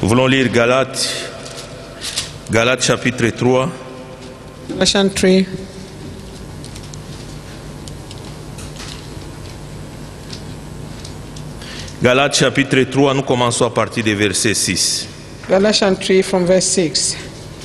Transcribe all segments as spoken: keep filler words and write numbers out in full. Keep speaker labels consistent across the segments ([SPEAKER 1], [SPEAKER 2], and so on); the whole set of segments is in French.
[SPEAKER 1] Nous voulons lire Galates, Galates chapitre trois.
[SPEAKER 2] Galatians three.
[SPEAKER 1] Galates chapitre trois, nous commençons à partir du verset six.
[SPEAKER 2] Galatians three from verse six.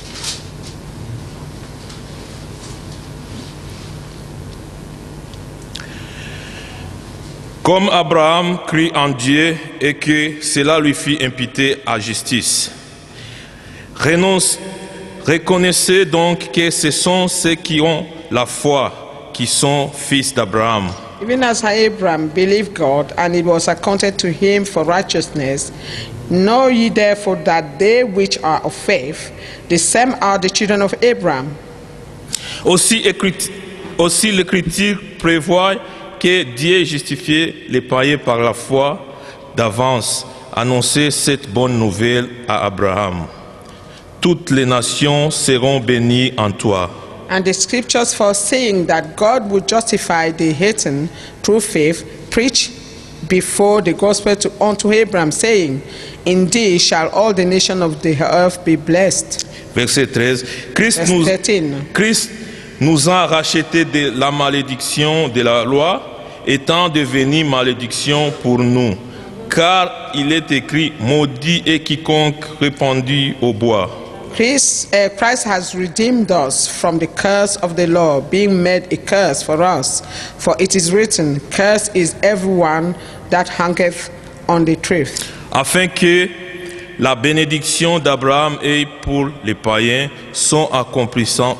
[SPEAKER 1] Comme Abraham crut en Dieu et que cela lui fit imputer à justice. Renonce, reconnaissez donc que ce sont ceux qui ont la foi qui sont fils d'Abraham.
[SPEAKER 2] Even as Abraham believed God, and it was accounted to him for righteousness, know ye therefore that they which are of faith, the same are the children of Abraham.
[SPEAKER 1] Aussi, aussi l'Écriture prévoit que Dieu justifiait les païens par la foi d'avance, annoncer cette bonne nouvelle à Abraham. Toutes les nations seront bénies en toi.
[SPEAKER 2] And the scriptures foreseeing that God would justify the heathen through faith, preach before the gospel to, unto Abraham, saying, in thee shall all the nations of the earth be blessed.
[SPEAKER 1] Verset treize. Christ
[SPEAKER 2] Verse
[SPEAKER 1] nous,
[SPEAKER 2] thirteen.
[SPEAKER 1] Christ nous a rachetés de la malédiction de la loi, étant devenu malédiction pour nous. Car il est écrit, maudit est quiconque répandit au bois.
[SPEAKER 2] Christ, uh, Christ has redeemed us from the curse of the law, being made a curse for us. For it is written, cursed is everyone that hangeth on the tree.
[SPEAKER 1] Afin que la bénédiction d'Abraham ait pour les païens son accomplissement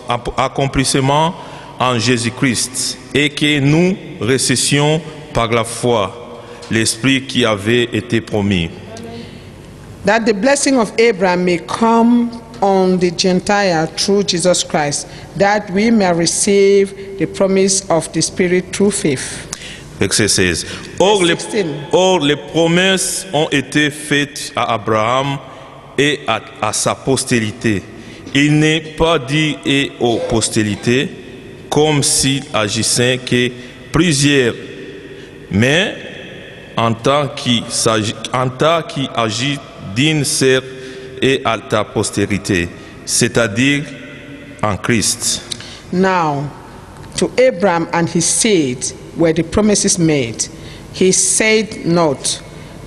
[SPEAKER 1] en Jésus-Christ, et que nous recevons par la foi l'Esprit qui avait été promis.
[SPEAKER 2] That the blessing of Abraham may come on the Gentile through Jesus Christ, that we may receive the promise of the Spirit through faith.
[SPEAKER 1] Verset seize. Or les, or les promesses ont été faites à Abraham et à, à sa postérité. Il n'est pas dit et aux postérités, comme s'il agissait que plusieurs, mais en tant qu'il qui agit d'une seule et à ta postérité, c'est-à-dire en Christ.
[SPEAKER 2] Now, to Abraham and his seed were the promises made. He said not,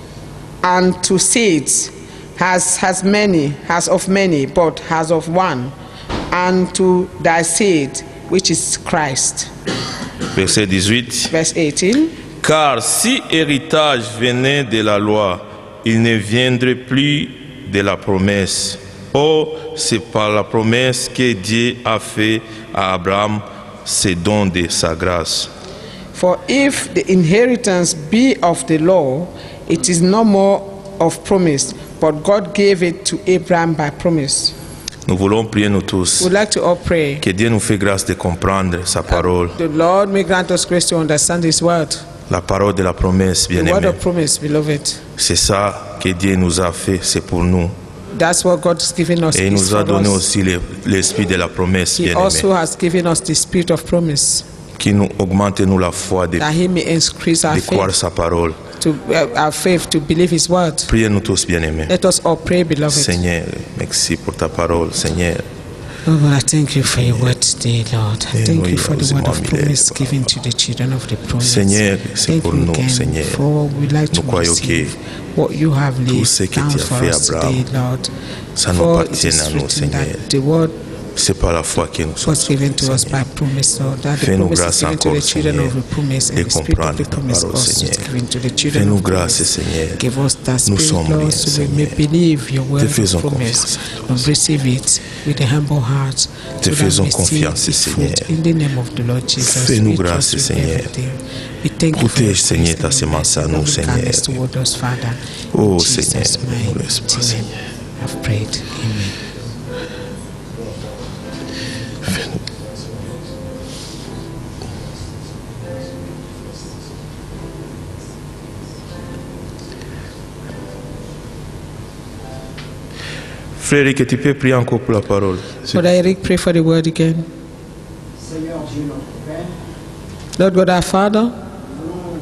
[SPEAKER 2] and to seeds has has many, has of many, but has of one, and to thy seed, which is Christ.
[SPEAKER 1] Verset dix-huit.
[SPEAKER 2] Verse eighteen.
[SPEAKER 1] Car si héritage venait de la loi, il ne viendrait plus de la promesse. Or, c'est par la promesse que Dieu a fait à Abraham ses dons de sa grâce.
[SPEAKER 2] For if the inheritance be of the law, it is no more of promise, but God gave it to Abraham by promise.
[SPEAKER 1] Nous voulons prier nous tous.
[SPEAKER 2] We'd like to all pray.
[SPEAKER 1] Que Dieu nous fait grâce de comprendre sa parole.
[SPEAKER 2] The Lord may grant us grace to understand His word.
[SPEAKER 1] La parole de la promesse, bien-aimé.
[SPEAKER 2] The word of promise, beloved.
[SPEAKER 1] C'est ça que Dieu nous a fait, c'est pour nous.
[SPEAKER 2] That's what God's given us.
[SPEAKER 1] Et il nous a donné aussi l'esprit de la promesse,
[SPEAKER 2] bien-aimé.
[SPEAKER 1] He
[SPEAKER 2] also has given us the spirit of promise.
[SPEAKER 1] Qui nous augmente nous la foi de,
[SPEAKER 2] that He may increase our
[SPEAKER 1] de croire
[SPEAKER 2] faith,
[SPEAKER 1] sa parole.
[SPEAKER 2] To, uh, our faith to believe His word.
[SPEAKER 1] Priez-nous tous, bien-aimés.
[SPEAKER 2] Let us all pray, beloved.
[SPEAKER 1] Seigneur, merci pour ta parole, Seigneur.
[SPEAKER 2] Oh, I thank you for your word today, Lord. I thank you for the word of promise given to the children of the promise.
[SPEAKER 1] Seigneur, c'est pour nous, Seigneur.
[SPEAKER 2] For we like to receive what you have laid down for us today, Lord.
[SPEAKER 1] Ça nous appartient à nous, Seigneur.
[SPEAKER 2] The word
[SPEAKER 1] c'est par la foi que nous sommes
[SPEAKER 2] was given to us by promise, Lord. That the promise is given to the children of the promise, and the spirit of the promise also is given to the children of the promise. Give us that spirit, Lord, so we may believe your word of promise and receive it with a humble heart.
[SPEAKER 1] Te faisons confiance, Seigneur.
[SPEAKER 2] In the name of the Lord Jesus,
[SPEAKER 1] fais-nous grâce, Seigneur.
[SPEAKER 2] Protège,
[SPEAKER 1] Seigneur, ta semence à nous, Seigneur. Oh, Seigneur, nous laisse pas, Seigneur.
[SPEAKER 2] I've prayed. Amen.
[SPEAKER 1] Frère Eric, tu peux prier encore pour la parole.
[SPEAKER 2] Brother Eric, pray for the word again. Lord God our Father,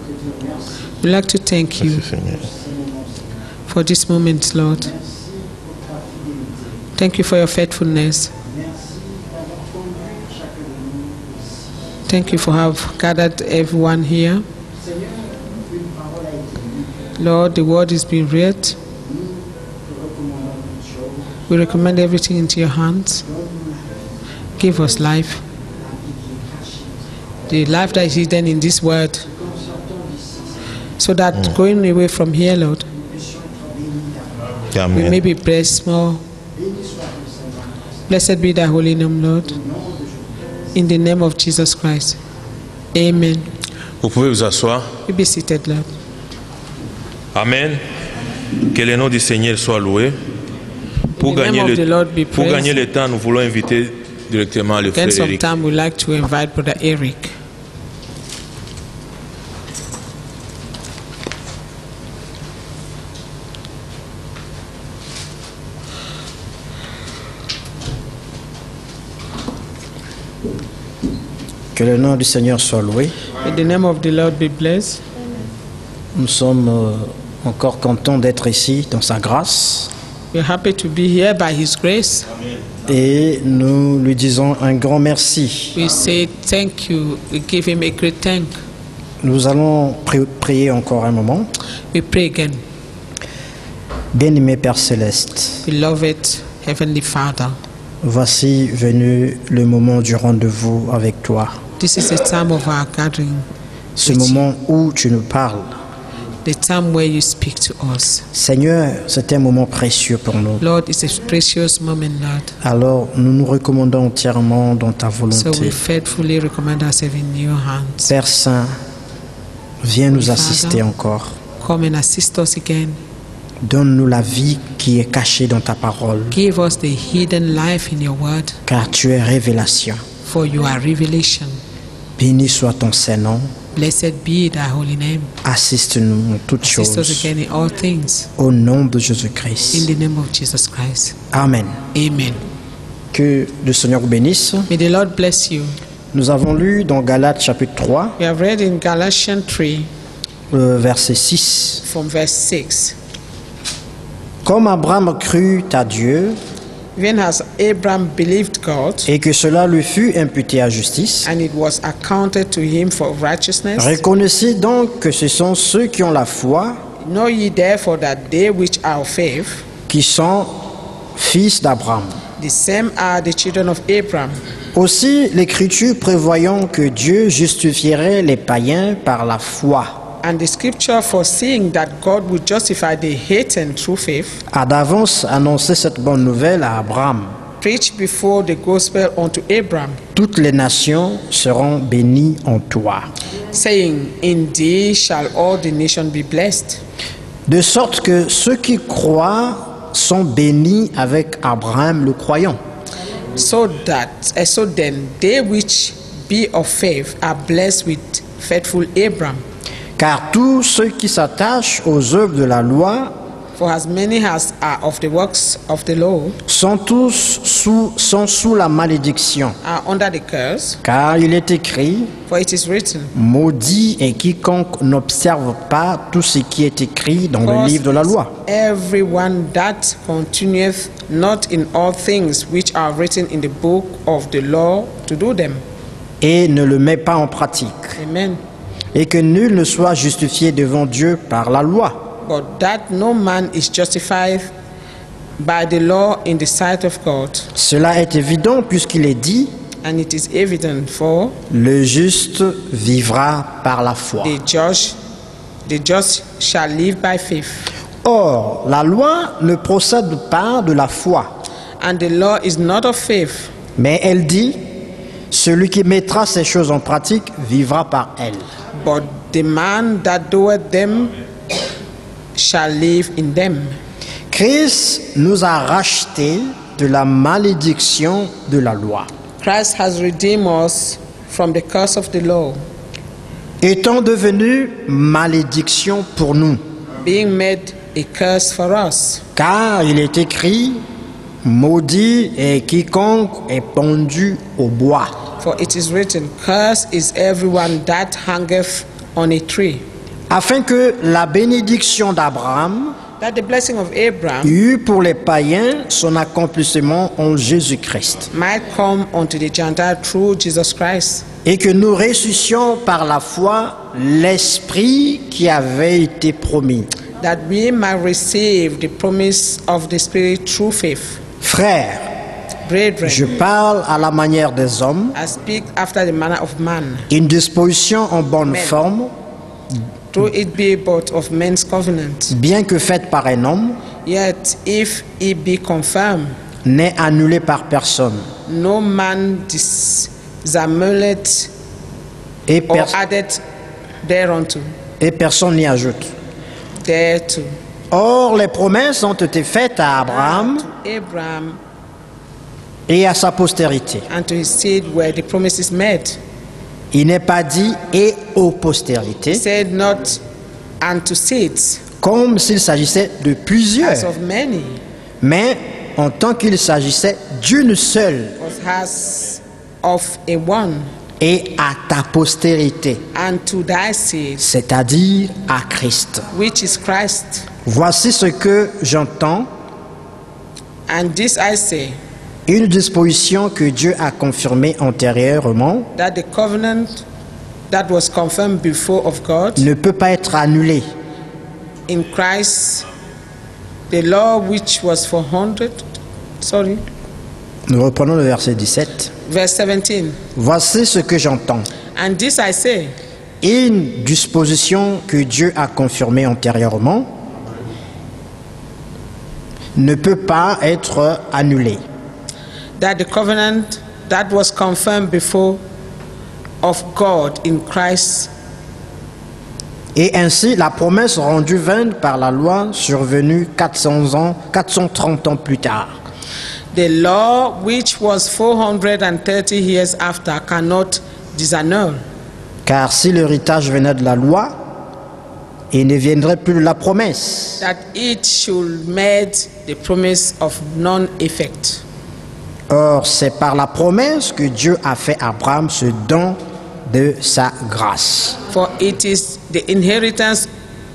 [SPEAKER 2] we'd like to thank you for this moment, Lord. Thank you for your faithfulness. Thank you for have gathered everyone here. Lord, the word is being read. We recommend everything into your hands. Give us life. The life that is hidden in this word. So that mm. going away from here, Lord, Amen. We may be blessed more. Blessed be thy holy name, Lord. In the name of Jesus Christ. Amen.
[SPEAKER 1] Vous pouvez vous asseoir.
[SPEAKER 2] You be seated, Lord.
[SPEAKER 1] Amen. Que le nom du Seigneur soit loué. Pour gagner, le, pour gagner le temps, nous voulons inviter directement le frère Eric.
[SPEAKER 2] Sometime we'd like to invite Brother Eric.
[SPEAKER 3] Que le nom du Seigneur soit loué.
[SPEAKER 2] May the name of the Lord be blessed.
[SPEAKER 3] Nous sommes euh, encore contents d'être ici dans sa grâce.
[SPEAKER 2] We're happy to be here by His grace.
[SPEAKER 3] Et nous lui disons un grand merci.
[SPEAKER 2] We say thank you. We give Him a great thank.
[SPEAKER 3] Nous allons pri- prier encore un moment.
[SPEAKER 2] We pray again.
[SPEAKER 3] Bien-aimé Père Céleste,
[SPEAKER 2] Beloved Heavenly Father,
[SPEAKER 3] voici venu le moment du rendez-vous avec toi.
[SPEAKER 2] This is the time of our gathering.
[SPEAKER 3] Ce moment où tu nous parles.
[SPEAKER 2] The time where you speak to us.
[SPEAKER 3] Seigneur, c'est un moment précieux pour nous.
[SPEAKER 2] Lord, it's a precious moment, Lord.
[SPEAKER 3] Alors, nous nous recommandons entièrement dans ta volonté.
[SPEAKER 2] So we faithfully recommend ourselves in your hands.
[SPEAKER 3] Père Saint, viens nous
[SPEAKER 2] Father,
[SPEAKER 3] assister encore.
[SPEAKER 2] Come and assist us again.
[SPEAKER 3] Donne-nous la vie qui est cachée dans ta parole.
[SPEAKER 2] Give us the hidden life in your word.
[SPEAKER 3] Car tu es révélation.
[SPEAKER 2] For you are revelation.
[SPEAKER 3] Béni soit ton Saint-Nom.
[SPEAKER 2] Blessed be thy holy name.
[SPEAKER 3] Assiste-nous en toutes
[SPEAKER 2] Assist us
[SPEAKER 3] choses.
[SPEAKER 2] again in all things.
[SPEAKER 3] Au nom de
[SPEAKER 2] In
[SPEAKER 3] Jésus-Christ.
[SPEAKER 2] the name of Jesus Christ.
[SPEAKER 3] Amen.
[SPEAKER 2] Amen.
[SPEAKER 3] Que le Seigneur vous bénisse.
[SPEAKER 2] May the Lord bless you.
[SPEAKER 3] Nous avons lu dans Galates chapitre trois,
[SPEAKER 2] We have read in Galatians three
[SPEAKER 3] euh, verset six.
[SPEAKER 2] from verse six.
[SPEAKER 3] Comme Abraham crut à Dieu
[SPEAKER 2] Even as Abraham believed God,
[SPEAKER 3] et que cela lui fut imputé à justice,
[SPEAKER 2] and it was accounted to him for righteousness.
[SPEAKER 3] reconnaissez donc que ce sont ceux qui ont la foi
[SPEAKER 2] Know ye therefore that they which are of faith,
[SPEAKER 3] qui sont fils d'Abraham.
[SPEAKER 2] the same are the children of Abraham.
[SPEAKER 3] Aussi, l'Écriture prévoyant que Dieu justifierait les païens par la foi,
[SPEAKER 2] And the scripture foreseeing that God would justify the heathen through faith,
[SPEAKER 3] a d'avance annoncé cette bonne nouvelle à Abraham.
[SPEAKER 2] preached before the gospel unto Abraham,
[SPEAKER 3] Toutes les nations seront bénies en toi.
[SPEAKER 2] saying, In thee shall all the nations be blessed.
[SPEAKER 3] De sorte que ceux qui croient sont bénis avec Abraham le croyant.
[SPEAKER 2] So that, uh, so then, they which be of faith are blessed with faithful Abraham.
[SPEAKER 3] Car tous ceux qui s'attachent aux œuvres de la loi
[SPEAKER 2] For as many as are of the works of the law
[SPEAKER 3] sont tous sous, sont sous la malédiction.
[SPEAKER 2] are under the curse,
[SPEAKER 3] Car il est écrit,
[SPEAKER 2] for it is written,
[SPEAKER 3] maudit est quiconque n'observe pas tout ce qui est écrit dans le livre de la loi.
[SPEAKER 2] Everyone that continueth not in all things which are written in the book of the law to do them.
[SPEAKER 3] Et ne le met pas en pratique.
[SPEAKER 2] Amen.
[SPEAKER 3] Et que nul ne soit justifié devant Dieu par la loi.
[SPEAKER 2] But that no man is justified by the law in the sight of God.
[SPEAKER 3] Cela est évident puisqu'il est dit,
[SPEAKER 2] And it is evident, for
[SPEAKER 3] le juste vivra par la foi.
[SPEAKER 2] the just, the just shall live by faith.
[SPEAKER 3] Or, la loi ne procède pas de la foi,
[SPEAKER 2] And the law is not of faith,
[SPEAKER 3] mais elle dit, celui qui mettra ces choses en pratique vivra par elles.
[SPEAKER 2] but the man that doeth them shall live in them.
[SPEAKER 3] Christ nous a rachetés de la malédiction de la loi.
[SPEAKER 2] Christ has redeemed us from the curse of the law,
[SPEAKER 3] Étant devenu malédiction pour nous.
[SPEAKER 2] being made a curse for us.
[SPEAKER 3] Car il est écrit, maudit est quiconque est pendu au bois.
[SPEAKER 2] For it is written, Cursed is everyone that hangeth on a tree,
[SPEAKER 3] Afin que la bénédiction d'Abraham
[SPEAKER 2] that the blessing of Abraham
[SPEAKER 3] eut pour les païens son accomplissement en Jésus-Christ.
[SPEAKER 2] might come unto the Gentile through Jesus Christ,
[SPEAKER 3] Et que nous ressuscitions par la foi l'Esprit qui avait été promis.
[SPEAKER 2] that we might receive the promise of the Spirit through faith.
[SPEAKER 3] Frères,
[SPEAKER 2] Brethren,
[SPEAKER 3] je parle à la manière des hommes,
[SPEAKER 2] I speak after the manner of man,
[SPEAKER 3] une disposition en bonne
[SPEAKER 2] Amen.
[SPEAKER 3] forme,
[SPEAKER 2] though it be but of men's covenant.
[SPEAKER 3] bien que faite par un homme,
[SPEAKER 2] Yet if it be confirmed,
[SPEAKER 3] n'est annulée par personne.
[SPEAKER 2] no man disamendeth
[SPEAKER 3] Et,
[SPEAKER 2] or
[SPEAKER 3] pers-
[SPEAKER 2] added thereunto,
[SPEAKER 3] et personne n'y ajoute.
[SPEAKER 2] thereto.
[SPEAKER 3] Or, les promesses ont été faites à Abraham
[SPEAKER 2] To Abraham
[SPEAKER 3] et à sa postérité.
[SPEAKER 2] and to his seed were the promises made.
[SPEAKER 3] Il n'est pas dit et aux
[SPEAKER 2] He
[SPEAKER 3] postérités,
[SPEAKER 2] said not unto seeds,
[SPEAKER 3] comme s'il s'agissait de
[SPEAKER 2] as
[SPEAKER 3] plusieurs,
[SPEAKER 2] of many,
[SPEAKER 3] mais en tant qu'il s'agissait d'une seule,
[SPEAKER 2] but as of a one,
[SPEAKER 3] et à ta postérité,
[SPEAKER 2] and to thy seed,
[SPEAKER 3] c'est-à-dire à Christ.
[SPEAKER 2] which is Christ.
[SPEAKER 3] Voici ce que j'entends,
[SPEAKER 2] And this I say,
[SPEAKER 3] une disposition que Dieu a confirmée antérieurement
[SPEAKER 2] that the covenant that was confirmed before of God
[SPEAKER 3] ne peut pas être annulée.
[SPEAKER 2] in Christ, the law which was four hundred, sorry,
[SPEAKER 3] Nous reprenons le verset dix-sept.
[SPEAKER 2] verse seventeen.
[SPEAKER 3] Voici ce que j'entends.
[SPEAKER 2] And this I say,
[SPEAKER 3] Une disposition que Dieu a confirmée antérieurement ne peut pas être annulée.
[SPEAKER 2] that the covenant that was confirmed before of God in Christ,
[SPEAKER 3] Et ainsi, la promesse rendue vaine par la loi survenue quatre cents ans, quatre cent trente ans plus tard.
[SPEAKER 2] the law which was four hundred thirty years after cannot disannul.
[SPEAKER 3] Car si l'héritage venait de la loi, il ne viendrait plus de la promesse.
[SPEAKER 2] That it should made the promise of non-effect.
[SPEAKER 3] Or, c'est par la promesse que Dieu a fait à Abraham ce don de sa grâce.
[SPEAKER 2] For it is the inheritance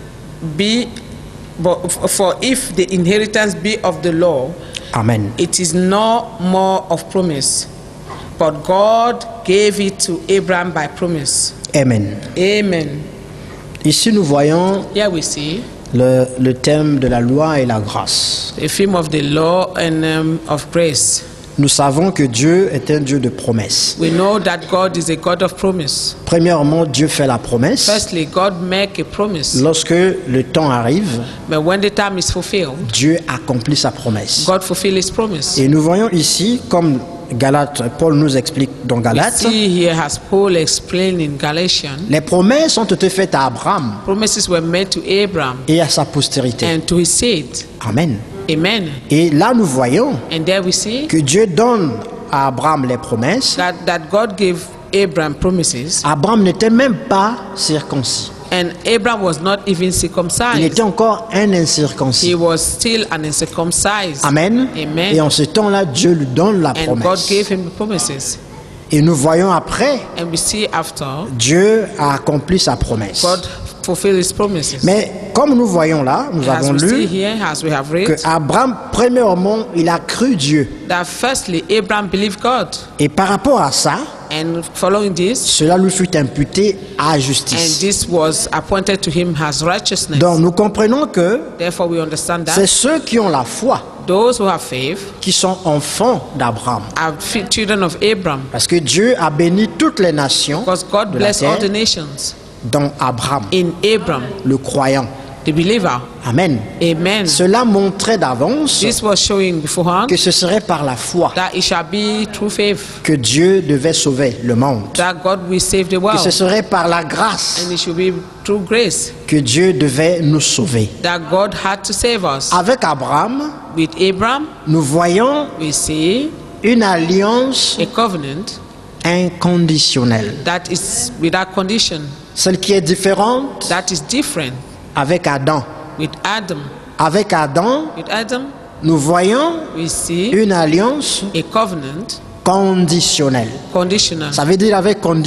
[SPEAKER 2] be, but for if the inheritance be of the law,
[SPEAKER 3] Amen.
[SPEAKER 2] it is no more of promise, but God gave it to Abraham by promise.
[SPEAKER 3] Amen.
[SPEAKER 2] Amen.
[SPEAKER 3] Ici, nous voyons
[SPEAKER 2] Here we see
[SPEAKER 3] le, le thème de la loi et la grâce.
[SPEAKER 2] the theme of the law and um, of grace.
[SPEAKER 3] Nous savons que Dieu est un Dieu de promesses.
[SPEAKER 2] We know that God is a God of promise.
[SPEAKER 3] Premièrement, Dieu fait la promesse.
[SPEAKER 2] Firstly, God make a promise,
[SPEAKER 3] Lorsque le temps arrive,
[SPEAKER 2] but when the time is fulfilled,
[SPEAKER 3] Dieu accomplit sa promesse.
[SPEAKER 2] God fulfill His promise.
[SPEAKER 3] Et nous voyons ici, comme Galates, Paul nous explique dans
[SPEAKER 2] We
[SPEAKER 3] Galates,
[SPEAKER 2] see here, as Paul explained in Galatians,
[SPEAKER 3] les promesses ont été faites à Abraham
[SPEAKER 2] promises were made to Abraham
[SPEAKER 3] et à sa postérité.
[SPEAKER 2] and to his seed.
[SPEAKER 3] Amen.
[SPEAKER 2] Amen.
[SPEAKER 3] Et là, nous voyons
[SPEAKER 2] And there we see
[SPEAKER 3] que Dieu donne à Abraham les promesses.
[SPEAKER 2] that, that God gave Abraham promises,
[SPEAKER 3] Abraham n'était même pas circoncis.
[SPEAKER 2] and Abraham was not even
[SPEAKER 3] Il
[SPEAKER 2] circumcised.
[SPEAKER 3] était encore un
[SPEAKER 2] He
[SPEAKER 3] incirconcis.
[SPEAKER 2] was still an uncircumcised.
[SPEAKER 3] Amen.
[SPEAKER 2] Amen.
[SPEAKER 3] Et en ce temps-là, Dieu lui donne la
[SPEAKER 2] And God
[SPEAKER 3] promesse.
[SPEAKER 2] gave him the promises.
[SPEAKER 3] Et nous voyons après,
[SPEAKER 2] And we see after,
[SPEAKER 3] Dieu a accompli sa promesse.
[SPEAKER 2] God fulfilled His promises.
[SPEAKER 3] Mais comme nous voyons là, nous
[SPEAKER 2] As
[SPEAKER 3] avons
[SPEAKER 2] we see
[SPEAKER 3] lu
[SPEAKER 2] here, as we have
[SPEAKER 3] que
[SPEAKER 2] read,
[SPEAKER 3] Abraham, premièrement, il a cru Dieu.
[SPEAKER 2] that firstly Abraham believed God,
[SPEAKER 3] Et par rapport à ça,
[SPEAKER 2] and following this,
[SPEAKER 3] cela lui fut imputé à
[SPEAKER 2] and
[SPEAKER 3] justice.
[SPEAKER 2] this was appointed to him as righteousness.
[SPEAKER 3] Donc nous comprenons que
[SPEAKER 2] Therefore, we understand
[SPEAKER 3] c'est
[SPEAKER 2] that
[SPEAKER 3] ceux qui ont la foi
[SPEAKER 2] those who have faith
[SPEAKER 3] qui sont enfants d'Abraham.
[SPEAKER 2] are fi- children of Abraham,
[SPEAKER 3] Parce que Dieu a béni toutes les nations
[SPEAKER 2] because God
[SPEAKER 3] de la
[SPEAKER 2] blessed all
[SPEAKER 3] terre
[SPEAKER 2] the nations
[SPEAKER 3] dans Abraham,
[SPEAKER 2] in Abraham,
[SPEAKER 3] le croyant.
[SPEAKER 2] the believer.
[SPEAKER 3] Amen.
[SPEAKER 2] Amen.
[SPEAKER 3] Cela montrait d'avance
[SPEAKER 2] This was showing beforehand
[SPEAKER 3] que ce serait par la foi
[SPEAKER 2] that it shall be through faith
[SPEAKER 3] que Dieu devait sauver le monde.
[SPEAKER 2] that God will save the
[SPEAKER 3] Que
[SPEAKER 2] world,
[SPEAKER 3] ce serait par la grâce
[SPEAKER 2] and it should be through grace
[SPEAKER 3] que Dieu devait nous sauver.
[SPEAKER 2] that God had to save us.
[SPEAKER 3] Avec Abraham,
[SPEAKER 2] With Abraham,
[SPEAKER 3] nous voyons
[SPEAKER 2] we see
[SPEAKER 3] une alliance
[SPEAKER 2] a covenant
[SPEAKER 3] inconditionnelle.
[SPEAKER 2] that is without condition,
[SPEAKER 3] Celle qui est différente
[SPEAKER 2] that is different
[SPEAKER 3] avec Adam.
[SPEAKER 2] with Adam.
[SPEAKER 3] Avec Adam,
[SPEAKER 2] With Adam,
[SPEAKER 3] nous voyons
[SPEAKER 2] we see
[SPEAKER 3] une alliance
[SPEAKER 2] a covenant
[SPEAKER 3] conditionnelle.
[SPEAKER 2] conditional,
[SPEAKER 3] Ça veut dire avec condition.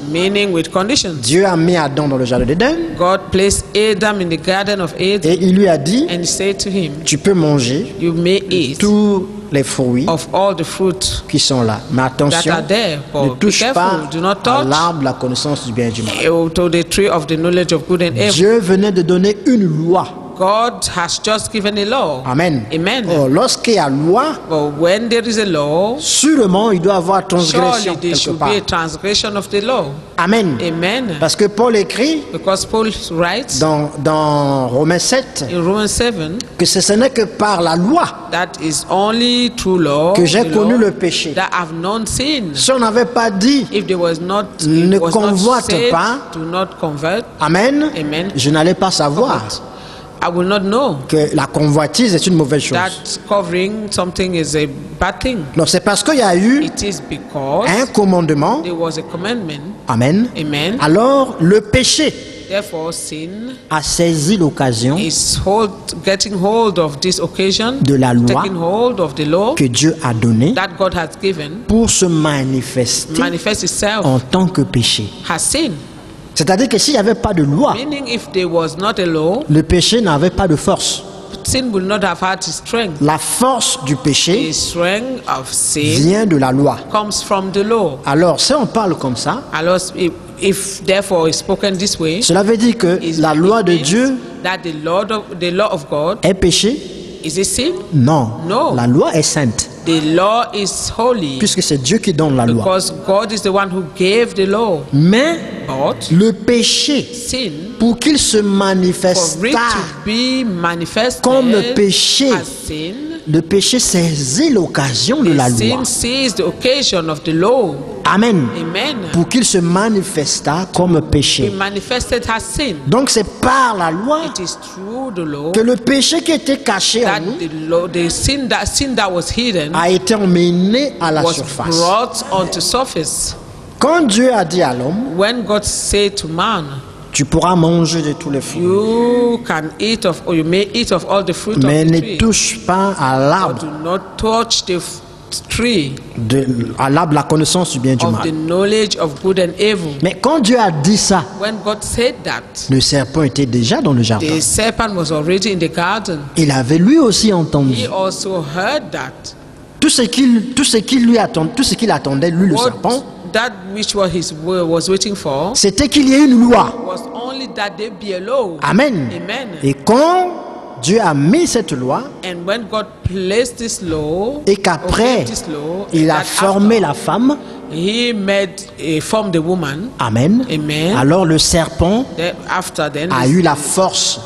[SPEAKER 2] Meaning with conditions.
[SPEAKER 3] Dieu a mis Adam dans le jardin d'Éden
[SPEAKER 2] God placed Adam in the Garden of
[SPEAKER 3] et
[SPEAKER 2] Eden
[SPEAKER 3] il lui a dit,
[SPEAKER 2] and he said to him,
[SPEAKER 3] tu peux manger
[SPEAKER 2] you may eat
[SPEAKER 3] tous les fruits
[SPEAKER 2] of all the fruit
[SPEAKER 3] qui sont là. Mais
[SPEAKER 2] that
[SPEAKER 3] attention,
[SPEAKER 2] are there.
[SPEAKER 3] ne
[SPEAKER 2] But be
[SPEAKER 3] touche pas
[SPEAKER 2] careful, do not
[SPEAKER 3] à
[SPEAKER 2] touch
[SPEAKER 3] l'arbre de la connaissance du bien et du mal.
[SPEAKER 2] to the tree of the knowledge of good and evil.
[SPEAKER 3] Dieu venait de donner une loi.
[SPEAKER 2] God has just given a law.
[SPEAKER 3] Amen.
[SPEAKER 2] Amen.
[SPEAKER 3] Oh, lorsqu'il y a loi,
[SPEAKER 2] But when there is a law,
[SPEAKER 3] sûrement il doit y avoir transgression
[SPEAKER 2] surely there
[SPEAKER 3] quelque
[SPEAKER 2] should
[SPEAKER 3] part.
[SPEAKER 2] be a transgression of the law.
[SPEAKER 3] Amen.
[SPEAKER 2] Amen.
[SPEAKER 3] Parce que Paul écrit
[SPEAKER 2] Because Paul writes
[SPEAKER 3] dans, dans Romains sept
[SPEAKER 2] in Romans seven
[SPEAKER 3] que ce n'est que par la loi
[SPEAKER 2] that is only through law,
[SPEAKER 3] que j'ai
[SPEAKER 2] the
[SPEAKER 3] connu
[SPEAKER 2] law,
[SPEAKER 3] le péché.
[SPEAKER 2] that I've known sin.
[SPEAKER 3] Si on n'avait pas dit
[SPEAKER 2] If there was not,
[SPEAKER 3] Ne
[SPEAKER 2] it was not
[SPEAKER 3] convoite
[SPEAKER 2] said,
[SPEAKER 3] pas.
[SPEAKER 2] do not convert,
[SPEAKER 3] Amen,
[SPEAKER 2] Amen.
[SPEAKER 3] je n'allais pas savoir
[SPEAKER 2] I will not know
[SPEAKER 3] que la convoitise est une mauvaise chose.
[SPEAKER 2] that covering something is a bad thing.
[SPEAKER 3] Donc c'est parce qu'il y a eu
[SPEAKER 2] It is because
[SPEAKER 3] un commandement.
[SPEAKER 2] there was a commandment.
[SPEAKER 3] Amen.
[SPEAKER 2] Amen.
[SPEAKER 3] Alors le péché
[SPEAKER 2] Therefore, sin
[SPEAKER 3] a saisi l'occasion
[SPEAKER 2] is hold, getting hold of this occasion,
[SPEAKER 3] de la loi
[SPEAKER 2] taking hold of the law
[SPEAKER 3] que Dieu a donnée
[SPEAKER 2] that God has given,
[SPEAKER 3] pour se manifester
[SPEAKER 2] manifest itself
[SPEAKER 3] en tant que péché.
[SPEAKER 2] as sin.
[SPEAKER 3] C'est-à-dire que s'il n'y avait pas de loi,
[SPEAKER 2] Meaning, if there was not a law,
[SPEAKER 3] le péché n'avait pas de force.
[SPEAKER 2] sin would not have had its strength.
[SPEAKER 3] La force du péché
[SPEAKER 2] The strength of sin
[SPEAKER 3] vient de la loi.
[SPEAKER 2] comes from the law.
[SPEAKER 3] Alors si on parle comme ça,
[SPEAKER 2] Alors, if, if therefore is spoken this way,
[SPEAKER 3] cela veut dire que
[SPEAKER 2] is-
[SPEAKER 3] la
[SPEAKER 2] it
[SPEAKER 3] loi de
[SPEAKER 2] means
[SPEAKER 3] Dieu
[SPEAKER 2] that the Lord of the law of God
[SPEAKER 3] est péché?
[SPEAKER 2] is a sin.
[SPEAKER 3] Non.
[SPEAKER 2] No.
[SPEAKER 3] La loi est sainte,
[SPEAKER 2] The law is holy
[SPEAKER 3] puisque c'est Dieu qui donne la loi.
[SPEAKER 2] because God is the one who gave the law.
[SPEAKER 3] Mais
[SPEAKER 2] But
[SPEAKER 3] le péché,
[SPEAKER 2] sin,
[SPEAKER 3] pour qu'il se
[SPEAKER 2] for it
[SPEAKER 3] manifesta,
[SPEAKER 2] to be manifested
[SPEAKER 3] Comme le péché,
[SPEAKER 2] as sin,
[SPEAKER 3] le péché saisit l'occasion de la
[SPEAKER 2] the
[SPEAKER 3] loi.
[SPEAKER 2] sin sees the occasion of the law.
[SPEAKER 3] Amen.
[SPEAKER 2] Amen.
[SPEAKER 3] Pour qu'il se manifesta comme
[SPEAKER 2] Be
[SPEAKER 3] péché.
[SPEAKER 2] manifested as sin.
[SPEAKER 3] Donc c'est par la loi
[SPEAKER 2] It is through the law
[SPEAKER 3] que le péché qui était caché en
[SPEAKER 2] that
[SPEAKER 3] nous
[SPEAKER 2] the law, the sin that sin that was hidden
[SPEAKER 3] a été emmené à la
[SPEAKER 2] was
[SPEAKER 3] surface.
[SPEAKER 2] brought onto surface.
[SPEAKER 3] Quand Dieu a dit à l'homme,
[SPEAKER 2] When God said to man,
[SPEAKER 3] tu pourras manger de tous les fruits,
[SPEAKER 2] you can eat of, or you may eat of all the fruit
[SPEAKER 3] mais
[SPEAKER 2] of the
[SPEAKER 3] ne
[SPEAKER 2] tree,
[SPEAKER 3] touche pas à
[SPEAKER 2] but
[SPEAKER 3] l'arbre,
[SPEAKER 2] do not touch the f- tree
[SPEAKER 3] de, à l'arbre de la connaissance du bien et du
[SPEAKER 2] of the
[SPEAKER 3] mal.
[SPEAKER 2] knowledge of good and evil.
[SPEAKER 3] Mais quand Dieu a dit ça,
[SPEAKER 2] When God said that,
[SPEAKER 3] le serpent était déjà dans le jardin.
[SPEAKER 2] the serpent was already in the garden.
[SPEAKER 3] Il avait lui aussi
[SPEAKER 2] He
[SPEAKER 3] entendu
[SPEAKER 2] also heard that.
[SPEAKER 3] tout ce qu'il tout ce qu'il lui attend, tout ce qu'il attendait lui le
[SPEAKER 2] What
[SPEAKER 3] serpent,
[SPEAKER 2] that which was his will was waiting for
[SPEAKER 3] c'était qu'il y ait une loi.
[SPEAKER 2] was only that there be a law.
[SPEAKER 3] Amen.
[SPEAKER 2] Amen.
[SPEAKER 3] Et quand Dieu a mis cette loi
[SPEAKER 2] And when God placed this law,
[SPEAKER 3] et
[SPEAKER 2] or
[SPEAKER 3] qu'après
[SPEAKER 2] gave this law,
[SPEAKER 3] il a
[SPEAKER 2] that
[SPEAKER 3] formé
[SPEAKER 2] after,
[SPEAKER 3] la femme,
[SPEAKER 2] He made uh, formed the woman.
[SPEAKER 3] amen.
[SPEAKER 2] Amen.
[SPEAKER 3] Alors le serpent
[SPEAKER 2] Then after then,
[SPEAKER 3] a
[SPEAKER 2] the,
[SPEAKER 3] eu la force,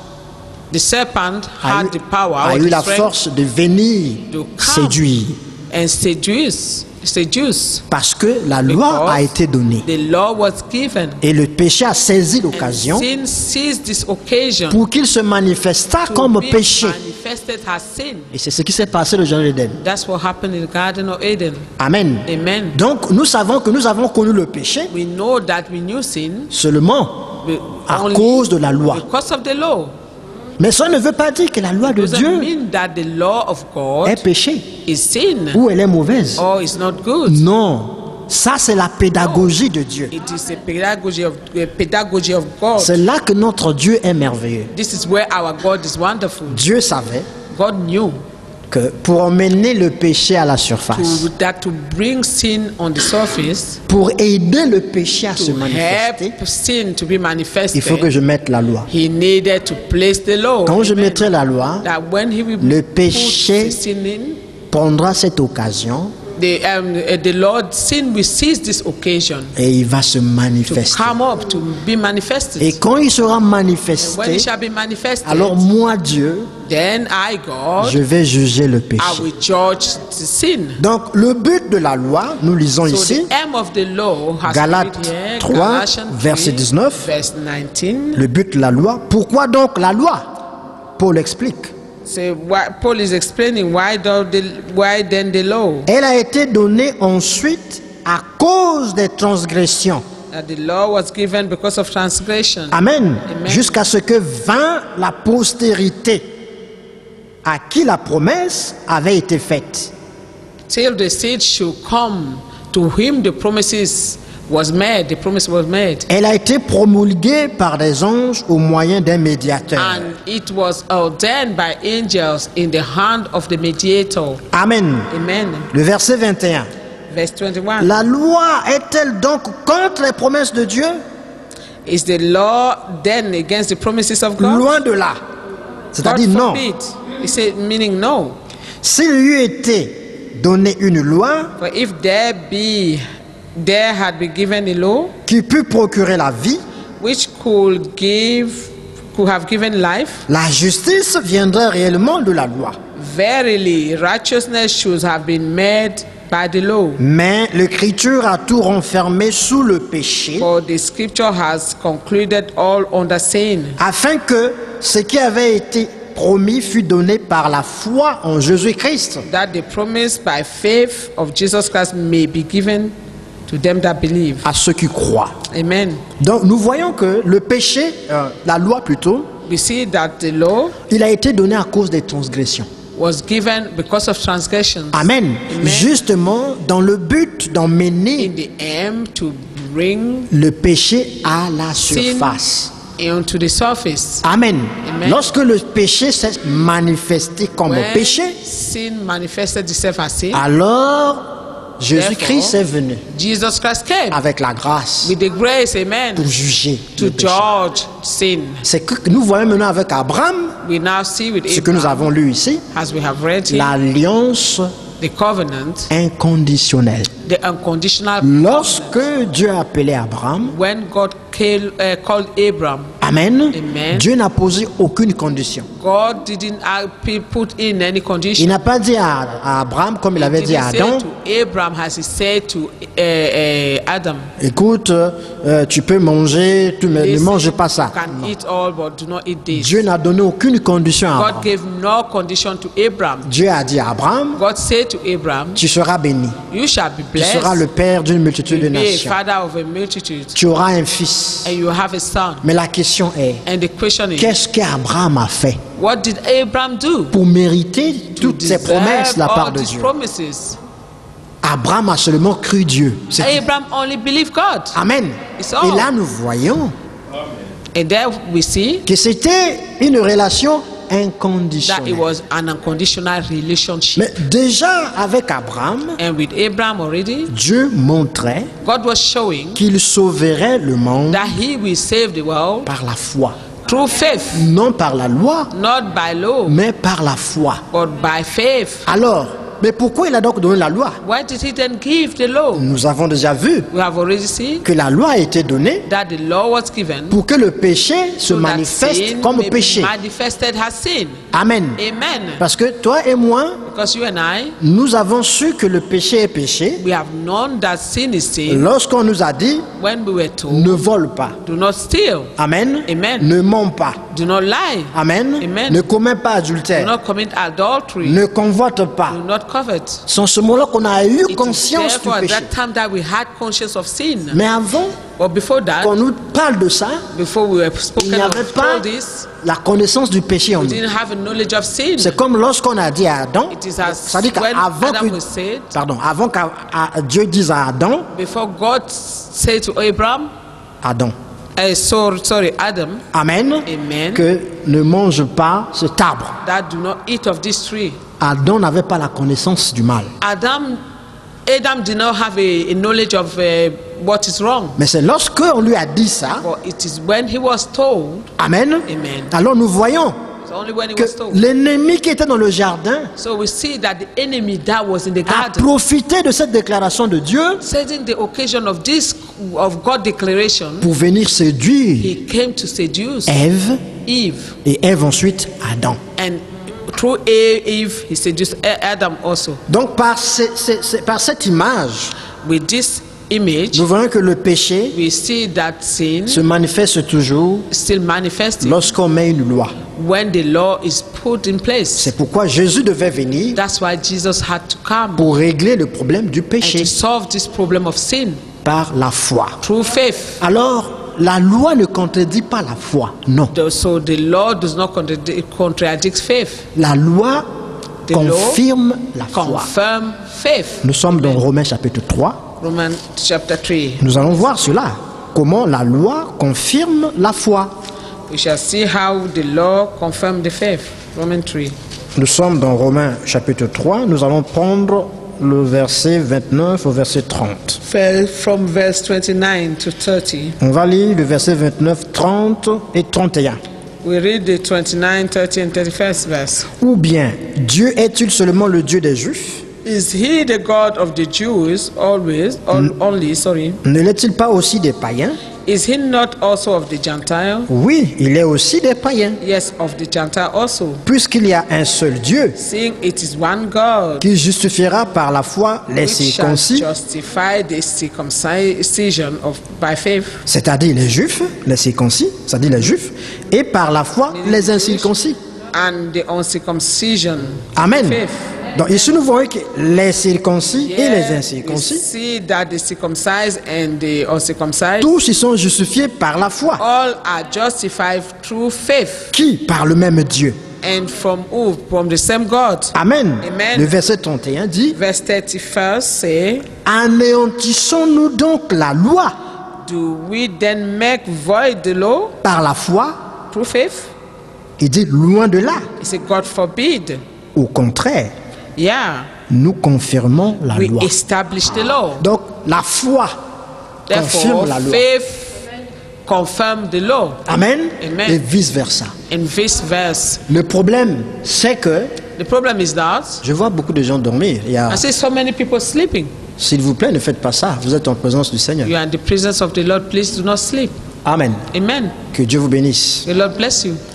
[SPEAKER 2] the serpent
[SPEAKER 3] a
[SPEAKER 2] had
[SPEAKER 3] eu,
[SPEAKER 2] the power,
[SPEAKER 3] a
[SPEAKER 2] or
[SPEAKER 3] eu
[SPEAKER 2] the
[SPEAKER 3] la
[SPEAKER 2] strength
[SPEAKER 3] force de venir
[SPEAKER 2] to come
[SPEAKER 3] séduire,
[SPEAKER 2] and seduce, seduce.
[SPEAKER 3] parce que la loi a été donnée
[SPEAKER 2] The law was given.
[SPEAKER 3] et le péché a saisi
[SPEAKER 2] And
[SPEAKER 3] l'occasion
[SPEAKER 2] sin seized this occasion
[SPEAKER 3] pour qu'il se manifestât
[SPEAKER 2] to
[SPEAKER 3] comme
[SPEAKER 2] be
[SPEAKER 3] péché.
[SPEAKER 2] manifested as sin.
[SPEAKER 3] Et c'est ce qui s'est passé au jardin d'Éden.
[SPEAKER 2] That's what happened in the Garden of Eden.
[SPEAKER 3] Amen.
[SPEAKER 2] Amen.
[SPEAKER 3] Donc nous savons que nous avons connu le péché
[SPEAKER 2] We know that we knew sin
[SPEAKER 3] seulement
[SPEAKER 2] be-
[SPEAKER 3] à
[SPEAKER 2] only
[SPEAKER 3] cause de la loi.
[SPEAKER 2] because of the law.
[SPEAKER 3] Mais ça ne veut pas dire que la loi de
[SPEAKER 2] Doesn't
[SPEAKER 3] Dieu
[SPEAKER 2] mean that the law of God
[SPEAKER 3] est péché
[SPEAKER 2] is sin
[SPEAKER 3] ou elle est mauvaise.
[SPEAKER 2] or is not good.
[SPEAKER 3] Non, ça c'est la pédagogie de Dieu.
[SPEAKER 2] It is a pedagogy of a pedagogy of God.
[SPEAKER 3] C'est là que notre Dieu est merveilleux.
[SPEAKER 2] This is where our God is wonderful.
[SPEAKER 3] Dieu savait
[SPEAKER 2] God knew
[SPEAKER 3] que pour emmener le péché à la surface,
[SPEAKER 2] to, that to bring sin on the surface,
[SPEAKER 3] pour aider le péché à se
[SPEAKER 2] to
[SPEAKER 3] manifester,
[SPEAKER 2] help sin to be manifested,
[SPEAKER 3] il faut que je mette la loi.
[SPEAKER 2] He needed to place the law.
[SPEAKER 3] Quand je
[SPEAKER 2] Amen.
[SPEAKER 3] mettrai la loi,
[SPEAKER 2] That when he will
[SPEAKER 3] le
[SPEAKER 2] put
[SPEAKER 3] péché
[SPEAKER 2] the sin in,
[SPEAKER 3] prendra cette occasion
[SPEAKER 2] the, um, uh, the Lord sin will seize this occasion
[SPEAKER 3] et il va se
[SPEAKER 2] to
[SPEAKER 3] manifester.
[SPEAKER 2] come up, to be manifested.
[SPEAKER 3] Et quand il sera
[SPEAKER 2] And when
[SPEAKER 3] manifesté,
[SPEAKER 2] it shall be manifested,
[SPEAKER 3] alors moi Dieu,
[SPEAKER 2] then I, God,
[SPEAKER 3] je vais juger le
[SPEAKER 2] I
[SPEAKER 3] péché.
[SPEAKER 2] will judge the sin.
[SPEAKER 3] Donc le but de la loi, nous lisons
[SPEAKER 2] So
[SPEAKER 3] ici,
[SPEAKER 2] the aim of the law has
[SPEAKER 3] Galates
[SPEAKER 2] been here,
[SPEAKER 3] trois,
[SPEAKER 2] Galatians
[SPEAKER 3] verset
[SPEAKER 2] three,
[SPEAKER 3] dix-neuf.
[SPEAKER 2] verse nineteen.
[SPEAKER 3] le but de la loi. Pourquoi donc la loi? Paul explique.
[SPEAKER 2] So why, Paul is explaining why, do the, why then the law?
[SPEAKER 3] Elle a été donnée ensuite à cause des transgressions.
[SPEAKER 2] That the law was given because of transgression.
[SPEAKER 3] Amen.
[SPEAKER 2] Amen.
[SPEAKER 3] Jusqu'à ce que vint la postérité à qui la promesse avait été faite.
[SPEAKER 2] Till the seed should come to him the promises was made, the promise was made.
[SPEAKER 3] Elle a été promulguée par des anges au moyen d'un médiateur.
[SPEAKER 2] And it was ordained by angels in the hand of the mediator.
[SPEAKER 3] Amen.
[SPEAKER 2] Amen.
[SPEAKER 3] Le verset vingt et un.
[SPEAKER 2] Verse twenty-one.
[SPEAKER 3] La loi est-elle donc contre les promesses de Dieu?
[SPEAKER 2] Is the law then against the promises of God?
[SPEAKER 3] Loin de là. C'est-à-dire
[SPEAKER 2] God
[SPEAKER 3] non.
[SPEAKER 2] forbid. He said, meaning no.
[SPEAKER 3] S'il lui eût été donné une loi
[SPEAKER 2] For if there be, there had been given a law
[SPEAKER 3] qui pût procurer la vie,
[SPEAKER 2] which could give, could have given life,
[SPEAKER 3] la justice viendrait réellement de la loi.
[SPEAKER 2] verily righteousness should have been made by the law.
[SPEAKER 3] Mais l'écriture a tout renfermé sous le péché,
[SPEAKER 2] For the scripture has concluded all under sin,
[SPEAKER 3] afin que ce qui avait été promis fût donné par la foi en Jésus-Christ.
[SPEAKER 2] that the promise by faith of Jesus Christ may be given to them that believe.
[SPEAKER 3] À ceux qui croient.
[SPEAKER 2] Amen.
[SPEAKER 3] Donc nous voyons que le péché, euh, la loi plutôt,
[SPEAKER 2] We see that the law
[SPEAKER 3] il a été donné à cause des transgressions.
[SPEAKER 2] was given because of transgressions.
[SPEAKER 3] Amen.
[SPEAKER 2] Amen.
[SPEAKER 3] Justement dans le but d'emmener
[SPEAKER 2] In the aim to bring
[SPEAKER 3] le péché à la surface.
[SPEAKER 2] into the surface.
[SPEAKER 3] Amen.
[SPEAKER 2] Amen.
[SPEAKER 3] Lorsque le péché s'est manifesté comme
[SPEAKER 2] When
[SPEAKER 3] péché,
[SPEAKER 2] sin manifested itself as sin,
[SPEAKER 3] alors Jésus-Christ
[SPEAKER 2] Therefore,
[SPEAKER 3] est venu
[SPEAKER 2] Jesus Christ came
[SPEAKER 3] avec la grâce
[SPEAKER 2] with the grace, amen,
[SPEAKER 3] pour juger
[SPEAKER 2] to
[SPEAKER 3] le péché.
[SPEAKER 2] judge sin.
[SPEAKER 3] C'est que nous voyons maintenant avec Abraham,
[SPEAKER 2] We now see with
[SPEAKER 3] ce que nous
[SPEAKER 2] Abraham,
[SPEAKER 3] avons lu ici,
[SPEAKER 2] as we have read here,
[SPEAKER 3] l'alliance
[SPEAKER 2] the covenant,
[SPEAKER 3] inconditionnelle.
[SPEAKER 2] the unconditional
[SPEAKER 3] Lorsque Dieu a appelé Abraham,
[SPEAKER 2] when God called, uh, called Abraham,
[SPEAKER 3] Amen,
[SPEAKER 2] Amen.
[SPEAKER 3] Dieu n'a posé aucune condition.
[SPEAKER 2] God didn't uh, put in any
[SPEAKER 3] Il
[SPEAKER 2] condition.
[SPEAKER 3] n'a pas dit à, à Abraham, comme il
[SPEAKER 2] He
[SPEAKER 3] avait dit à
[SPEAKER 2] didn't say
[SPEAKER 3] Adam,
[SPEAKER 2] to Abraham as he said to uh, uh, Adam,
[SPEAKER 3] écoute, euh, tu peux manger, tu ne ne
[SPEAKER 2] "Listen,
[SPEAKER 3] manges pas ça.
[SPEAKER 2] you can
[SPEAKER 3] Non.
[SPEAKER 2] eat all, but do not eat this."
[SPEAKER 3] Dieu n'a donné aucune condition à
[SPEAKER 2] God
[SPEAKER 3] Abraham.
[SPEAKER 2] gave no condition to Abraham.
[SPEAKER 3] Dieu a dit à Abraham,
[SPEAKER 2] God said to Abraham,
[SPEAKER 3] tu seras béni,
[SPEAKER 2] "You shall be
[SPEAKER 3] tu seras
[SPEAKER 2] blessed.
[SPEAKER 3] le père d'une multitude de
[SPEAKER 2] You'll be a
[SPEAKER 3] nations,
[SPEAKER 2] father of a multitude,
[SPEAKER 3] tu auras un fils.
[SPEAKER 2] and you have a son."
[SPEAKER 3] Mais la question est,
[SPEAKER 2] And the question is,
[SPEAKER 3] qu'est-ce qu'Abraham a fait
[SPEAKER 2] what did Abraham do
[SPEAKER 3] pour mériter
[SPEAKER 2] to
[SPEAKER 3] toutes ces
[SPEAKER 2] deserve
[SPEAKER 3] promesses de la part
[SPEAKER 2] all
[SPEAKER 3] de
[SPEAKER 2] these
[SPEAKER 3] Dieu?
[SPEAKER 2] promises?
[SPEAKER 3] Abraham a seulement cru Dieu. C'est tout.
[SPEAKER 2] Abraham only believed God.
[SPEAKER 3] Amen.
[SPEAKER 2] It's all.
[SPEAKER 3] Et là, nous voyons
[SPEAKER 2] And there we see
[SPEAKER 3] que c'était une relation
[SPEAKER 2] that it
[SPEAKER 3] inconditionnelle.
[SPEAKER 2] was an unconditional relationship.
[SPEAKER 3] Mais déjà avec Abraham,
[SPEAKER 2] And with Abraham already,
[SPEAKER 3] Dieu montrait
[SPEAKER 2] God was showing
[SPEAKER 3] qu'il sauverait le monde
[SPEAKER 2] that he will save the world
[SPEAKER 3] par la foi.
[SPEAKER 2] through faith,
[SPEAKER 3] Non par la loi,
[SPEAKER 2] not by law,
[SPEAKER 3] mais par la foi.
[SPEAKER 2] but by faith.
[SPEAKER 3] Alors, mais pourquoi il a donc donné la loi?
[SPEAKER 2] Why did he then give the law?
[SPEAKER 3] Nous avons déjà vu
[SPEAKER 2] We have already seen
[SPEAKER 3] que la loi a été donnée
[SPEAKER 2] that the law was given
[SPEAKER 3] pour que le péché se
[SPEAKER 2] so that
[SPEAKER 3] manifeste
[SPEAKER 2] sin
[SPEAKER 3] comme
[SPEAKER 2] may be
[SPEAKER 3] péché.
[SPEAKER 2] manifested as sin.
[SPEAKER 3] Amen.
[SPEAKER 2] Amen.
[SPEAKER 3] Parce que toi et moi,
[SPEAKER 2] Because you and I,
[SPEAKER 3] nous avons su que le péché est péché
[SPEAKER 2] we have known that sin is sin
[SPEAKER 3] lorsqu'on nous a dit
[SPEAKER 2] when we were told,
[SPEAKER 3] ne vole pas.
[SPEAKER 2] do not steal,
[SPEAKER 3] Amen.
[SPEAKER 2] Amen.
[SPEAKER 3] Ne mens pas.
[SPEAKER 2] do not lie,
[SPEAKER 3] Amen.
[SPEAKER 2] Amen.
[SPEAKER 3] Ne commets pas
[SPEAKER 2] do
[SPEAKER 3] adultère.
[SPEAKER 2] not commit adultery,
[SPEAKER 3] Ne convoite pas.
[SPEAKER 2] do not covet.
[SPEAKER 3] C'est en ce moment-là qu'on a eu
[SPEAKER 2] It is
[SPEAKER 3] conscience du
[SPEAKER 2] therefore at
[SPEAKER 3] péché.
[SPEAKER 2] that time that we had conscience of sin.
[SPEAKER 3] Mais avant
[SPEAKER 2] But before that,
[SPEAKER 3] qu'on nous parle de ça,
[SPEAKER 2] before we were
[SPEAKER 3] il
[SPEAKER 2] spoken
[SPEAKER 3] n'y avait
[SPEAKER 2] of
[SPEAKER 3] pas
[SPEAKER 2] all this,
[SPEAKER 3] la connaissance du péché en
[SPEAKER 2] we
[SPEAKER 3] nous.
[SPEAKER 2] didn't have a knowledge of sin.
[SPEAKER 3] C'est comme lorsqu'on a dit à Adam,
[SPEAKER 2] It is as
[SPEAKER 3] ça dit
[SPEAKER 2] when
[SPEAKER 3] qu'avant
[SPEAKER 2] Adam
[SPEAKER 3] que,
[SPEAKER 2] was said,
[SPEAKER 3] pardon, avant que Dieu dise à Adam,
[SPEAKER 2] before God said to Abraham,
[SPEAKER 3] Adam,
[SPEAKER 2] uh, so, sorry, Adam,
[SPEAKER 3] Amen,
[SPEAKER 2] Amen,
[SPEAKER 3] que ne mange pas cet arbre.
[SPEAKER 2] that do not eat of this tree.
[SPEAKER 3] Adam n'avait pas la connaissance du mal.
[SPEAKER 2] Adam, Adam did not have a, a knowledge of uh, what is wrong.
[SPEAKER 3] Mais c'est lorsqu'on lui a dit ça,
[SPEAKER 2] But it is when he was told,
[SPEAKER 3] Amen,
[SPEAKER 2] Amen,
[SPEAKER 3] alors nous voyons
[SPEAKER 2] it's only when he
[SPEAKER 3] que
[SPEAKER 2] was told.
[SPEAKER 3] l'ennemi qui était dans le jardin
[SPEAKER 2] So we see that the enemy that was in the
[SPEAKER 3] a
[SPEAKER 2] garden,
[SPEAKER 3] profité de cette déclaration de Dieu
[SPEAKER 2] setting the occasion of this, of God declaration,
[SPEAKER 3] pour venir séduire
[SPEAKER 2] he came to seduce
[SPEAKER 3] Ève
[SPEAKER 2] Eve.
[SPEAKER 3] et Ève ensuite Adam.
[SPEAKER 2] And through Eve, he seduced Adam also.
[SPEAKER 3] Donc par, ce- ce- ce- par cette image,
[SPEAKER 2] With this image,
[SPEAKER 3] nous voyons que le péché
[SPEAKER 2] we see that sin
[SPEAKER 3] se manifeste toujours
[SPEAKER 2] still manifesting
[SPEAKER 3] lorsqu'on met une loi.
[SPEAKER 2] when the law is put in place.
[SPEAKER 3] C'est pourquoi Jésus devait venir
[SPEAKER 2] That's why Jesus had to come
[SPEAKER 3] pour régler le problème du
[SPEAKER 2] and
[SPEAKER 3] péché
[SPEAKER 2] to solve this problem of sin
[SPEAKER 3] par la foi.
[SPEAKER 2] through faith.
[SPEAKER 3] Alors, la loi ne contredit pas la foi, non.
[SPEAKER 2] The- So the law does not contradict, contradict faith.
[SPEAKER 3] La loi
[SPEAKER 2] The law
[SPEAKER 3] confirme la foi.
[SPEAKER 2] confirm faith.
[SPEAKER 3] Nous sommes dans Romains chapitre trois,
[SPEAKER 2] Romans chapter three.
[SPEAKER 3] Nous allons voir cela. Comment la loi confirme la foi.
[SPEAKER 2] We shall see how the law confirmed the faith. Romans three.
[SPEAKER 3] Nous sommes dans Romains chapitre trois. Nous allons prendre le verset vingt-neuf au verset trente.
[SPEAKER 2] From verse twenty-nine to thirty.
[SPEAKER 3] On va lire le verset vingt-neuf, trente et trente et un.
[SPEAKER 2] We read the twenty-nine, thirty and thirty-first verse.
[SPEAKER 3] Ou bien, Dieu est-il seulement le Dieu des Juifs?
[SPEAKER 2] Is he the God of the Jews always, or only, sorry?
[SPEAKER 3] Ne l'est-il pas aussi des païens?
[SPEAKER 2] Is he not also of the Gentile?
[SPEAKER 3] Oui, il est aussi des païens.
[SPEAKER 2] Yes, of the Gentile also.
[SPEAKER 3] Puisqu'il y a un seul Dieu
[SPEAKER 2] Seeing it is one God,
[SPEAKER 3] qui justifiera par la foi les
[SPEAKER 2] which shall
[SPEAKER 3] circoncis,
[SPEAKER 2] justify the circumcision of by faith,
[SPEAKER 3] c'est-à-dire les Juifs, les circoncis, c'est-à-dire les Juifs, et par la foi les incirconcis.
[SPEAKER 2] and the uncircumcision.
[SPEAKER 3] Amen.
[SPEAKER 2] Faith.
[SPEAKER 3] Donc ici nous voyons que les circoncis et les
[SPEAKER 2] Yeah, we
[SPEAKER 3] incirconcis,
[SPEAKER 2] see that the circumcised and the uncircumcised
[SPEAKER 3] tous ils sont justifiés par la foi.
[SPEAKER 2] all are justified through faith.
[SPEAKER 3] Qui? Par le même Dieu.
[SPEAKER 2] And from who? From the same God.
[SPEAKER 3] Amen.
[SPEAKER 2] Amen.
[SPEAKER 3] Le verset trente et un dit:
[SPEAKER 2] Verse thirty-one say,
[SPEAKER 3] anéantissons-nous donc la loi
[SPEAKER 2] do we then make void the law
[SPEAKER 3] par la foi?
[SPEAKER 2] through faith?
[SPEAKER 3] Il dit loin de là.
[SPEAKER 2] He said, God forbid.
[SPEAKER 3] Au contraire,
[SPEAKER 2] Yeah,
[SPEAKER 3] nous confirmons la
[SPEAKER 2] we
[SPEAKER 3] loi.
[SPEAKER 2] establish the law.
[SPEAKER 3] Donc la foi
[SPEAKER 2] Therefore,
[SPEAKER 3] confirme la loi.
[SPEAKER 2] faith confirm the law.
[SPEAKER 3] Amen.
[SPEAKER 2] Amen.
[SPEAKER 3] Et vice versa.
[SPEAKER 2] In this verse,
[SPEAKER 3] Le problème, c'est que
[SPEAKER 2] the problem is that
[SPEAKER 3] je vois beaucoup de gens dormir. Il y a,
[SPEAKER 2] I see so many people sleeping.
[SPEAKER 3] s'il vous plaît, ne faites pas ça. Vous êtes en présence du Seigneur.
[SPEAKER 2] You are in the presence of the Lord. Please do not sleep.
[SPEAKER 3] Amen.
[SPEAKER 2] Amen.
[SPEAKER 3] Que Dieu vous bénisse.
[SPEAKER 2] The Lord bless you.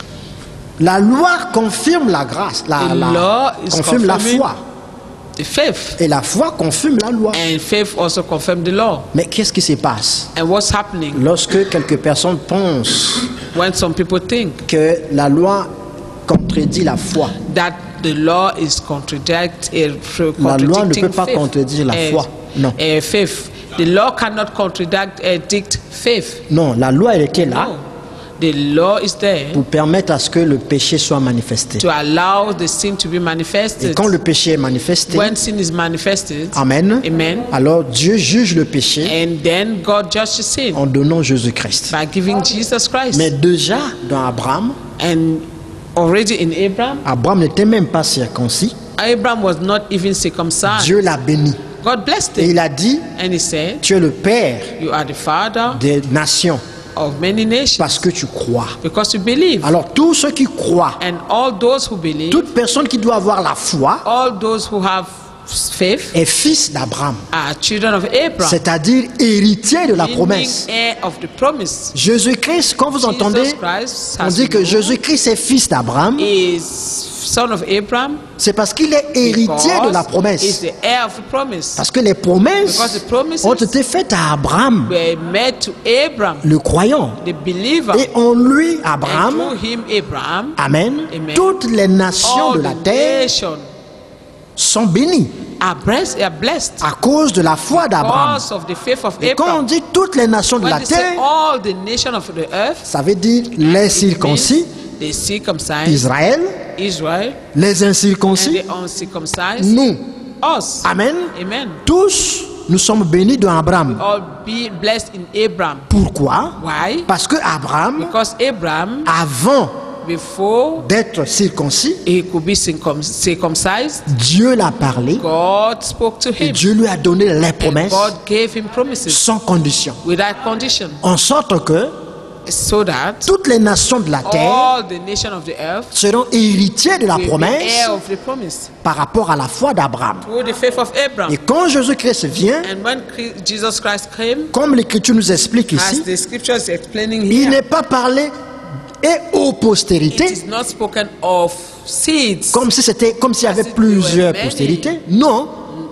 [SPEAKER 3] La loi confirme la grâce, la,
[SPEAKER 2] The
[SPEAKER 3] la-
[SPEAKER 2] law is
[SPEAKER 3] confirme la
[SPEAKER 2] confirming
[SPEAKER 3] foi.
[SPEAKER 2] the faith,
[SPEAKER 3] Et la foi confirme la loi.
[SPEAKER 2] and faith also confirm the law.
[SPEAKER 3] Mais qu'est-ce qui se passe
[SPEAKER 2] And what's happening
[SPEAKER 3] lorsque quelques personnes pensent
[SPEAKER 2] when some people think
[SPEAKER 3] que la loi contredit la foi?
[SPEAKER 2] that the law is contradict, uh,
[SPEAKER 3] La loi ne peut
[SPEAKER 2] contradicting
[SPEAKER 3] pas
[SPEAKER 2] faith?
[SPEAKER 3] contredire la
[SPEAKER 2] Uh,
[SPEAKER 3] foi. Non.
[SPEAKER 2] uh, faith. The law cannot contradict uh, dict faith.
[SPEAKER 3] Non, la loi elle était là
[SPEAKER 2] No. The law is there
[SPEAKER 3] pour permettre à ce que le péché soit manifesté.
[SPEAKER 2] to allow the sin to be
[SPEAKER 3] Et
[SPEAKER 2] manifested.
[SPEAKER 3] quand le péché est manifesté,
[SPEAKER 2] When sin is manifested,
[SPEAKER 3] Amen,
[SPEAKER 2] Amen,
[SPEAKER 3] alors Dieu juge le péché
[SPEAKER 2] and then God judges sin
[SPEAKER 3] en donnant Jésus-Christ.
[SPEAKER 2] by giving Jesus Christ.
[SPEAKER 3] Mais déjà, dans Abraham,
[SPEAKER 2] And already in Abraham,
[SPEAKER 3] Abraham n'était même pas circoncis.
[SPEAKER 2] Abraham was not even circumcised.
[SPEAKER 3] Dieu l'a béni.
[SPEAKER 2] God blessed
[SPEAKER 3] Et
[SPEAKER 2] him,
[SPEAKER 3] il a dit,
[SPEAKER 2] and he said,
[SPEAKER 3] tu es le père
[SPEAKER 2] you are the father
[SPEAKER 3] des nations
[SPEAKER 2] of many nations
[SPEAKER 3] parce que tu crois.
[SPEAKER 2] because you believe.
[SPEAKER 3] Alors tous ceux qui croient,
[SPEAKER 2] And all those who believe,
[SPEAKER 3] toute personne qui doit avoir la foi
[SPEAKER 2] all those who have faith
[SPEAKER 3] est fils d'Abraham,
[SPEAKER 2] are children of Abraham,
[SPEAKER 3] c'est-à-dire héritier de la
[SPEAKER 2] meaning
[SPEAKER 3] promesse.
[SPEAKER 2] heir of the promise.
[SPEAKER 3] Jésus-Christ, quand vous entendez,
[SPEAKER 2] Jesus Christ
[SPEAKER 3] on
[SPEAKER 2] has
[SPEAKER 3] dit que
[SPEAKER 2] known
[SPEAKER 3] Jésus-Christ est fils d'Abraham,
[SPEAKER 2] is son of Abraham
[SPEAKER 3] c'est parce qu'il est héritier de la
[SPEAKER 2] because he's
[SPEAKER 3] promesse.
[SPEAKER 2] the heir of the promise.
[SPEAKER 3] Parce que les promesses
[SPEAKER 2] Because the promises
[SPEAKER 3] ont été faites à Abraham,
[SPEAKER 2] were made to Abraham,
[SPEAKER 3] le croyant.
[SPEAKER 2] the believer,
[SPEAKER 3] Et en lui,
[SPEAKER 2] and
[SPEAKER 3] Abraham,
[SPEAKER 2] through him Abraham,
[SPEAKER 3] Amen,
[SPEAKER 2] Amen.
[SPEAKER 3] toutes les nations
[SPEAKER 2] all
[SPEAKER 3] de la
[SPEAKER 2] the
[SPEAKER 3] terre
[SPEAKER 2] nations
[SPEAKER 3] sont bénies
[SPEAKER 2] are blessed, are blessed
[SPEAKER 3] à cause de la foi d'Abraham.
[SPEAKER 2] because of the faith of
[SPEAKER 3] Et quand on
[SPEAKER 2] Abraham.
[SPEAKER 3] dit toutes les nations de
[SPEAKER 2] When
[SPEAKER 3] la
[SPEAKER 2] they say
[SPEAKER 3] terre,
[SPEAKER 2] all the nations of the earth,
[SPEAKER 3] ça veut dire les circoncis,
[SPEAKER 2] the circumcised,
[SPEAKER 3] Israël,
[SPEAKER 2] Israel,
[SPEAKER 3] les
[SPEAKER 2] and
[SPEAKER 3] incirconcis,
[SPEAKER 2] the uncircumcised,
[SPEAKER 3] nous.
[SPEAKER 2] us.
[SPEAKER 3] Amen.
[SPEAKER 2] Amen.
[SPEAKER 3] Tous, nous sommes bénis dans Abraham.
[SPEAKER 2] All be blessed in Abraham.
[SPEAKER 3] Pourquoi?
[SPEAKER 2] Why?
[SPEAKER 3] Parce que Abraham,
[SPEAKER 2] Because Abraham,
[SPEAKER 3] avant
[SPEAKER 2] before
[SPEAKER 3] d'être circoncis,
[SPEAKER 2] he could be circum- circumcised,
[SPEAKER 3] Dieu l'a parlé
[SPEAKER 2] God spoke to
[SPEAKER 3] et
[SPEAKER 2] him.
[SPEAKER 3] Dieu lui a donné les
[SPEAKER 2] And
[SPEAKER 3] promesses
[SPEAKER 2] God gave him promises
[SPEAKER 3] sans condition.
[SPEAKER 2] without condition,
[SPEAKER 3] En sorte que
[SPEAKER 2] so that
[SPEAKER 3] toutes les nations de la terre
[SPEAKER 2] all the nations of the earth
[SPEAKER 3] seront héritiers de la
[SPEAKER 2] will be
[SPEAKER 3] promesse
[SPEAKER 2] heir of the promise
[SPEAKER 3] par rapport à la foi d'Abraham.
[SPEAKER 2] through the faith of Abraham.
[SPEAKER 3] Et quand Jésus-Christ vient,
[SPEAKER 2] And when Chri- Jesus Christ came,
[SPEAKER 3] comme l'Écriture nous explique
[SPEAKER 2] as
[SPEAKER 3] ici,
[SPEAKER 2] the scripture is explaining
[SPEAKER 3] il
[SPEAKER 2] here,
[SPEAKER 3] n'est pas parlé et aux
[SPEAKER 2] it
[SPEAKER 3] postérités,
[SPEAKER 2] is not spoken of seeds,
[SPEAKER 3] comme si c'était comme s'il y avait
[SPEAKER 2] As if there were
[SPEAKER 3] plusieurs
[SPEAKER 2] many.
[SPEAKER 3] postérités. Non,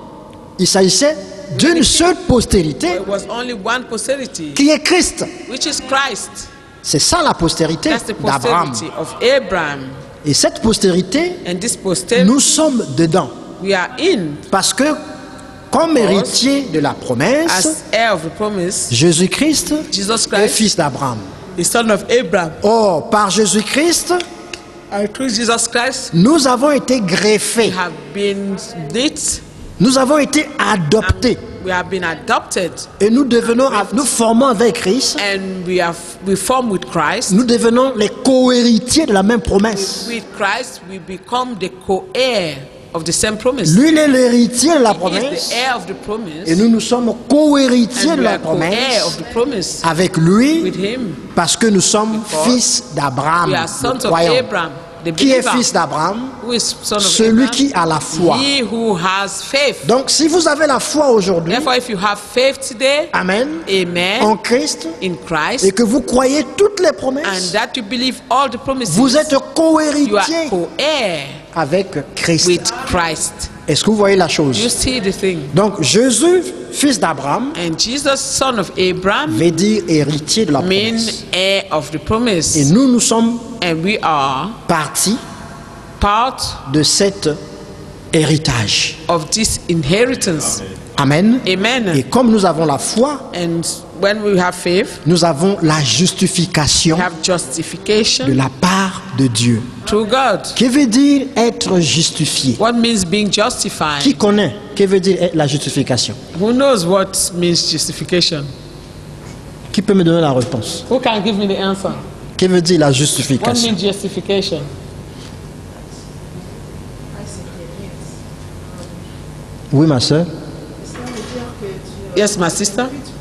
[SPEAKER 3] il s'agissait d'une seule postérité
[SPEAKER 2] it was only one posterity,
[SPEAKER 3] qui est Christ.
[SPEAKER 2] which is Christ.
[SPEAKER 3] C'est ça la postérité
[SPEAKER 2] That's the
[SPEAKER 3] d'Abraham.
[SPEAKER 2] posterity of Abraham.
[SPEAKER 3] Et cette postérité,
[SPEAKER 2] And this posterity,
[SPEAKER 3] nous sommes dedans.
[SPEAKER 2] we are in
[SPEAKER 3] Parce que comme héritier de la promesse,
[SPEAKER 2] as heir of the promise.
[SPEAKER 3] Jésus-Christ
[SPEAKER 2] Jesus
[SPEAKER 3] est
[SPEAKER 2] Christ,
[SPEAKER 3] fils d'Abraham.
[SPEAKER 2] the son of Abraham.
[SPEAKER 3] Or, par Jésus-Christ,
[SPEAKER 2] And through Jesus Christ,
[SPEAKER 3] nous avons été
[SPEAKER 2] we
[SPEAKER 3] greffés
[SPEAKER 2] have been knit
[SPEAKER 3] Nous avons été adoptés.
[SPEAKER 2] We have been adopted.
[SPEAKER 3] Et nous devenons, nous formons avec Christ.
[SPEAKER 2] And we have we form with Christ.
[SPEAKER 3] Nous devenons les co-héritiers de la même promesse.
[SPEAKER 2] With Christ, we become the co-heir of the same promise.
[SPEAKER 3] Lui, il est l'héritier de la
[SPEAKER 2] He is
[SPEAKER 3] promesse.
[SPEAKER 2] the heir of the promise.
[SPEAKER 3] Et nous, nous sommes co-héritiers
[SPEAKER 2] And
[SPEAKER 3] de
[SPEAKER 2] we
[SPEAKER 3] la
[SPEAKER 2] are co-heir of
[SPEAKER 3] promesse
[SPEAKER 2] the promise
[SPEAKER 3] avec lui,
[SPEAKER 2] with him.
[SPEAKER 3] parce que nous sommes
[SPEAKER 2] Because
[SPEAKER 3] fils d'Abraham,
[SPEAKER 2] We are
[SPEAKER 3] le
[SPEAKER 2] sons of
[SPEAKER 3] croyant.
[SPEAKER 2] Abraham, the
[SPEAKER 3] Qui est
[SPEAKER 2] believer.
[SPEAKER 3] fils d'Abraham?
[SPEAKER 2] Who is son of
[SPEAKER 3] Celui
[SPEAKER 2] Abraham?
[SPEAKER 3] qui a la foi.
[SPEAKER 2] He who has faith.
[SPEAKER 3] Donc, si vous avez la foi aujourd'hui,
[SPEAKER 2] Therefore, if you have faith today,
[SPEAKER 3] Amen,
[SPEAKER 2] amen,
[SPEAKER 3] en Christ,
[SPEAKER 2] in Christ,
[SPEAKER 3] et que vous croyez toutes les
[SPEAKER 2] and
[SPEAKER 3] promesses,
[SPEAKER 2] that you believe all the promises,
[SPEAKER 3] vous êtes
[SPEAKER 2] you are
[SPEAKER 3] co-héritiers
[SPEAKER 2] co-heir
[SPEAKER 3] avec Christ.
[SPEAKER 2] with Christ.
[SPEAKER 3] Est-ce que vous voyez la
[SPEAKER 2] You
[SPEAKER 3] chose?
[SPEAKER 2] see the thing.
[SPEAKER 3] Donc, Jésus, fils d'Abraham,
[SPEAKER 2] And Jesus, son of Abraham,
[SPEAKER 3] veut dire héritier de la
[SPEAKER 2] mean
[SPEAKER 3] promesse.
[SPEAKER 2] heir of the promise.
[SPEAKER 3] Et nous, nous sommes
[SPEAKER 2] And we are
[SPEAKER 3] partis
[SPEAKER 2] part
[SPEAKER 3] de cet héritage.
[SPEAKER 2] of this inheritance.
[SPEAKER 3] Amen.
[SPEAKER 2] Amen.
[SPEAKER 3] Et comme nous avons la foi,
[SPEAKER 2] And when we have faith,
[SPEAKER 3] nous avons la
[SPEAKER 2] we
[SPEAKER 3] justification
[SPEAKER 2] have
[SPEAKER 3] de
[SPEAKER 2] justification
[SPEAKER 3] la part de Dieu.
[SPEAKER 2] through God.
[SPEAKER 3] Que veut dire être justifié?
[SPEAKER 2] What means being justified?
[SPEAKER 3] Qui connaît? Que veut dire la justification?
[SPEAKER 2] Who knows what means justification?
[SPEAKER 3] Qui peut me donner la réponse?
[SPEAKER 2] Who can give me the answer?
[SPEAKER 3] Que veut dire la
[SPEAKER 2] What
[SPEAKER 3] justification?
[SPEAKER 2] means justification?
[SPEAKER 3] Oui, ma soeur.
[SPEAKER 2] Yes, my sister.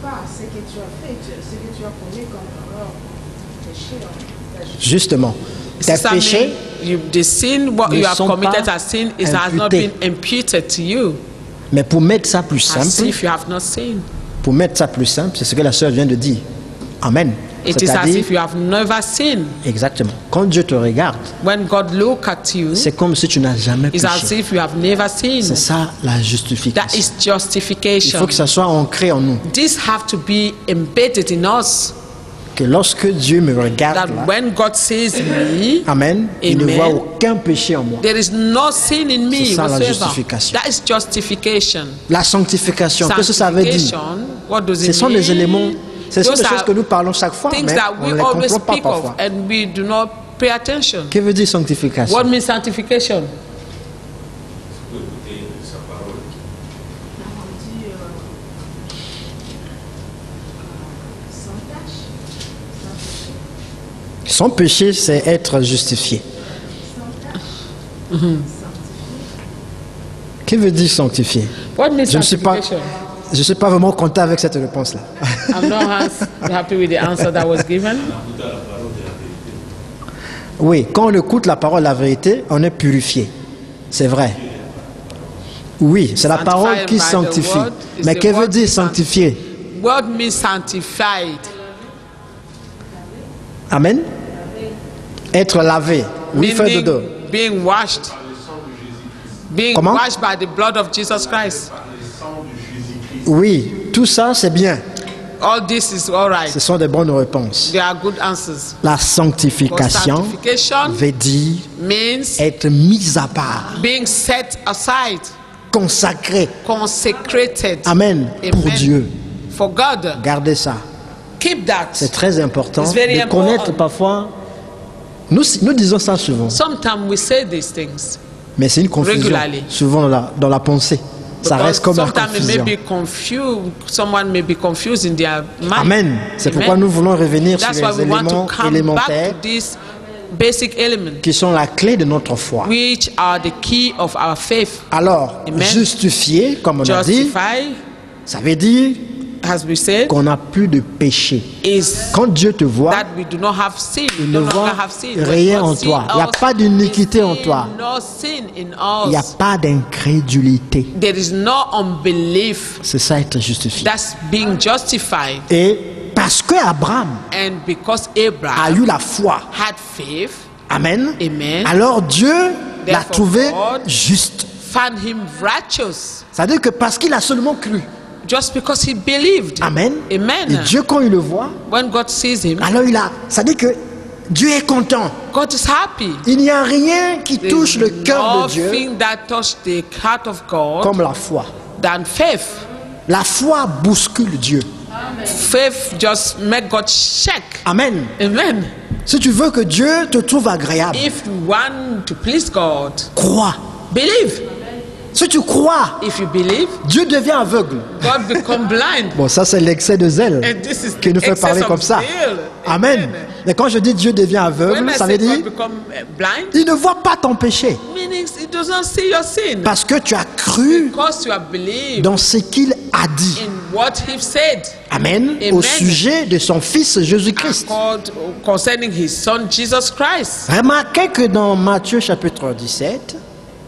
[SPEAKER 3] Justement, tes
[SPEAKER 2] Sister,
[SPEAKER 3] péchés
[SPEAKER 2] mean you, the sin what
[SPEAKER 3] ne
[SPEAKER 2] you have
[SPEAKER 3] sont
[SPEAKER 2] committed
[SPEAKER 3] pas
[SPEAKER 2] as sin is has not been
[SPEAKER 3] imputés.
[SPEAKER 2] imputed to you
[SPEAKER 3] Mais pour mettre ça plus
[SPEAKER 2] as
[SPEAKER 3] simple,
[SPEAKER 2] if you have not sinned.
[SPEAKER 3] pour mettre ça plus simple, c'est ce que la sœur vient de dire. Amen.
[SPEAKER 2] It is as
[SPEAKER 3] C'est-à-dire,
[SPEAKER 2] if you have never sinned.
[SPEAKER 3] exactement. Quand Dieu te regarde,
[SPEAKER 2] When God look at you,
[SPEAKER 3] c'est comme si tu n'as jamais
[SPEAKER 2] it's as
[SPEAKER 3] péché.
[SPEAKER 2] if you have never sinned.
[SPEAKER 3] C'est ça la
[SPEAKER 2] That
[SPEAKER 3] justification.
[SPEAKER 2] is
[SPEAKER 3] Il faut
[SPEAKER 2] justification.
[SPEAKER 3] que ça soit ancré en nous.
[SPEAKER 2] This have to be embedded in us.
[SPEAKER 3] Que lorsque Dieu me
[SPEAKER 2] That
[SPEAKER 3] regarde, là,
[SPEAKER 2] when God sees me,
[SPEAKER 3] Amen, il ne
[SPEAKER 2] Amen.
[SPEAKER 3] voit aucun péché en moi.
[SPEAKER 2] there is no sin in me
[SPEAKER 3] C'est ça, la
[SPEAKER 2] whatsoever.
[SPEAKER 3] justification.
[SPEAKER 2] That is justification.
[SPEAKER 3] La sanctification, qu'est-ce que ça veut dire?
[SPEAKER 2] Sanctification, what does
[SPEAKER 3] Ce
[SPEAKER 2] it
[SPEAKER 3] sont
[SPEAKER 2] mean?
[SPEAKER 3] des éléments, ce sont
[SPEAKER 2] Those
[SPEAKER 3] des choses
[SPEAKER 2] are
[SPEAKER 3] que nous parlons chaque fois,
[SPEAKER 2] things
[SPEAKER 3] mais
[SPEAKER 2] that
[SPEAKER 3] on ne
[SPEAKER 2] we
[SPEAKER 3] les
[SPEAKER 2] always
[SPEAKER 3] comprend pas
[SPEAKER 2] speak of
[SPEAKER 3] parfois.
[SPEAKER 2] and we do not pay attention.
[SPEAKER 3] Que veut dire sanctification?
[SPEAKER 2] What means sanctification?
[SPEAKER 3] Son péché, c'est être justifié. Que veut dire sanctifié?
[SPEAKER 2] What means
[SPEAKER 3] Je ne suis pas,
[SPEAKER 2] sanctification?
[SPEAKER 3] je suis pas vraiment content avec cette réponse-là.
[SPEAKER 2] I'm not has- happy with the answer that was given.
[SPEAKER 3] Oui, quand on écoute la parole de la vérité, on est purifié. C'est vrai. Oui, c'est la
[SPEAKER 2] Sanctified
[SPEAKER 3] parole qui
[SPEAKER 2] by the
[SPEAKER 3] sanctifie.
[SPEAKER 2] word is
[SPEAKER 3] Mais
[SPEAKER 2] the
[SPEAKER 3] que veut
[SPEAKER 2] word
[SPEAKER 3] dire
[SPEAKER 2] that-
[SPEAKER 3] sanctifier?
[SPEAKER 2] What means sanctified?
[SPEAKER 3] Amen. Être lavé. Oui, faire
[SPEAKER 2] Meaning
[SPEAKER 3] dodo.
[SPEAKER 2] being washed. Being
[SPEAKER 3] Comment?
[SPEAKER 2] washed by the blood of Jesus Christ.
[SPEAKER 3] Oui, tout ça, c'est bien.
[SPEAKER 2] All this is all right.
[SPEAKER 3] Ce sont des bonnes réponses.
[SPEAKER 2] They are good answers.
[SPEAKER 3] La
[SPEAKER 2] But
[SPEAKER 3] sanctification
[SPEAKER 2] sanctification
[SPEAKER 3] veut dire
[SPEAKER 2] means
[SPEAKER 3] être mis à part,
[SPEAKER 2] being set aside,
[SPEAKER 3] consacré.
[SPEAKER 2] consecrated.
[SPEAKER 3] Amen. Pour
[SPEAKER 2] Amen.
[SPEAKER 3] Dieu.
[SPEAKER 2] For God.
[SPEAKER 3] Gardez ça.
[SPEAKER 2] Keep that.
[SPEAKER 3] C'est très important
[SPEAKER 2] It's very
[SPEAKER 3] de
[SPEAKER 2] important.
[SPEAKER 3] connaître parfois. Nous, nous disons ça souvent,
[SPEAKER 2] Sometimes we say these things.
[SPEAKER 3] mais c'est une confusion.
[SPEAKER 2] Regularly.
[SPEAKER 3] Souvent dans la, dans la pensée. Ça
[SPEAKER 2] Because
[SPEAKER 3] reste comme une
[SPEAKER 2] sometimes it may
[SPEAKER 3] confusion.
[SPEAKER 2] be confused. Someone may be confused in their mind.
[SPEAKER 3] Amen. C'est
[SPEAKER 2] Amen.
[SPEAKER 3] pourquoi nous voulons revenir
[SPEAKER 2] That's
[SPEAKER 3] sur
[SPEAKER 2] why
[SPEAKER 3] les
[SPEAKER 2] we want to
[SPEAKER 3] éléments
[SPEAKER 2] come
[SPEAKER 3] élémentaires
[SPEAKER 2] back to these basic elements,
[SPEAKER 3] qui sont la clé de notre foi.
[SPEAKER 2] which are the key of our faith.
[SPEAKER 3] Alors,
[SPEAKER 2] Amen.
[SPEAKER 3] justifié, comme on a dit,
[SPEAKER 2] Justify,
[SPEAKER 3] ça veut dire
[SPEAKER 2] as we said,
[SPEAKER 3] qu'on n'a plus de péché.
[SPEAKER 2] is
[SPEAKER 3] Quand Dieu te voit,
[SPEAKER 2] that we do not have sin.
[SPEAKER 3] il
[SPEAKER 2] We
[SPEAKER 3] ne
[SPEAKER 2] no
[SPEAKER 3] voit
[SPEAKER 2] longer have sin. When
[SPEAKER 3] rien
[SPEAKER 2] God
[SPEAKER 3] en
[SPEAKER 2] sees
[SPEAKER 3] toi. Il n'y a
[SPEAKER 2] us,
[SPEAKER 3] pas d'iniquité
[SPEAKER 2] he
[SPEAKER 3] en
[SPEAKER 2] sees
[SPEAKER 3] toi.
[SPEAKER 2] no sin in
[SPEAKER 3] Il n'y a
[SPEAKER 2] us.
[SPEAKER 3] pas d'incrédulité.
[SPEAKER 2] There is no unbelief.
[SPEAKER 3] C'est ça être justifié.
[SPEAKER 2] That's being justified.
[SPEAKER 3] Et parce que Abraham
[SPEAKER 2] And because
[SPEAKER 3] a
[SPEAKER 2] Abraham
[SPEAKER 3] eu la foi,
[SPEAKER 2] had faith,
[SPEAKER 3] Amen,
[SPEAKER 2] Amen.
[SPEAKER 3] alors Dieu l'a
[SPEAKER 2] Therefore,
[SPEAKER 3] trouvé
[SPEAKER 2] God
[SPEAKER 3] juste.
[SPEAKER 2] found him righteous.
[SPEAKER 3] C'est-à-dire que parce qu'il a seulement cru,
[SPEAKER 2] Just because he believed.
[SPEAKER 3] Amen,
[SPEAKER 2] Amen.
[SPEAKER 3] et Dieu quand il le voit,
[SPEAKER 2] When God sees him,
[SPEAKER 3] alors il a, c'est-à-dire que Dieu est content.
[SPEAKER 2] God is happy.
[SPEAKER 3] Il n'y a rien qui
[SPEAKER 2] There
[SPEAKER 3] touche
[SPEAKER 2] is
[SPEAKER 3] le cœur de Dieu
[SPEAKER 2] nothing that touched the heart of God
[SPEAKER 3] comme la foi.
[SPEAKER 2] than faith.
[SPEAKER 3] La foi bouscule Dieu.
[SPEAKER 2] Faith just make God shake.
[SPEAKER 3] Amen.
[SPEAKER 2] Amen.
[SPEAKER 3] Si tu veux que Dieu te trouve agréable,
[SPEAKER 2] If you want to please God,
[SPEAKER 3] crois.
[SPEAKER 2] believe.
[SPEAKER 3] Si tu crois,
[SPEAKER 2] if you believe,
[SPEAKER 3] Dieu devient aveugle.
[SPEAKER 2] God become blind.
[SPEAKER 3] Bon, ça c'est l'excès de zèle
[SPEAKER 2] And this is
[SPEAKER 3] qui nous
[SPEAKER 2] the
[SPEAKER 3] fait
[SPEAKER 2] excess
[SPEAKER 3] parler
[SPEAKER 2] of
[SPEAKER 3] comme ça.
[SPEAKER 2] zeal.
[SPEAKER 3] Amen.
[SPEAKER 2] Amen.
[SPEAKER 3] Mais quand je dis Dieu devient
[SPEAKER 2] When
[SPEAKER 3] aveugle,
[SPEAKER 2] I
[SPEAKER 3] ça
[SPEAKER 2] say
[SPEAKER 3] veut dire
[SPEAKER 2] God become uh, blind,
[SPEAKER 3] il ne voit pas ton péché.
[SPEAKER 2] meaning he does not see your sin.
[SPEAKER 3] Parce que tu as cru
[SPEAKER 2] Because you have believed
[SPEAKER 3] dans ce qu'il a dit.
[SPEAKER 2] in what he said.
[SPEAKER 3] Amen.
[SPEAKER 2] Amen.
[SPEAKER 3] Au sujet de son fils Jésus-Christ.
[SPEAKER 2] Called, concerning his son Jesus Christ.
[SPEAKER 3] Remarquez que dans Matthieu chapitre dix-sept,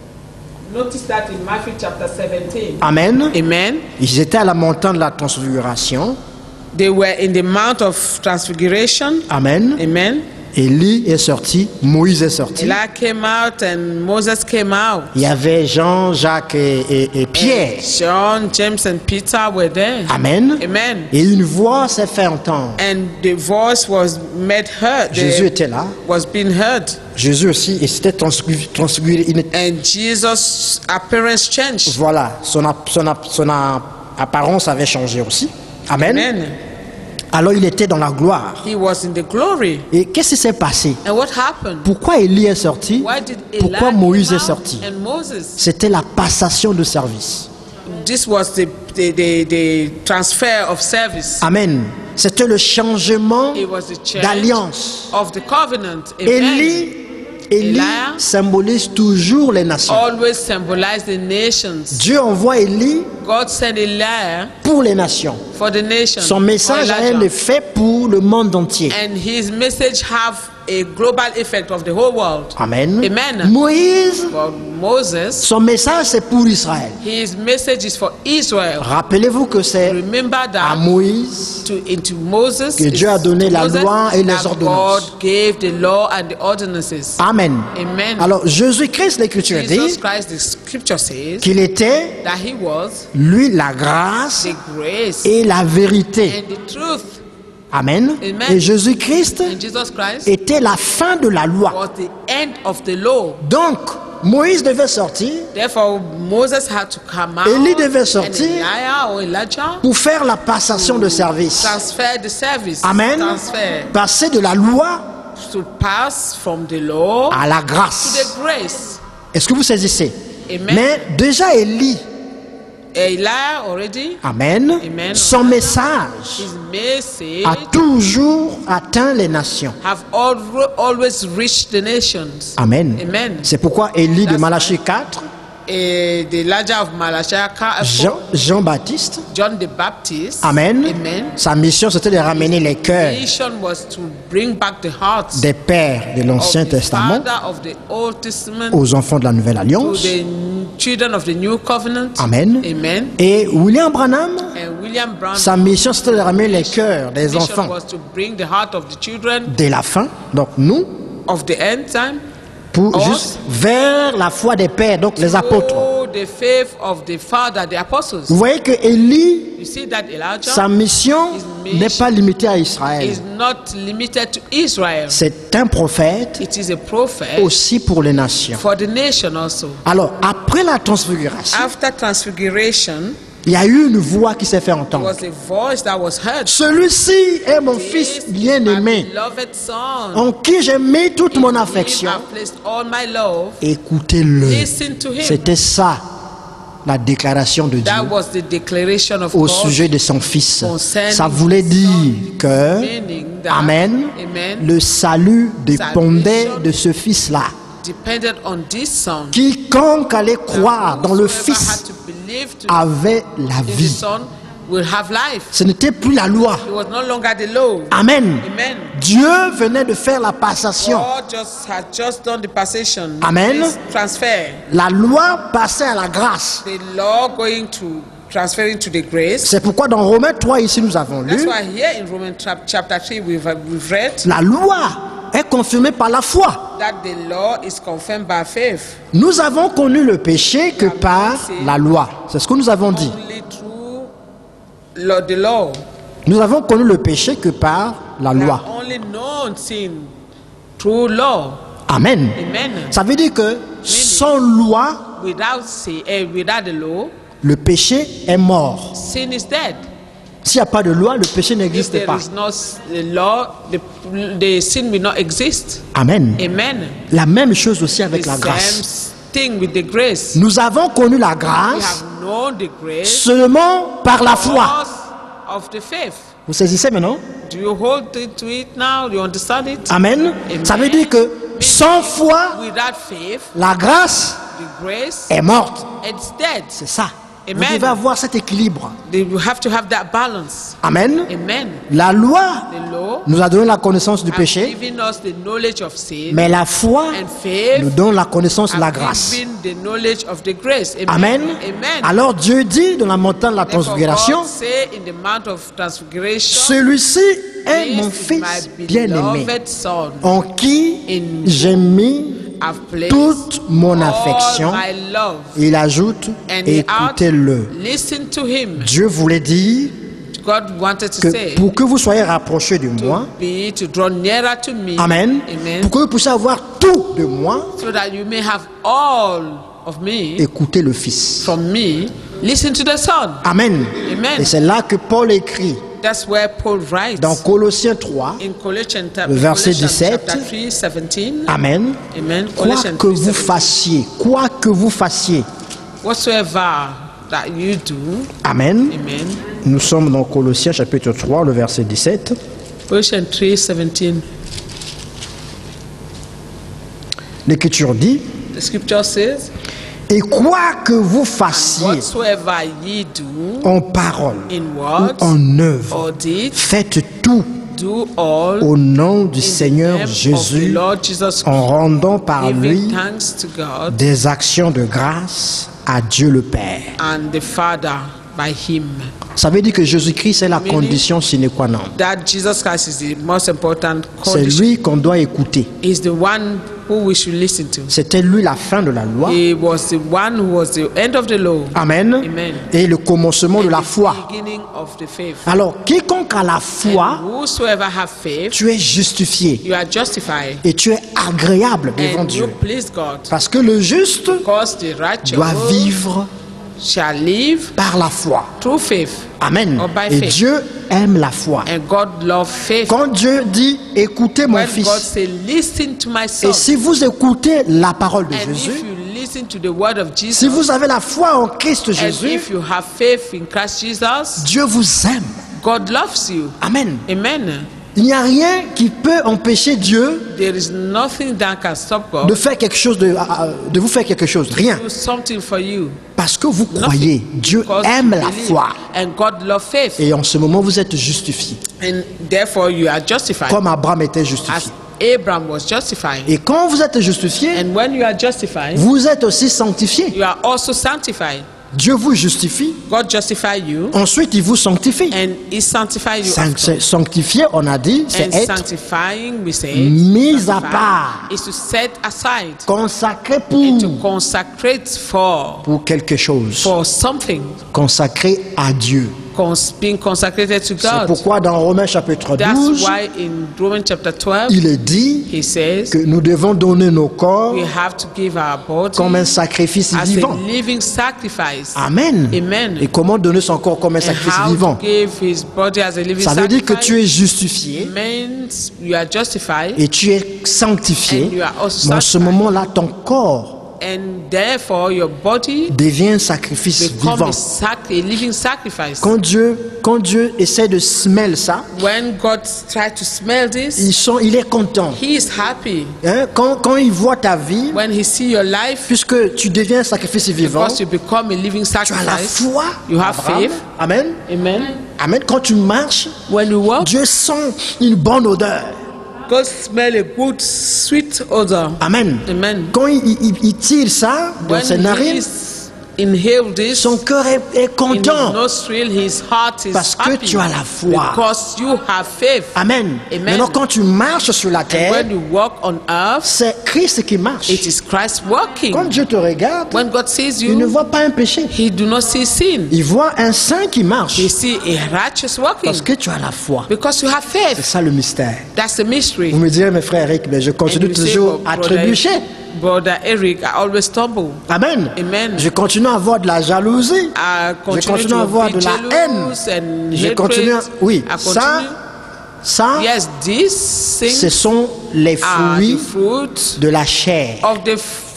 [SPEAKER 2] Notice that in Matthew chapter seventeen.
[SPEAKER 3] Amen.
[SPEAKER 2] Amen.
[SPEAKER 3] Ils étaient à la montagne de la transfiguration.
[SPEAKER 2] They were in the Mount of Transfiguration.
[SPEAKER 3] Amen.
[SPEAKER 2] Amen.
[SPEAKER 3] Élie est sorti, Moïse est sorti.
[SPEAKER 2] Eli came out and Moses came out.
[SPEAKER 3] Il y avait Jean, Jacques et, et- et Pierre.
[SPEAKER 2] John, James, and Peter were there.
[SPEAKER 3] Amen.
[SPEAKER 2] Amen.
[SPEAKER 3] Et une voix s'est fait entendre.
[SPEAKER 2] And the voice was made heard.
[SPEAKER 3] Jésus
[SPEAKER 2] The-
[SPEAKER 3] était là.
[SPEAKER 2] was being heard.
[SPEAKER 3] Jésus aussi, et c'était transfiguré. transfiguré. Il était-
[SPEAKER 2] And Jesus' appearance changed.
[SPEAKER 3] Voilà, son, ap- son, ap- son a- apparence avait changé aussi. Amen.
[SPEAKER 2] Amen.
[SPEAKER 3] Alors il était dans la gloire.
[SPEAKER 2] He was in the glory.
[SPEAKER 3] Et qu'est-ce qui s'est passé?
[SPEAKER 2] And what happened?
[SPEAKER 3] Pourquoi Élie est sorti?
[SPEAKER 2] Why did Eli
[SPEAKER 3] Pourquoi
[SPEAKER 2] come
[SPEAKER 3] Moïse est
[SPEAKER 2] out
[SPEAKER 3] sorti?
[SPEAKER 2] and Moses?
[SPEAKER 3] C'était la passation de service.
[SPEAKER 2] This was the, the, the, the transfer of service.
[SPEAKER 3] Amen. C'était le changement
[SPEAKER 2] It was the change
[SPEAKER 3] d'alliance.
[SPEAKER 2] of the covenant. Amen.
[SPEAKER 3] Élie, Élie
[SPEAKER 2] Eli
[SPEAKER 3] symbolise toujours les nations.
[SPEAKER 2] always symbolized the nations.
[SPEAKER 3] Dieu envoie Élie
[SPEAKER 2] God sent Eli
[SPEAKER 3] pour les nations.
[SPEAKER 2] for the nations.
[SPEAKER 3] Son message a un effet pour le monde entier.
[SPEAKER 2] And his message have a global effect of the whole world.
[SPEAKER 3] Amen.
[SPEAKER 2] Amen.
[SPEAKER 3] Moïse,
[SPEAKER 2] But Moses,
[SPEAKER 3] son message c'est pour Israël.
[SPEAKER 2] his message is for Israel.
[SPEAKER 3] Rappelez-vous que c'est
[SPEAKER 2] Remember
[SPEAKER 3] à
[SPEAKER 2] that
[SPEAKER 3] Moïse
[SPEAKER 2] to, into Moses
[SPEAKER 3] que Dieu a donné
[SPEAKER 2] to
[SPEAKER 3] la
[SPEAKER 2] Moses
[SPEAKER 3] loi et les
[SPEAKER 2] that
[SPEAKER 3] ordonnances.
[SPEAKER 2] God gave the law and the ordinances.
[SPEAKER 3] Amen.
[SPEAKER 2] Amen.
[SPEAKER 3] Alors Jésus-Christ, l'Écriture
[SPEAKER 2] Jesus
[SPEAKER 3] dit
[SPEAKER 2] Christ, the scripture says
[SPEAKER 3] qu'il était,
[SPEAKER 2] that he was
[SPEAKER 3] lui, la grâce
[SPEAKER 2] the grace
[SPEAKER 3] et la vérité.
[SPEAKER 2] and the truth.
[SPEAKER 3] Amen.
[SPEAKER 2] Amen.
[SPEAKER 3] Et Jésus-Christ
[SPEAKER 2] And Jesus Christ
[SPEAKER 3] était la fin de la loi.
[SPEAKER 2] was the end of the law.
[SPEAKER 3] Donc, Moïse devait sortir
[SPEAKER 2] Therefore, Moses had to come out.
[SPEAKER 3] Élie devait
[SPEAKER 2] and
[SPEAKER 3] sortir
[SPEAKER 2] Elijah or Elijah
[SPEAKER 3] pour faire la passation de service.
[SPEAKER 2] transfer the service.
[SPEAKER 3] Amen.
[SPEAKER 2] Transfer
[SPEAKER 3] Passer de la loi
[SPEAKER 2] to pass from the law
[SPEAKER 3] à la
[SPEAKER 2] to
[SPEAKER 3] grâce.
[SPEAKER 2] the grace.
[SPEAKER 3] Est-ce que vous saisissez?
[SPEAKER 2] Amen.
[SPEAKER 3] Mais déjà Élie,
[SPEAKER 2] Eli already,
[SPEAKER 3] Amen,
[SPEAKER 2] Amen.
[SPEAKER 3] son message
[SPEAKER 2] his message
[SPEAKER 3] a toujours atteint les nations.
[SPEAKER 2] have al- always reached the nations.
[SPEAKER 3] Amen.
[SPEAKER 2] Amen.
[SPEAKER 3] C'est pourquoi Élie de
[SPEAKER 2] That's
[SPEAKER 3] Malachie quatre,
[SPEAKER 2] Eh, the Elijah of Malachi,
[SPEAKER 3] Jean, Jean-Baptiste,
[SPEAKER 2] John the Baptist.
[SPEAKER 3] Amen.
[SPEAKER 2] Amen.
[SPEAKER 3] Sa mission c'était de ramener les cœurs
[SPEAKER 2] Mission was to bring back the hearts
[SPEAKER 3] des pères de l'Ancien
[SPEAKER 2] of the
[SPEAKER 3] Testament
[SPEAKER 2] father of the Old Testament
[SPEAKER 3] aux enfants de la Nouvelle
[SPEAKER 2] to
[SPEAKER 3] Alliance.
[SPEAKER 2] the children of the New Covenant.
[SPEAKER 3] Amen.
[SPEAKER 2] Amen.
[SPEAKER 3] Et William Branham,
[SPEAKER 2] And William Brown.
[SPEAKER 3] sa mission c'était de ramener les cœurs des
[SPEAKER 2] mission
[SPEAKER 3] enfants
[SPEAKER 2] was to bring the heart of the children
[SPEAKER 3] de la fin, donc nous,
[SPEAKER 2] of the end time
[SPEAKER 3] pour
[SPEAKER 2] Us.
[SPEAKER 3] juste vers la foi des pères, donc les apôtres.
[SPEAKER 2] to the faith of the father, the apostles.
[SPEAKER 3] Vous voyez que Élie,
[SPEAKER 2] You see that Elijah
[SPEAKER 3] sa mission
[SPEAKER 2] His mission
[SPEAKER 3] n'est pas limitée à Israël.
[SPEAKER 2] is not limited to Israel.
[SPEAKER 3] C'est un prophète
[SPEAKER 2] It is a prophet
[SPEAKER 3] aussi pour les nations.
[SPEAKER 2] for the nation also.
[SPEAKER 3] Alors, après la transfiguration,
[SPEAKER 2] After transfiguration,
[SPEAKER 3] il y a eu une voix qui s'est fait entendre.
[SPEAKER 2] was a voice that was heard.
[SPEAKER 3] Celui-ci est mon
[SPEAKER 2] This
[SPEAKER 3] fils
[SPEAKER 2] is my
[SPEAKER 3] bien-aimé,
[SPEAKER 2] beloved son.
[SPEAKER 3] en qui j'ai mis toute mon
[SPEAKER 2] In him
[SPEAKER 3] affection.
[SPEAKER 2] I've placed all my love.
[SPEAKER 3] Écoutez-le.
[SPEAKER 2] Listen to him.
[SPEAKER 3] C'était ça, la déclaration de Dieu
[SPEAKER 2] That was the declaration of
[SPEAKER 3] au
[SPEAKER 2] God.
[SPEAKER 3] sujet de son fils.
[SPEAKER 2] concerning
[SPEAKER 3] Ça voulait
[SPEAKER 2] his
[SPEAKER 3] dire
[SPEAKER 2] son,
[SPEAKER 3] que,
[SPEAKER 2] meaning that,
[SPEAKER 3] Amen,
[SPEAKER 2] Amen,
[SPEAKER 3] le salut dépendait
[SPEAKER 2] Salvation
[SPEAKER 3] de ce fils-là.
[SPEAKER 2] depended on this son.
[SPEAKER 3] Quiconque allait croire dans le
[SPEAKER 2] Whosoever
[SPEAKER 3] Fils
[SPEAKER 2] had to believe to
[SPEAKER 3] avait la
[SPEAKER 2] in the
[SPEAKER 3] vie.
[SPEAKER 2] son will have life.
[SPEAKER 3] Ce n'était plus la loi.
[SPEAKER 2] It was no longer the law.
[SPEAKER 3] Amen.
[SPEAKER 2] Amen.
[SPEAKER 3] Dieu venait de faire la passation.
[SPEAKER 2] God just had just done the passation.
[SPEAKER 3] Amen.
[SPEAKER 2] This transfer.
[SPEAKER 3] La loi passait à la grâce.
[SPEAKER 2] The law going to transferring to the grace.
[SPEAKER 3] C'est pourquoi dans Romains trois, ici, nous avons
[SPEAKER 2] That's
[SPEAKER 3] lu,
[SPEAKER 2] why here in Romans chap- chapter three we've, we've read
[SPEAKER 3] la loi est confirmée par la foi.
[SPEAKER 2] that the law is confirmed by faith.
[SPEAKER 3] Nous avons connu le péché que par la loi. C'est ce que nous avons dit.
[SPEAKER 2] Only through law, the law.
[SPEAKER 3] Nous avons connu le péché que par la
[SPEAKER 2] We
[SPEAKER 3] loi.
[SPEAKER 2] have only known sin through law.
[SPEAKER 3] Amen.
[SPEAKER 2] Amen.
[SPEAKER 3] Ça veut dire que sans loi,
[SPEAKER 2] Without sin, eh, without the law,
[SPEAKER 3] le péché est mort.
[SPEAKER 2] sin is dead.
[SPEAKER 3] S'il n'y a pas de loi, le péché
[SPEAKER 2] If
[SPEAKER 3] n'existe
[SPEAKER 2] there
[SPEAKER 3] pas.
[SPEAKER 2] is no s- the law, the, the sin will not exist.
[SPEAKER 3] Amen.
[SPEAKER 2] Amen.
[SPEAKER 3] La même chose aussi avec
[SPEAKER 2] The
[SPEAKER 3] la
[SPEAKER 2] same
[SPEAKER 3] grâce.
[SPEAKER 2] thing with the grace.
[SPEAKER 3] Nous avons connu la
[SPEAKER 2] We
[SPEAKER 3] grâce
[SPEAKER 2] have known the grace
[SPEAKER 3] seulement par la foi.
[SPEAKER 2] because of the faith.
[SPEAKER 3] Vous saisissez maintenant?
[SPEAKER 2] Do you hold it to it now? Do you understand it?
[SPEAKER 3] Amen.
[SPEAKER 2] Amen.
[SPEAKER 3] Ça veut dire que sans foi,
[SPEAKER 2] Without faith,
[SPEAKER 3] la grâce
[SPEAKER 2] the grace,
[SPEAKER 3] est morte.
[SPEAKER 2] it's dead.
[SPEAKER 3] C'est ça. Vous
[SPEAKER 2] Amen.
[SPEAKER 3] devez avoir cet équilibre.
[SPEAKER 2] You have to have that balance.
[SPEAKER 3] Amen.
[SPEAKER 2] Amen.
[SPEAKER 3] La loi
[SPEAKER 2] The law
[SPEAKER 3] nous a donné la connaissance du
[SPEAKER 2] has
[SPEAKER 3] péché,
[SPEAKER 2] given us the knowledge of sin,
[SPEAKER 3] mais la foi
[SPEAKER 2] and faith
[SPEAKER 3] nous donne la connaissance de la
[SPEAKER 2] has
[SPEAKER 3] grâce.
[SPEAKER 2] given the knowledge of the grace.
[SPEAKER 3] Amen.
[SPEAKER 2] Amen.
[SPEAKER 3] Alors Dieu dit dans la montagne de la
[SPEAKER 2] Therefore,
[SPEAKER 3] transfiguration,
[SPEAKER 2] God say in the Mount of Transfiguration,
[SPEAKER 3] celui-ci est mon
[SPEAKER 2] this is
[SPEAKER 3] fils
[SPEAKER 2] my
[SPEAKER 3] bien-aimé,
[SPEAKER 2] beloved son,
[SPEAKER 3] en qui
[SPEAKER 2] in
[SPEAKER 3] j'ai mis
[SPEAKER 2] I've placed
[SPEAKER 3] toute mon affection.
[SPEAKER 2] all my love.
[SPEAKER 3] Il ajoute,
[SPEAKER 2] And he
[SPEAKER 3] écoutez-le.
[SPEAKER 2] out, listen to him.
[SPEAKER 3] Dieu voulait dire
[SPEAKER 2] God wanted to
[SPEAKER 3] que
[SPEAKER 2] say,
[SPEAKER 3] pour que vous soyez rapprochés de moi,
[SPEAKER 2] to be, to draw nearer to me.
[SPEAKER 3] Amen,
[SPEAKER 2] Amen.
[SPEAKER 3] pour que vous puissiez avoir tout de moi,
[SPEAKER 2] So that you may have all of me,
[SPEAKER 3] écoutez le Fils.
[SPEAKER 2] from me, listen to the Son.
[SPEAKER 3] Amen.
[SPEAKER 2] Amen.
[SPEAKER 3] Et c'est là que Paul écrit
[SPEAKER 2] That's where Paul writes
[SPEAKER 3] dans Colossiens trois,
[SPEAKER 2] in Colossians,
[SPEAKER 3] le verset
[SPEAKER 2] Colossians
[SPEAKER 3] dix-sept.
[SPEAKER 2] chapter three, seventeen.
[SPEAKER 3] Amen.
[SPEAKER 2] Amen.
[SPEAKER 3] Quoi
[SPEAKER 2] Colossians
[SPEAKER 3] que
[SPEAKER 2] three,
[SPEAKER 3] vous
[SPEAKER 2] seventeen.
[SPEAKER 3] fassiez, quoi que vous fassiez,
[SPEAKER 2] Whatsoever that you do,
[SPEAKER 3] Amen.
[SPEAKER 2] amen.
[SPEAKER 3] Nous sommes dans Colossiens chapitre trois, le verset dix-sept.
[SPEAKER 2] Colossians three, seventeen.
[SPEAKER 3] L'Écriture dit,
[SPEAKER 2] The scripture says,
[SPEAKER 3] et quoi que vous fassiez
[SPEAKER 2] whatsoever ye do
[SPEAKER 3] en parole
[SPEAKER 2] in
[SPEAKER 3] ou
[SPEAKER 2] words
[SPEAKER 3] en œuvre,
[SPEAKER 2] or deeds,
[SPEAKER 3] faites tout
[SPEAKER 2] do all
[SPEAKER 3] au nom du
[SPEAKER 2] in the
[SPEAKER 3] Seigneur
[SPEAKER 2] name of the
[SPEAKER 3] Jésus,
[SPEAKER 2] Lord Jesus
[SPEAKER 3] en
[SPEAKER 2] Christ,
[SPEAKER 3] rendant par lui
[SPEAKER 2] giving thanks to God
[SPEAKER 3] des actions de grâce à Dieu le Père.
[SPEAKER 2] and the Father by him.
[SPEAKER 3] Ça veut dire que Jésus-Christ est la
[SPEAKER 2] Meaning-
[SPEAKER 3] condition sine qua non.
[SPEAKER 2] That Jesus Christ is the most important
[SPEAKER 3] C'est
[SPEAKER 2] condition.
[SPEAKER 3] lui qu'on doit écouter.
[SPEAKER 2] Is the one who we should listen to.
[SPEAKER 3] C'était lui la fin de la loi.
[SPEAKER 2] He was the one who was the end of the law.
[SPEAKER 3] Amen.
[SPEAKER 2] Amen.
[SPEAKER 3] Et le commencement de la
[SPEAKER 2] The
[SPEAKER 3] foi.
[SPEAKER 2] beginning of the faith.
[SPEAKER 3] Alors, quiconque a la foi,
[SPEAKER 2] And whosoever have faith,
[SPEAKER 3] tu es justifié
[SPEAKER 2] you are justified.
[SPEAKER 3] et tu es agréable devant
[SPEAKER 2] And you
[SPEAKER 3] Dieu.
[SPEAKER 2] please God.
[SPEAKER 3] Parce que le juste
[SPEAKER 2] Because the righteous
[SPEAKER 3] doit vivre
[SPEAKER 2] shall live
[SPEAKER 3] par la foi.
[SPEAKER 2] through faith.
[SPEAKER 3] Amen.
[SPEAKER 2] Or by
[SPEAKER 3] Et
[SPEAKER 2] faith.
[SPEAKER 3] Dieu aime la foi.
[SPEAKER 2] And God love faith.
[SPEAKER 3] Quand Dieu dit écoutez mon
[SPEAKER 2] When God
[SPEAKER 3] fils,
[SPEAKER 2] say, listen to my son.
[SPEAKER 3] et si vous écoutez la parole de
[SPEAKER 2] And
[SPEAKER 3] Jésus,
[SPEAKER 2] if you listen to the word of Jesus,
[SPEAKER 3] si vous avez la foi en Christ
[SPEAKER 2] and
[SPEAKER 3] Jésus,
[SPEAKER 2] if you have faith in Christ Jesus,
[SPEAKER 3] Dieu vous aime.
[SPEAKER 2] God loves you.
[SPEAKER 3] Amen.
[SPEAKER 2] Amen.
[SPEAKER 3] Il n'y a rien qui peut empêcher Dieu
[SPEAKER 2] There is nothing that can stop God
[SPEAKER 3] de faire quelque chose, de, de vous faire quelque chose. Rien.
[SPEAKER 2] to do something for you.
[SPEAKER 3] Parce que vous croyez. Dieu
[SPEAKER 2] Because
[SPEAKER 3] aime
[SPEAKER 2] you
[SPEAKER 3] la
[SPEAKER 2] believe.
[SPEAKER 3] foi.
[SPEAKER 2] And God loves faith.
[SPEAKER 3] Et en ce moment, vous êtes justifié.
[SPEAKER 2] And therefore you are justified.
[SPEAKER 3] Comme Abraham était
[SPEAKER 2] As
[SPEAKER 3] justifié.
[SPEAKER 2] Abraham was justified.
[SPEAKER 3] Et quand vous êtes justifié,
[SPEAKER 2] And when you are justified,
[SPEAKER 3] vous êtes aussi sanctifié.
[SPEAKER 2] you are also sanctified.
[SPEAKER 3] Dieu vous justifie.
[SPEAKER 2] God justify you
[SPEAKER 3] Ensuite, il vous sanctifie.
[SPEAKER 2] and He sanctify you.
[SPEAKER 3] Sanct-
[SPEAKER 2] after.
[SPEAKER 3] Sanctifié, on a dit, c'est
[SPEAKER 2] And
[SPEAKER 3] être
[SPEAKER 2] sanctifying, we say,
[SPEAKER 3] mis à
[SPEAKER 2] sanctify
[SPEAKER 3] part.
[SPEAKER 2] is to set aside
[SPEAKER 3] consacré
[SPEAKER 2] and to
[SPEAKER 3] pour,
[SPEAKER 2] consecrate for
[SPEAKER 3] pour quelque chose.
[SPEAKER 2] for something.
[SPEAKER 3] Consacré à Dieu.
[SPEAKER 2] Cons- being consecrated to
[SPEAKER 3] C'est
[SPEAKER 2] God.
[SPEAKER 3] pourquoi dans Romains chapitre
[SPEAKER 2] That's
[SPEAKER 3] douze,
[SPEAKER 2] why in Romans chapter twelve,
[SPEAKER 3] il est dit
[SPEAKER 2] he says
[SPEAKER 3] que nous devons donner nos corps
[SPEAKER 2] we have to give our body
[SPEAKER 3] comme un sacrifice
[SPEAKER 2] as
[SPEAKER 3] vivant.
[SPEAKER 2] a living sacrifice.
[SPEAKER 3] Amen.
[SPEAKER 2] Amen.
[SPEAKER 3] Et comment donner son corps comme un
[SPEAKER 2] And
[SPEAKER 3] sacrifice
[SPEAKER 2] how
[SPEAKER 3] vivant?
[SPEAKER 2] to give his body as a living
[SPEAKER 3] Ça veut dire que
[SPEAKER 2] sacrifice
[SPEAKER 3] tu es justifié
[SPEAKER 2] means you are justified
[SPEAKER 3] et tu es sanctifié.
[SPEAKER 2] and you are also
[SPEAKER 3] Mais en ce
[SPEAKER 2] sanctified.
[SPEAKER 3] moment-là, ton corps
[SPEAKER 2] And therefore your body
[SPEAKER 3] devient un sacrifice
[SPEAKER 2] becomes
[SPEAKER 3] vivant.
[SPEAKER 2] a, sac- a living sacrifice.
[SPEAKER 3] Quand Dieu, quand Dieu essaie de smell ça,
[SPEAKER 2] When God tries to smell this,
[SPEAKER 3] il, sont, il est content.
[SPEAKER 2] he is happy.
[SPEAKER 3] Hein? Quand, quand il voit ta vie,
[SPEAKER 2] When he see your life,
[SPEAKER 3] puisque tu deviens un sacrifice vivant,
[SPEAKER 2] because you become a living
[SPEAKER 3] tu as la
[SPEAKER 2] sacrifice,
[SPEAKER 3] foi.
[SPEAKER 2] you have
[SPEAKER 3] Abraham.
[SPEAKER 2] faith.
[SPEAKER 3] Amen.
[SPEAKER 2] Amen.
[SPEAKER 3] Amen. Quand tu marches,
[SPEAKER 2] When you walk,
[SPEAKER 3] Dieu sent une bonne odeur.
[SPEAKER 2] God smell a good sweet odor.
[SPEAKER 3] Amen.
[SPEAKER 2] Amen.
[SPEAKER 3] Quand il, il- il tire ça dans
[SPEAKER 2] When
[SPEAKER 3] ses
[SPEAKER 2] he
[SPEAKER 3] narines,
[SPEAKER 2] is inhale this
[SPEAKER 3] son cœur est, est
[SPEAKER 2] in his
[SPEAKER 3] content.
[SPEAKER 2] nostril, his heart is
[SPEAKER 3] Parce que
[SPEAKER 2] happy
[SPEAKER 3] tu as la foi.
[SPEAKER 2] because you have faith.
[SPEAKER 3] Amen.
[SPEAKER 2] Amen.
[SPEAKER 3] Maintenant, quand tu marches sur la
[SPEAKER 2] And
[SPEAKER 3] terre,
[SPEAKER 2] when you walk on earth,
[SPEAKER 3] c'est Christ qui marche.
[SPEAKER 2] it is Christ working.
[SPEAKER 3] Quand Dieu te regarde,
[SPEAKER 2] When God sees
[SPEAKER 3] il ne
[SPEAKER 2] you,
[SPEAKER 3] voit pas un péché.
[SPEAKER 2] he do not see sin.
[SPEAKER 3] Il voit un saint qui marche.
[SPEAKER 2] He see a righteous working
[SPEAKER 3] Parce que tu as la foi.
[SPEAKER 2] because you have
[SPEAKER 3] C'est
[SPEAKER 2] faith.
[SPEAKER 3] ça le mystère.
[SPEAKER 2] That's the mystery.
[SPEAKER 3] Vous me direz, mes frères Eric, mais je
[SPEAKER 2] And
[SPEAKER 3] continue
[SPEAKER 2] you say,
[SPEAKER 3] toujours
[SPEAKER 2] "Oh,
[SPEAKER 3] à
[SPEAKER 2] brother,
[SPEAKER 3] trébucher.
[SPEAKER 2] brother Eric, I always stumble.
[SPEAKER 3] Amen.
[SPEAKER 2] Amen.
[SPEAKER 3] Je continue à avoir de la jalousie.
[SPEAKER 2] I continue
[SPEAKER 3] continue
[SPEAKER 2] to
[SPEAKER 3] à avoir
[SPEAKER 2] be
[SPEAKER 3] de la
[SPEAKER 2] jealous and
[SPEAKER 3] Je
[SPEAKER 2] hatred.
[SPEAKER 3] continue. à- Oui,
[SPEAKER 2] I
[SPEAKER 3] ça,
[SPEAKER 2] continue.
[SPEAKER 3] ça,
[SPEAKER 2] Yes, these
[SPEAKER 3] ce
[SPEAKER 2] things
[SPEAKER 3] sont les
[SPEAKER 2] are the
[SPEAKER 3] fruits
[SPEAKER 2] fruit
[SPEAKER 3] de la chair.
[SPEAKER 2] of the flesh.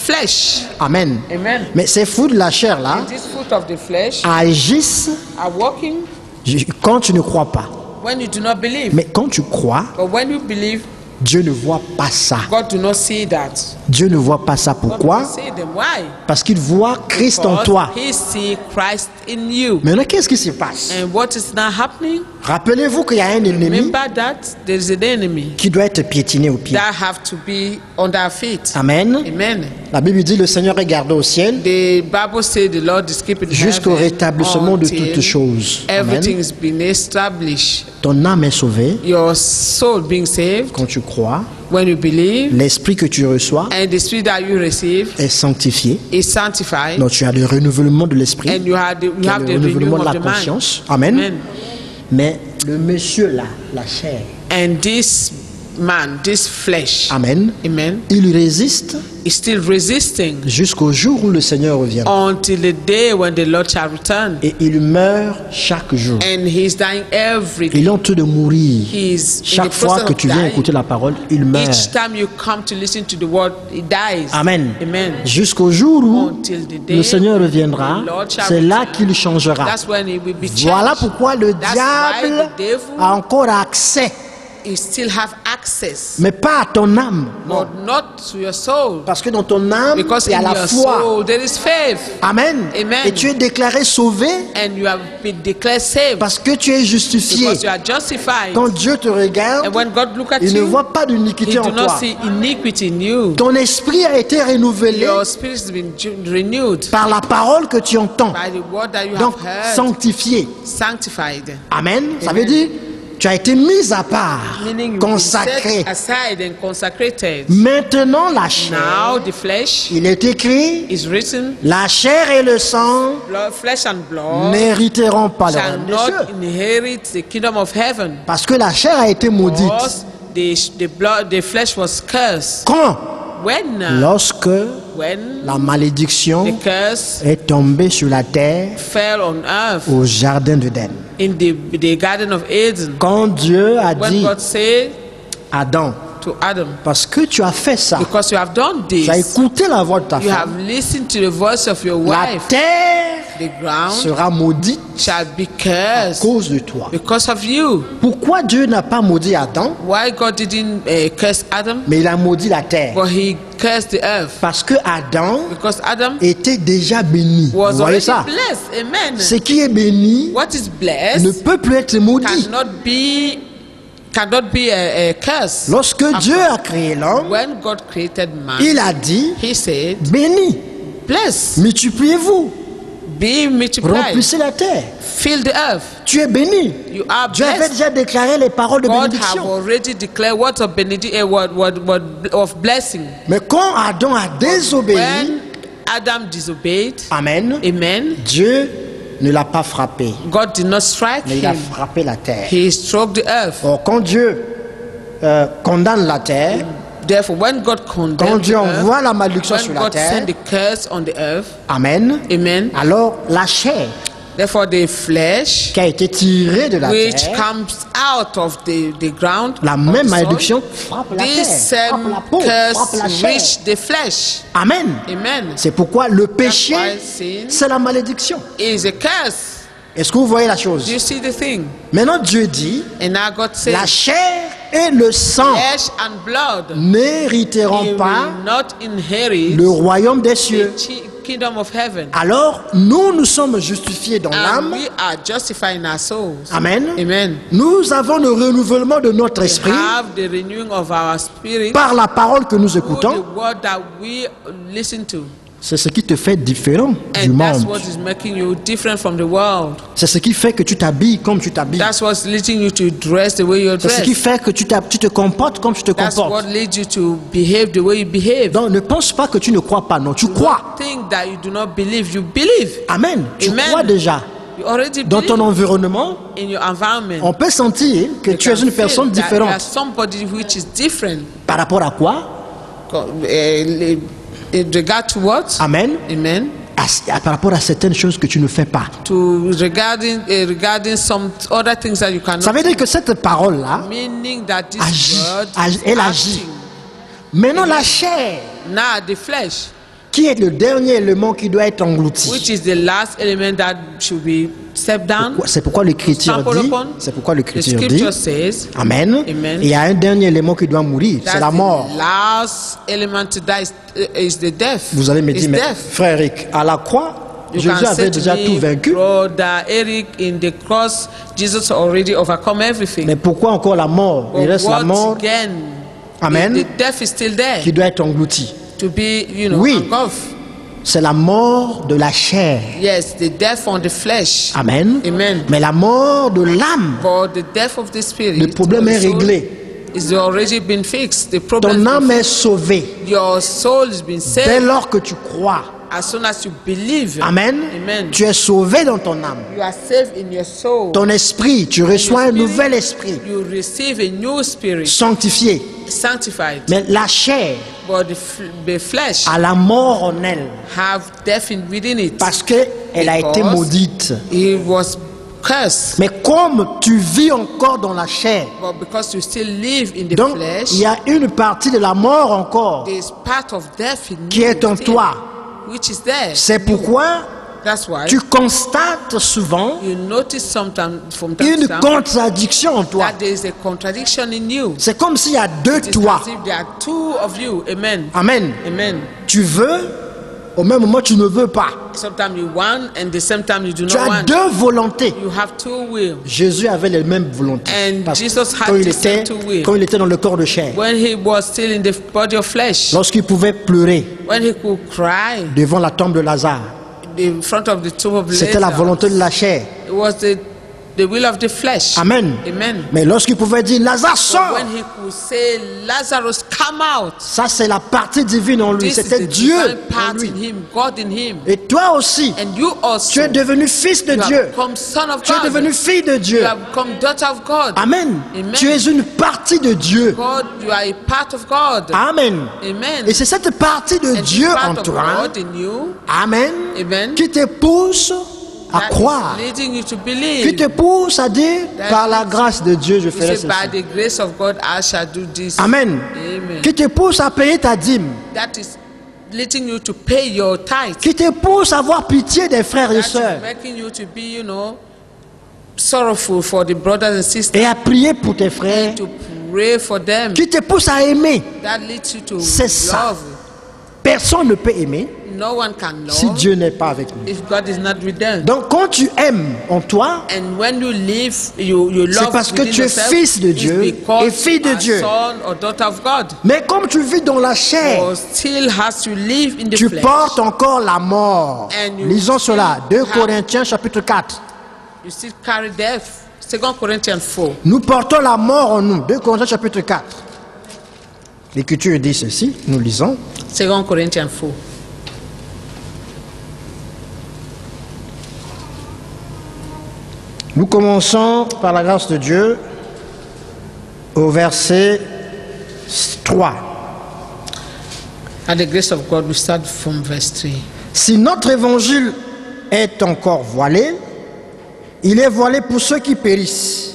[SPEAKER 2] flesh.
[SPEAKER 3] Amen.
[SPEAKER 2] Amen.
[SPEAKER 3] Mais ces fruits de la chair là
[SPEAKER 2] And this fruit of the flesh
[SPEAKER 3] agissent
[SPEAKER 2] are working
[SPEAKER 3] quand tu ne crois pas.
[SPEAKER 2] when you do not believe.
[SPEAKER 3] Mais quand tu crois,
[SPEAKER 2] But when you believe,
[SPEAKER 3] Dieu ne voit pas ça.
[SPEAKER 2] God do not see that.
[SPEAKER 3] Dieu ne voit pas ça.
[SPEAKER 2] God do
[SPEAKER 3] Pourquoi?
[SPEAKER 2] not see them. Why?
[SPEAKER 3] Parce qu'il voit Christ en
[SPEAKER 2] Because
[SPEAKER 3] toi.
[SPEAKER 2] he see Christ in you.
[SPEAKER 3] Maintenant, qu'est-ce qui se passe?
[SPEAKER 2] And what is now happening?
[SPEAKER 3] Rappelez-vous qu'il y a un ennemi
[SPEAKER 2] Remember that there is an enemy
[SPEAKER 3] qui doit être piétiné au pied.
[SPEAKER 2] that have to be under our feet.
[SPEAKER 3] Amen.
[SPEAKER 2] Amen.
[SPEAKER 3] La Bible dit le Seigneur est gardé au ciel
[SPEAKER 2] The Bible says the Lord is keeping
[SPEAKER 3] jusqu'au
[SPEAKER 2] heaven
[SPEAKER 3] rétablissement de
[SPEAKER 2] until
[SPEAKER 3] toutes choses.
[SPEAKER 2] everything
[SPEAKER 3] Amen.
[SPEAKER 2] is being established.
[SPEAKER 3] Ton âme est sauvée
[SPEAKER 2] Your soul being saved
[SPEAKER 3] quand tu crois.
[SPEAKER 2] when you believe,
[SPEAKER 3] L'esprit que tu reçois
[SPEAKER 2] and the spirit that you receive
[SPEAKER 3] est sanctifié.
[SPEAKER 2] is sanctified,
[SPEAKER 3] Donc tu as le renouvellement de l'esprit,
[SPEAKER 2] and you have the, you
[SPEAKER 3] tu as
[SPEAKER 2] have
[SPEAKER 3] le
[SPEAKER 2] the
[SPEAKER 3] renouvellement
[SPEAKER 2] renewal
[SPEAKER 3] de
[SPEAKER 2] of
[SPEAKER 3] la
[SPEAKER 2] the mind.
[SPEAKER 3] conscience. Amen.
[SPEAKER 2] Amen.
[SPEAKER 3] Mais le monsieur là, la chair,
[SPEAKER 2] And this man, this flesh,
[SPEAKER 3] Amen,
[SPEAKER 2] amen,
[SPEAKER 3] il résiste
[SPEAKER 2] is still resisting
[SPEAKER 3] jusqu'au jour où le Seigneur revient.
[SPEAKER 2] until the day when the Lord shall return.
[SPEAKER 3] Et il meurt chaque jour.
[SPEAKER 2] And he's dying every day.
[SPEAKER 3] Il est en train de mourir.
[SPEAKER 2] He's in the
[SPEAKER 3] Chaque fois
[SPEAKER 2] process
[SPEAKER 3] que
[SPEAKER 2] of
[SPEAKER 3] tu viens
[SPEAKER 2] dying.
[SPEAKER 3] écouter la parole, il meurt.
[SPEAKER 2] Each time you come to listen to the word, he dies.
[SPEAKER 3] Amen.
[SPEAKER 2] Amen.
[SPEAKER 3] Jusqu'au jour où
[SPEAKER 2] Until the day
[SPEAKER 3] le Seigneur reviendra,
[SPEAKER 2] the Lord shall
[SPEAKER 3] c'est là
[SPEAKER 2] return.
[SPEAKER 3] qu'il changera.
[SPEAKER 2] That's when he will be changed.
[SPEAKER 3] Voilà pourquoi le
[SPEAKER 2] That's
[SPEAKER 3] diable
[SPEAKER 2] why the devil
[SPEAKER 3] a encore accès,
[SPEAKER 2] he still have access,
[SPEAKER 3] mais pas à ton âme.
[SPEAKER 2] but not to your soul.
[SPEAKER 3] Parce que dans ton âme,
[SPEAKER 2] Because
[SPEAKER 3] il y a
[SPEAKER 2] in
[SPEAKER 3] la
[SPEAKER 2] your
[SPEAKER 3] foi.
[SPEAKER 2] soul there is faith,
[SPEAKER 3] Amen.
[SPEAKER 2] Amen.
[SPEAKER 3] Et tu es déclaré sauvé
[SPEAKER 2] and you have been declared saved
[SPEAKER 3] parce que tu es justifié.
[SPEAKER 2] because you are justified.
[SPEAKER 3] Quand Dieu te regarde,
[SPEAKER 2] And when God look at
[SPEAKER 3] il ne
[SPEAKER 2] you,
[SPEAKER 3] voit pas
[SPEAKER 2] he
[SPEAKER 3] d'iniquité
[SPEAKER 2] do
[SPEAKER 3] en
[SPEAKER 2] not
[SPEAKER 3] toi.
[SPEAKER 2] see iniquity in you.
[SPEAKER 3] Ton esprit a été renouvelé
[SPEAKER 2] Your spirit has been ju- renewed
[SPEAKER 3] par la parole que tu entends.
[SPEAKER 2] by the word that you
[SPEAKER 3] Donc,
[SPEAKER 2] have heard,
[SPEAKER 3] sanctifié.
[SPEAKER 2] sanctified.
[SPEAKER 3] Amen. Ça
[SPEAKER 2] Amen.
[SPEAKER 3] veut dire, tu as été mis à part,
[SPEAKER 2] Meaning you've been
[SPEAKER 3] consacré.
[SPEAKER 2] set aside and consecrated.
[SPEAKER 3] Maintenant, la chair,
[SPEAKER 2] Now the flesh
[SPEAKER 3] il est écrit,
[SPEAKER 2] is written,
[SPEAKER 3] la chair et le sang
[SPEAKER 2] blood, flesh and blood
[SPEAKER 3] n'hériteront pas le
[SPEAKER 2] shall
[SPEAKER 3] royaume des
[SPEAKER 2] not
[SPEAKER 3] cieux.
[SPEAKER 2] inherit the kingdom of heaven.
[SPEAKER 3] Parce que la chair a été maudite.
[SPEAKER 2] Because the, the blood, the flesh was cursed.
[SPEAKER 3] Quand?
[SPEAKER 2] When, uh,
[SPEAKER 3] Lorsque
[SPEAKER 2] when
[SPEAKER 3] la malédiction
[SPEAKER 2] the curse
[SPEAKER 3] est tombée sur la terre
[SPEAKER 2] fell on earth
[SPEAKER 3] au jardin d'Éden.
[SPEAKER 2] in the, the Garden of Eden.
[SPEAKER 3] Quand Dieu a
[SPEAKER 2] When
[SPEAKER 3] dit,
[SPEAKER 2] God said
[SPEAKER 3] Adam,
[SPEAKER 2] to Adam,
[SPEAKER 3] parce que tu as fait ça,
[SPEAKER 2] because you have done
[SPEAKER 3] tu as
[SPEAKER 2] this,
[SPEAKER 3] écouté la voix de ta
[SPEAKER 2] you have
[SPEAKER 3] femme,
[SPEAKER 2] listened to the voice of your
[SPEAKER 3] la
[SPEAKER 2] wife,
[SPEAKER 3] terre
[SPEAKER 2] the ground
[SPEAKER 3] sera maudite
[SPEAKER 2] shall be
[SPEAKER 3] à
[SPEAKER 2] cursed
[SPEAKER 3] cause de toi.
[SPEAKER 2] because of you.
[SPEAKER 3] Pourquoi Dieu n'a pas maudit Adam,
[SPEAKER 2] Why God didn't uh, curse Adam,
[SPEAKER 3] mais il a maudit la terre?
[SPEAKER 2] but he cursed the earth?
[SPEAKER 3] Parce que Adam
[SPEAKER 2] Because Adam
[SPEAKER 3] était déjà béni. Vous
[SPEAKER 2] was
[SPEAKER 3] voyez
[SPEAKER 2] already
[SPEAKER 3] ça?
[SPEAKER 2] blessed. Amen.
[SPEAKER 3] Ce qui est béni
[SPEAKER 2] What is
[SPEAKER 3] ne
[SPEAKER 2] blessed
[SPEAKER 3] peut plus être maudit.
[SPEAKER 2] cannot be cannot be a, a curse.
[SPEAKER 3] Lorsque Dieu a créé l'homme,
[SPEAKER 2] When God created man,
[SPEAKER 3] il a dit,
[SPEAKER 2] he said,
[SPEAKER 3] béni,
[SPEAKER 2] bless,
[SPEAKER 3] multipliez-vous,
[SPEAKER 2] be multiplied,
[SPEAKER 3] remplissez la terre.
[SPEAKER 2] fill the earth.
[SPEAKER 3] Tu es béni.
[SPEAKER 2] You are
[SPEAKER 3] Dieu avait
[SPEAKER 2] blessed.
[SPEAKER 3] déjà déclaré les paroles de
[SPEAKER 2] God have
[SPEAKER 3] bénédiction.
[SPEAKER 2] already declared what of benediction, what, what, what of blessing.
[SPEAKER 3] Mais quand Adam a désobéi,
[SPEAKER 2] When Adam disobeyed,
[SPEAKER 3] Amen,
[SPEAKER 2] amen,
[SPEAKER 3] Dieu ne l'a pas frappé,
[SPEAKER 2] God did not strike
[SPEAKER 3] mais il a
[SPEAKER 2] him.
[SPEAKER 3] frappé la terre.
[SPEAKER 2] He struck the earth.
[SPEAKER 3] Or, quand Dieu euh, condamne la terre,
[SPEAKER 2] Therefore, when God
[SPEAKER 3] quand
[SPEAKER 2] condemned
[SPEAKER 3] Dieu
[SPEAKER 2] the earth,
[SPEAKER 3] envoie la malédiction
[SPEAKER 2] when
[SPEAKER 3] sur la
[SPEAKER 2] God
[SPEAKER 3] terre,
[SPEAKER 2] sent the curse on the earth,
[SPEAKER 3] Amen,
[SPEAKER 2] amen,
[SPEAKER 3] alors la chair
[SPEAKER 2] therefore the flesh
[SPEAKER 3] qui a été tirée de la
[SPEAKER 2] which
[SPEAKER 3] terre,
[SPEAKER 2] comes out of the, the ground,
[SPEAKER 3] la
[SPEAKER 2] of
[SPEAKER 3] même
[SPEAKER 2] the soil,
[SPEAKER 3] malédiction frappe la
[SPEAKER 2] this
[SPEAKER 3] terre, frappe
[SPEAKER 2] same
[SPEAKER 3] la peau, frappe la
[SPEAKER 2] curse
[SPEAKER 3] chair.
[SPEAKER 2] reached the flesh.
[SPEAKER 3] Amen.
[SPEAKER 2] Amen.
[SPEAKER 3] C'est pourquoi le péché,
[SPEAKER 2] why sin
[SPEAKER 3] c'est la malédiction.
[SPEAKER 2] is a curse.
[SPEAKER 3] Est-ce que vous voyez la chose?
[SPEAKER 2] Do you see the thing?
[SPEAKER 3] Maintenant, Dieu dit,
[SPEAKER 2] And now God says,
[SPEAKER 3] la chair et le sang
[SPEAKER 2] flesh and blood
[SPEAKER 3] n'hériteront
[SPEAKER 2] he
[SPEAKER 3] pas
[SPEAKER 2] will not inherit
[SPEAKER 3] le royaume des
[SPEAKER 2] the
[SPEAKER 3] cieux.
[SPEAKER 2] chi- kingdom of heaven.
[SPEAKER 3] Alors, nous, nous sommes justifiés dans
[SPEAKER 2] And
[SPEAKER 3] l'âme.
[SPEAKER 2] we are justifying our souls.
[SPEAKER 3] Amen.
[SPEAKER 2] Amen.
[SPEAKER 3] Nous avons le renouvellement de notre
[SPEAKER 2] We
[SPEAKER 3] esprit
[SPEAKER 2] have the renewing of our spirit
[SPEAKER 3] par la parole que nous
[SPEAKER 2] through
[SPEAKER 3] écoutons.
[SPEAKER 2] the word that we listen to.
[SPEAKER 3] C'est ce qui te fait différent du
[SPEAKER 2] And that's
[SPEAKER 3] monde.
[SPEAKER 2] what is making you different from the world.
[SPEAKER 3] C'est ce qui fait que tu t'habilles comme tu t'habilles.
[SPEAKER 2] That's what's leading you to dress the way you
[SPEAKER 3] C'est ce qui
[SPEAKER 2] dress.
[SPEAKER 3] fait que tu, t'hab- tu te comportes comme tu te
[SPEAKER 2] That's what
[SPEAKER 3] comportes.
[SPEAKER 2] leads you to behave the way you behave.
[SPEAKER 3] Donc ne pense pas que tu ne crois pas, non, tu crois.
[SPEAKER 2] Think that you do not believe, you believe.
[SPEAKER 3] Amen. Tu
[SPEAKER 2] Amen.
[SPEAKER 3] crois déjà.
[SPEAKER 2] You already
[SPEAKER 3] Dans ton
[SPEAKER 2] believe
[SPEAKER 3] environnement,
[SPEAKER 2] in your environment.
[SPEAKER 3] on peut sentir que
[SPEAKER 2] You
[SPEAKER 3] tu es
[SPEAKER 2] can
[SPEAKER 3] une
[SPEAKER 2] feel
[SPEAKER 3] personne
[SPEAKER 2] that you are
[SPEAKER 3] différente.
[SPEAKER 2] somebody which is different.
[SPEAKER 3] Par rapport à quoi?
[SPEAKER 2] Co- eh, In regard to what?
[SPEAKER 3] Amen.
[SPEAKER 2] Amen.
[SPEAKER 3] À- à- par rapport à certaines choses que tu ne fais pas.
[SPEAKER 2] To regarding uh, regarding some other things that you cannot.
[SPEAKER 3] Ça veut dire que cette parole-là,
[SPEAKER 2] Meaning that this
[SPEAKER 3] agit,
[SPEAKER 2] word
[SPEAKER 3] agi-
[SPEAKER 2] is
[SPEAKER 3] elle agit.
[SPEAKER 2] acting.
[SPEAKER 3] Maintenant la chair,
[SPEAKER 2] Now the flesh,
[SPEAKER 3] qui est le dernier élément qui doit être englouti.
[SPEAKER 2] which is the last element that should be stepped down.
[SPEAKER 3] C'est pourquoi l'Écriture
[SPEAKER 2] Trample
[SPEAKER 3] dit,
[SPEAKER 2] upon.
[SPEAKER 3] c'est pourquoi
[SPEAKER 2] The
[SPEAKER 3] l'Écriture dit,
[SPEAKER 2] scripture says
[SPEAKER 3] Amen.
[SPEAKER 2] Amen.
[SPEAKER 3] Et il y a un dernier élément qui doit mourir,
[SPEAKER 2] that's
[SPEAKER 3] c'est la mort.
[SPEAKER 2] the last element to die is, is the death.
[SPEAKER 3] Vous allez me
[SPEAKER 2] It's
[SPEAKER 3] dire, mais
[SPEAKER 2] death.
[SPEAKER 3] frère Eric, à la croix,
[SPEAKER 2] You
[SPEAKER 3] Jésus
[SPEAKER 2] can say
[SPEAKER 3] avait
[SPEAKER 2] to
[SPEAKER 3] déjà
[SPEAKER 2] me,
[SPEAKER 3] tout vaincu.
[SPEAKER 2] Brother Eric, in the cross, Jesus already overcome everything.
[SPEAKER 3] Mais pourquoi encore la mort? Il
[SPEAKER 2] But
[SPEAKER 3] reste la
[SPEAKER 2] what
[SPEAKER 3] mort
[SPEAKER 2] again?
[SPEAKER 3] Amen.
[SPEAKER 2] The, the death is still there
[SPEAKER 3] qui doit être engloutie.
[SPEAKER 2] to be, you know,
[SPEAKER 3] Oui.
[SPEAKER 2] engulfed.
[SPEAKER 3] C'est la mort de la chair.
[SPEAKER 2] Yes, the death on the flesh.
[SPEAKER 3] Amen.
[SPEAKER 2] Amen.
[SPEAKER 3] Mais la mort de l'âme,
[SPEAKER 2] But the death of the spirit.
[SPEAKER 3] le problème
[SPEAKER 2] or the
[SPEAKER 3] est
[SPEAKER 2] soul,
[SPEAKER 3] réglé.
[SPEAKER 2] is already been fixed. The problem
[SPEAKER 3] Ton
[SPEAKER 2] has
[SPEAKER 3] âme
[SPEAKER 2] been
[SPEAKER 3] est sauvée
[SPEAKER 2] fixed. Your soul has been
[SPEAKER 3] dès
[SPEAKER 2] saved
[SPEAKER 3] lors que tu crois.
[SPEAKER 2] as soon as you believe.
[SPEAKER 3] Amen.
[SPEAKER 2] Amen.
[SPEAKER 3] Tu es sauvé dans ton âme.
[SPEAKER 2] You are saved in your soul.
[SPEAKER 3] Ton esprit, tu reçois un
[SPEAKER 2] Your spirit,
[SPEAKER 3] nouvel esprit,
[SPEAKER 2] You receive a new spirit,
[SPEAKER 3] sanctifié.
[SPEAKER 2] sanctified.
[SPEAKER 3] Mais la chair
[SPEAKER 2] But the, f- the flesh
[SPEAKER 3] a la mort en elle
[SPEAKER 2] have death in, within it.
[SPEAKER 3] parce qu'elle a été
[SPEAKER 2] Because
[SPEAKER 3] maudite.
[SPEAKER 2] It was cursed.
[SPEAKER 3] Mais comme tu vis encore dans la chair,
[SPEAKER 2] But because you still live in the
[SPEAKER 3] donc
[SPEAKER 2] flesh,
[SPEAKER 3] il y a une partie de la mort encore
[SPEAKER 2] there's part of death in
[SPEAKER 3] qui
[SPEAKER 2] you
[SPEAKER 3] est en
[SPEAKER 2] still,
[SPEAKER 3] toi.
[SPEAKER 2] which is there.
[SPEAKER 3] C'est pourquoi
[SPEAKER 2] That's why
[SPEAKER 3] tu constates souvent
[SPEAKER 2] you notice sometimes from time
[SPEAKER 3] une
[SPEAKER 2] to time
[SPEAKER 3] contradiction en toi.
[SPEAKER 2] that there is a contradiction in you.
[SPEAKER 3] C'est comme s'il y a deux
[SPEAKER 2] It is
[SPEAKER 3] toi.
[SPEAKER 2] as if there are two of you. Amen.
[SPEAKER 3] Amen.
[SPEAKER 2] Amen.
[SPEAKER 3] Tu veux, au même moment tu ne veux pas.
[SPEAKER 2] Sometimes you want, and the same time you do
[SPEAKER 3] Tu
[SPEAKER 2] not
[SPEAKER 3] as
[SPEAKER 2] want.
[SPEAKER 3] deux volontés.
[SPEAKER 2] You have two will.
[SPEAKER 3] Jésus avait les mêmes volontés.
[SPEAKER 2] And
[SPEAKER 3] Parce que
[SPEAKER 2] Jesus had
[SPEAKER 3] quand il,
[SPEAKER 2] the same
[SPEAKER 3] était,
[SPEAKER 2] two will.
[SPEAKER 3] quand il était dans le corps de chair,
[SPEAKER 2] When he was still in the body of flesh,
[SPEAKER 3] lorsqu'il pouvait pleurer
[SPEAKER 2] when he could cry
[SPEAKER 3] devant la tombe de Lazare,
[SPEAKER 2] in front of the tomb of
[SPEAKER 3] c'était la
[SPEAKER 2] Lazarus,
[SPEAKER 3] volonté de la chair.
[SPEAKER 2] it was the, the will of the flesh.
[SPEAKER 3] Amen.
[SPEAKER 2] Amen.
[SPEAKER 3] Mais lorsqu'il pouvait dire Lazare
[SPEAKER 2] But
[SPEAKER 3] sort,
[SPEAKER 2] when he could say, Lazarus, come out,
[SPEAKER 3] ça c'est la partie divine en lui.
[SPEAKER 2] this is
[SPEAKER 3] C'était
[SPEAKER 2] the
[SPEAKER 3] Dieu
[SPEAKER 2] divine
[SPEAKER 3] en
[SPEAKER 2] part
[SPEAKER 3] lui.
[SPEAKER 2] in him, God in him.
[SPEAKER 3] Et toi aussi,
[SPEAKER 2] And you also,
[SPEAKER 3] tu es devenu fils de
[SPEAKER 2] you
[SPEAKER 3] Dieu.
[SPEAKER 2] have become son of
[SPEAKER 3] Tu es
[SPEAKER 2] God.
[SPEAKER 3] devenu fille de Dieu.
[SPEAKER 2] You have become daughter of God.
[SPEAKER 3] Amen.
[SPEAKER 2] Amen.
[SPEAKER 3] Tu es une partie de Dieu.
[SPEAKER 2] God, you are a part of God.
[SPEAKER 3] Amen.
[SPEAKER 2] Amen.
[SPEAKER 3] Et c'est cette partie de
[SPEAKER 2] And
[SPEAKER 3] Dieu
[SPEAKER 2] this
[SPEAKER 3] en
[SPEAKER 2] part of
[SPEAKER 3] toi,
[SPEAKER 2] God in you,
[SPEAKER 3] Amen,
[SPEAKER 2] Amen,
[SPEAKER 3] qui te pousse à
[SPEAKER 2] that
[SPEAKER 3] croire,
[SPEAKER 2] is leading you to
[SPEAKER 3] qui
[SPEAKER 2] believe.
[SPEAKER 3] te pousse à dire,
[SPEAKER 2] That
[SPEAKER 3] par la
[SPEAKER 2] is-
[SPEAKER 3] grâce de Dieu, je
[SPEAKER 2] You
[SPEAKER 3] ferai
[SPEAKER 2] say, by
[SPEAKER 3] ceci.
[SPEAKER 2] the grace of God, I shall do this.
[SPEAKER 3] Amen.
[SPEAKER 2] Amen.
[SPEAKER 3] Qui te pousse à payer ta dîme,
[SPEAKER 2] That is leading you to pay your tithe.
[SPEAKER 3] qui te pousse à avoir pitié des frères et
[SPEAKER 2] That
[SPEAKER 3] sœurs
[SPEAKER 2] is making you to be, you know, sorrowful for the brothers and sisters.
[SPEAKER 3] et à prier pour tes frères,
[SPEAKER 2] And to pray for them.
[SPEAKER 3] qui te pousse à aimer.
[SPEAKER 2] That leads you to
[SPEAKER 3] C'est ça.
[SPEAKER 2] love.
[SPEAKER 3] Personne ne peut aimer
[SPEAKER 2] No one can love
[SPEAKER 3] si Dieu n'est pas avec nous.
[SPEAKER 2] if God is not with them.
[SPEAKER 3] Donc quand tu aimes en toi,
[SPEAKER 2] And when you live, you, you
[SPEAKER 3] c'est
[SPEAKER 2] love
[SPEAKER 3] parce que
[SPEAKER 2] within
[SPEAKER 3] tu es
[SPEAKER 2] yourself,
[SPEAKER 3] fils de
[SPEAKER 2] it's
[SPEAKER 3] Dieu
[SPEAKER 2] because
[SPEAKER 3] et fille de
[SPEAKER 2] you are
[SPEAKER 3] Dieu.
[SPEAKER 2] son or daughter of God.
[SPEAKER 3] Mais comme tu vis dans la chair,
[SPEAKER 2] Or still has to live in the
[SPEAKER 3] tu
[SPEAKER 2] flesh.
[SPEAKER 3] portes encore la mort.
[SPEAKER 2] And you
[SPEAKER 3] Lisons cela,
[SPEAKER 2] still
[SPEAKER 3] deux
[SPEAKER 2] have-
[SPEAKER 3] Corinthiens chapitre quatre.
[SPEAKER 2] You still carry death. Second Corinthians four.
[SPEAKER 3] Nous portons la mort en nous. deux Corinthiens chapitre quatre. L'Écriture dit ceci, nous lisons.
[SPEAKER 2] Second Corinthians four.
[SPEAKER 3] Nous commençons par la grâce de Dieu au verset trois.
[SPEAKER 2] At the grace of God, we start from verse three.
[SPEAKER 3] Si notre évangile est encore voilé, il est voilé pour ceux qui périssent.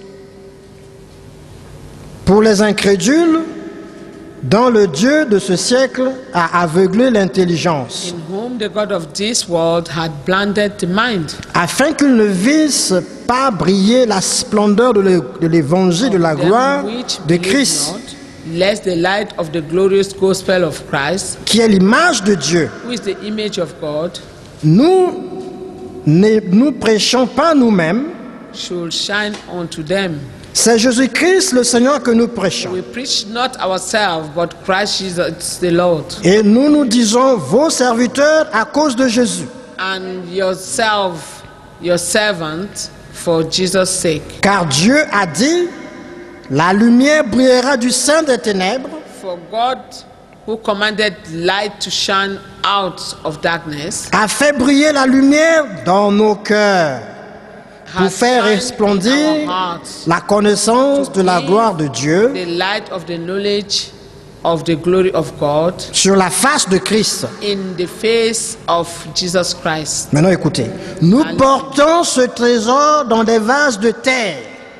[SPEAKER 3] Pour les incrédules, dont le Dieu de ce siècle a aveuglé l'intelligence,
[SPEAKER 2] In whom the God of this world had blinded the mind,
[SPEAKER 3] afin qu'ils ne vissent pas briller la splendeur de l'é- de l'évangile de la
[SPEAKER 2] them
[SPEAKER 3] gloire
[SPEAKER 2] which
[SPEAKER 3] de
[SPEAKER 2] believe
[SPEAKER 3] Christ,
[SPEAKER 2] not, lest the light of the glorious gospel of Christ,
[SPEAKER 3] qui est l'image de Dieu.
[SPEAKER 2] who is the image of God,
[SPEAKER 3] Nous ne nous prêchons pas nous-mêmes,
[SPEAKER 2] should shine unto them.
[SPEAKER 3] c'est Jésus-Christ le Seigneur que nous prêchons.
[SPEAKER 2] We preach not ourselves, but Christ Jesus the Lord,
[SPEAKER 3] Et nous nous disons vos serviteurs à cause de Jésus.
[SPEAKER 2] and yourself, your servant, for Jesus' sake.
[SPEAKER 3] Car Dieu a dit, la lumière brillera du sein des ténèbres,
[SPEAKER 2] For God, who commanded light to shine out of darkness,
[SPEAKER 3] a fait briller la lumière dans nos cœurs, pour
[SPEAKER 2] has
[SPEAKER 3] faire
[SPEAKER 2] shined in
[SPEAKER 3] resplendir
[SPEAKER 2] our hearts
[SPEAKER 3] la connaissance de la gloire de Dieu
[SPEAKER 2] the light of the knowledge of the glory of God
[SPEAKER 3] sur la face de Christ.
[SPEAKER 2] in the face of Jesus Christ.
[SPEAKER 3] Maintenant écoutez, nous portons ce trésor dans des vases de terre,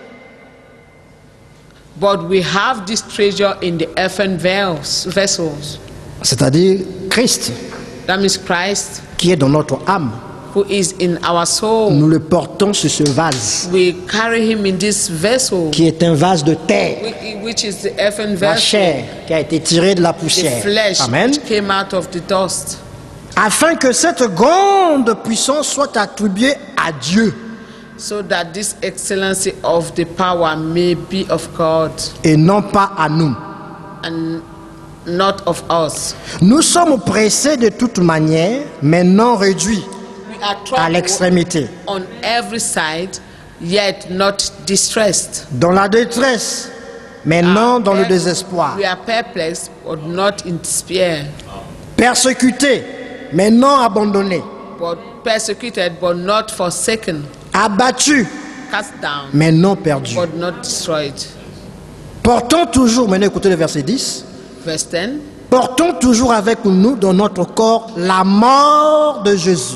[SPEAKER 2] But we have this treasure in the earthen vessels, vessels,
[SPEAKER 3] c'est-à-dire Christ.
[SPEAKER 2] That means Christ,
[SPEAKER 3] qui est dans notre âme.
[SPEAKER 2] who is in our soul.
[SPEAKER 3] Nous le portons sur ce vase,
[SPEAKER 2] We carry him in this vessel,
[SPEAKER 3] qui est un vase de terre,
[SPEAKER 2] whi- which is the earthen
[SPEAKER 3] la
[SPEAKER 2] vessel,
[SPEAKER 3] chair qui a été tirée de la
[SPEAKER 2] the
[SPEAKER 3] poussière.
[SPEAKER 2] flesh
[SPEAKER 3] Amen.
[SPEAKER 2] which came out of the dust,
[SPEAKER 3] Afin que cette grande puissance soit attribuée à Dieu
[SPEAKER 2] so that this excellency of the power may be of God
[SPEAKER 3] et non pas à nous.
[SPEAKER 2] and not of us.
[SPEAKER 3] Nous sommes pressés de toute manière, mais non réduits
[SPEAKER 2] We are
[SPEAKER 3] à
[SPEAKER 2] troubled
[SPEAKER 3] l'extrémité,
[SPEAKER 2] on every side, yet not distressed.
[SPEAKER 3] dans la détresse, mais non dans le
[SPEAKER 2] Per-
[SPEAKER 3] désespoir.
[SPEAKER 2] We are perplexed, but not in despair,
[SPEAKER 3] Persécutés, mais non abandonnés.
[SPEAKER 2] but persecuted, but not forsaken,
[SPEAKER 3] Abattus,
[SPEAKER 2] cast down,
[SPEAKER 3] mais non perdus.
[SPEAKER 2] but not destroyed.
[SPEAKER 3] Portons toujours, maintenant écoutez le verset dix,
[SPEAKER 2] Verse ten.
[SPEAKER 3] portons toujours avec nous dans notre corps la mort de Jésus,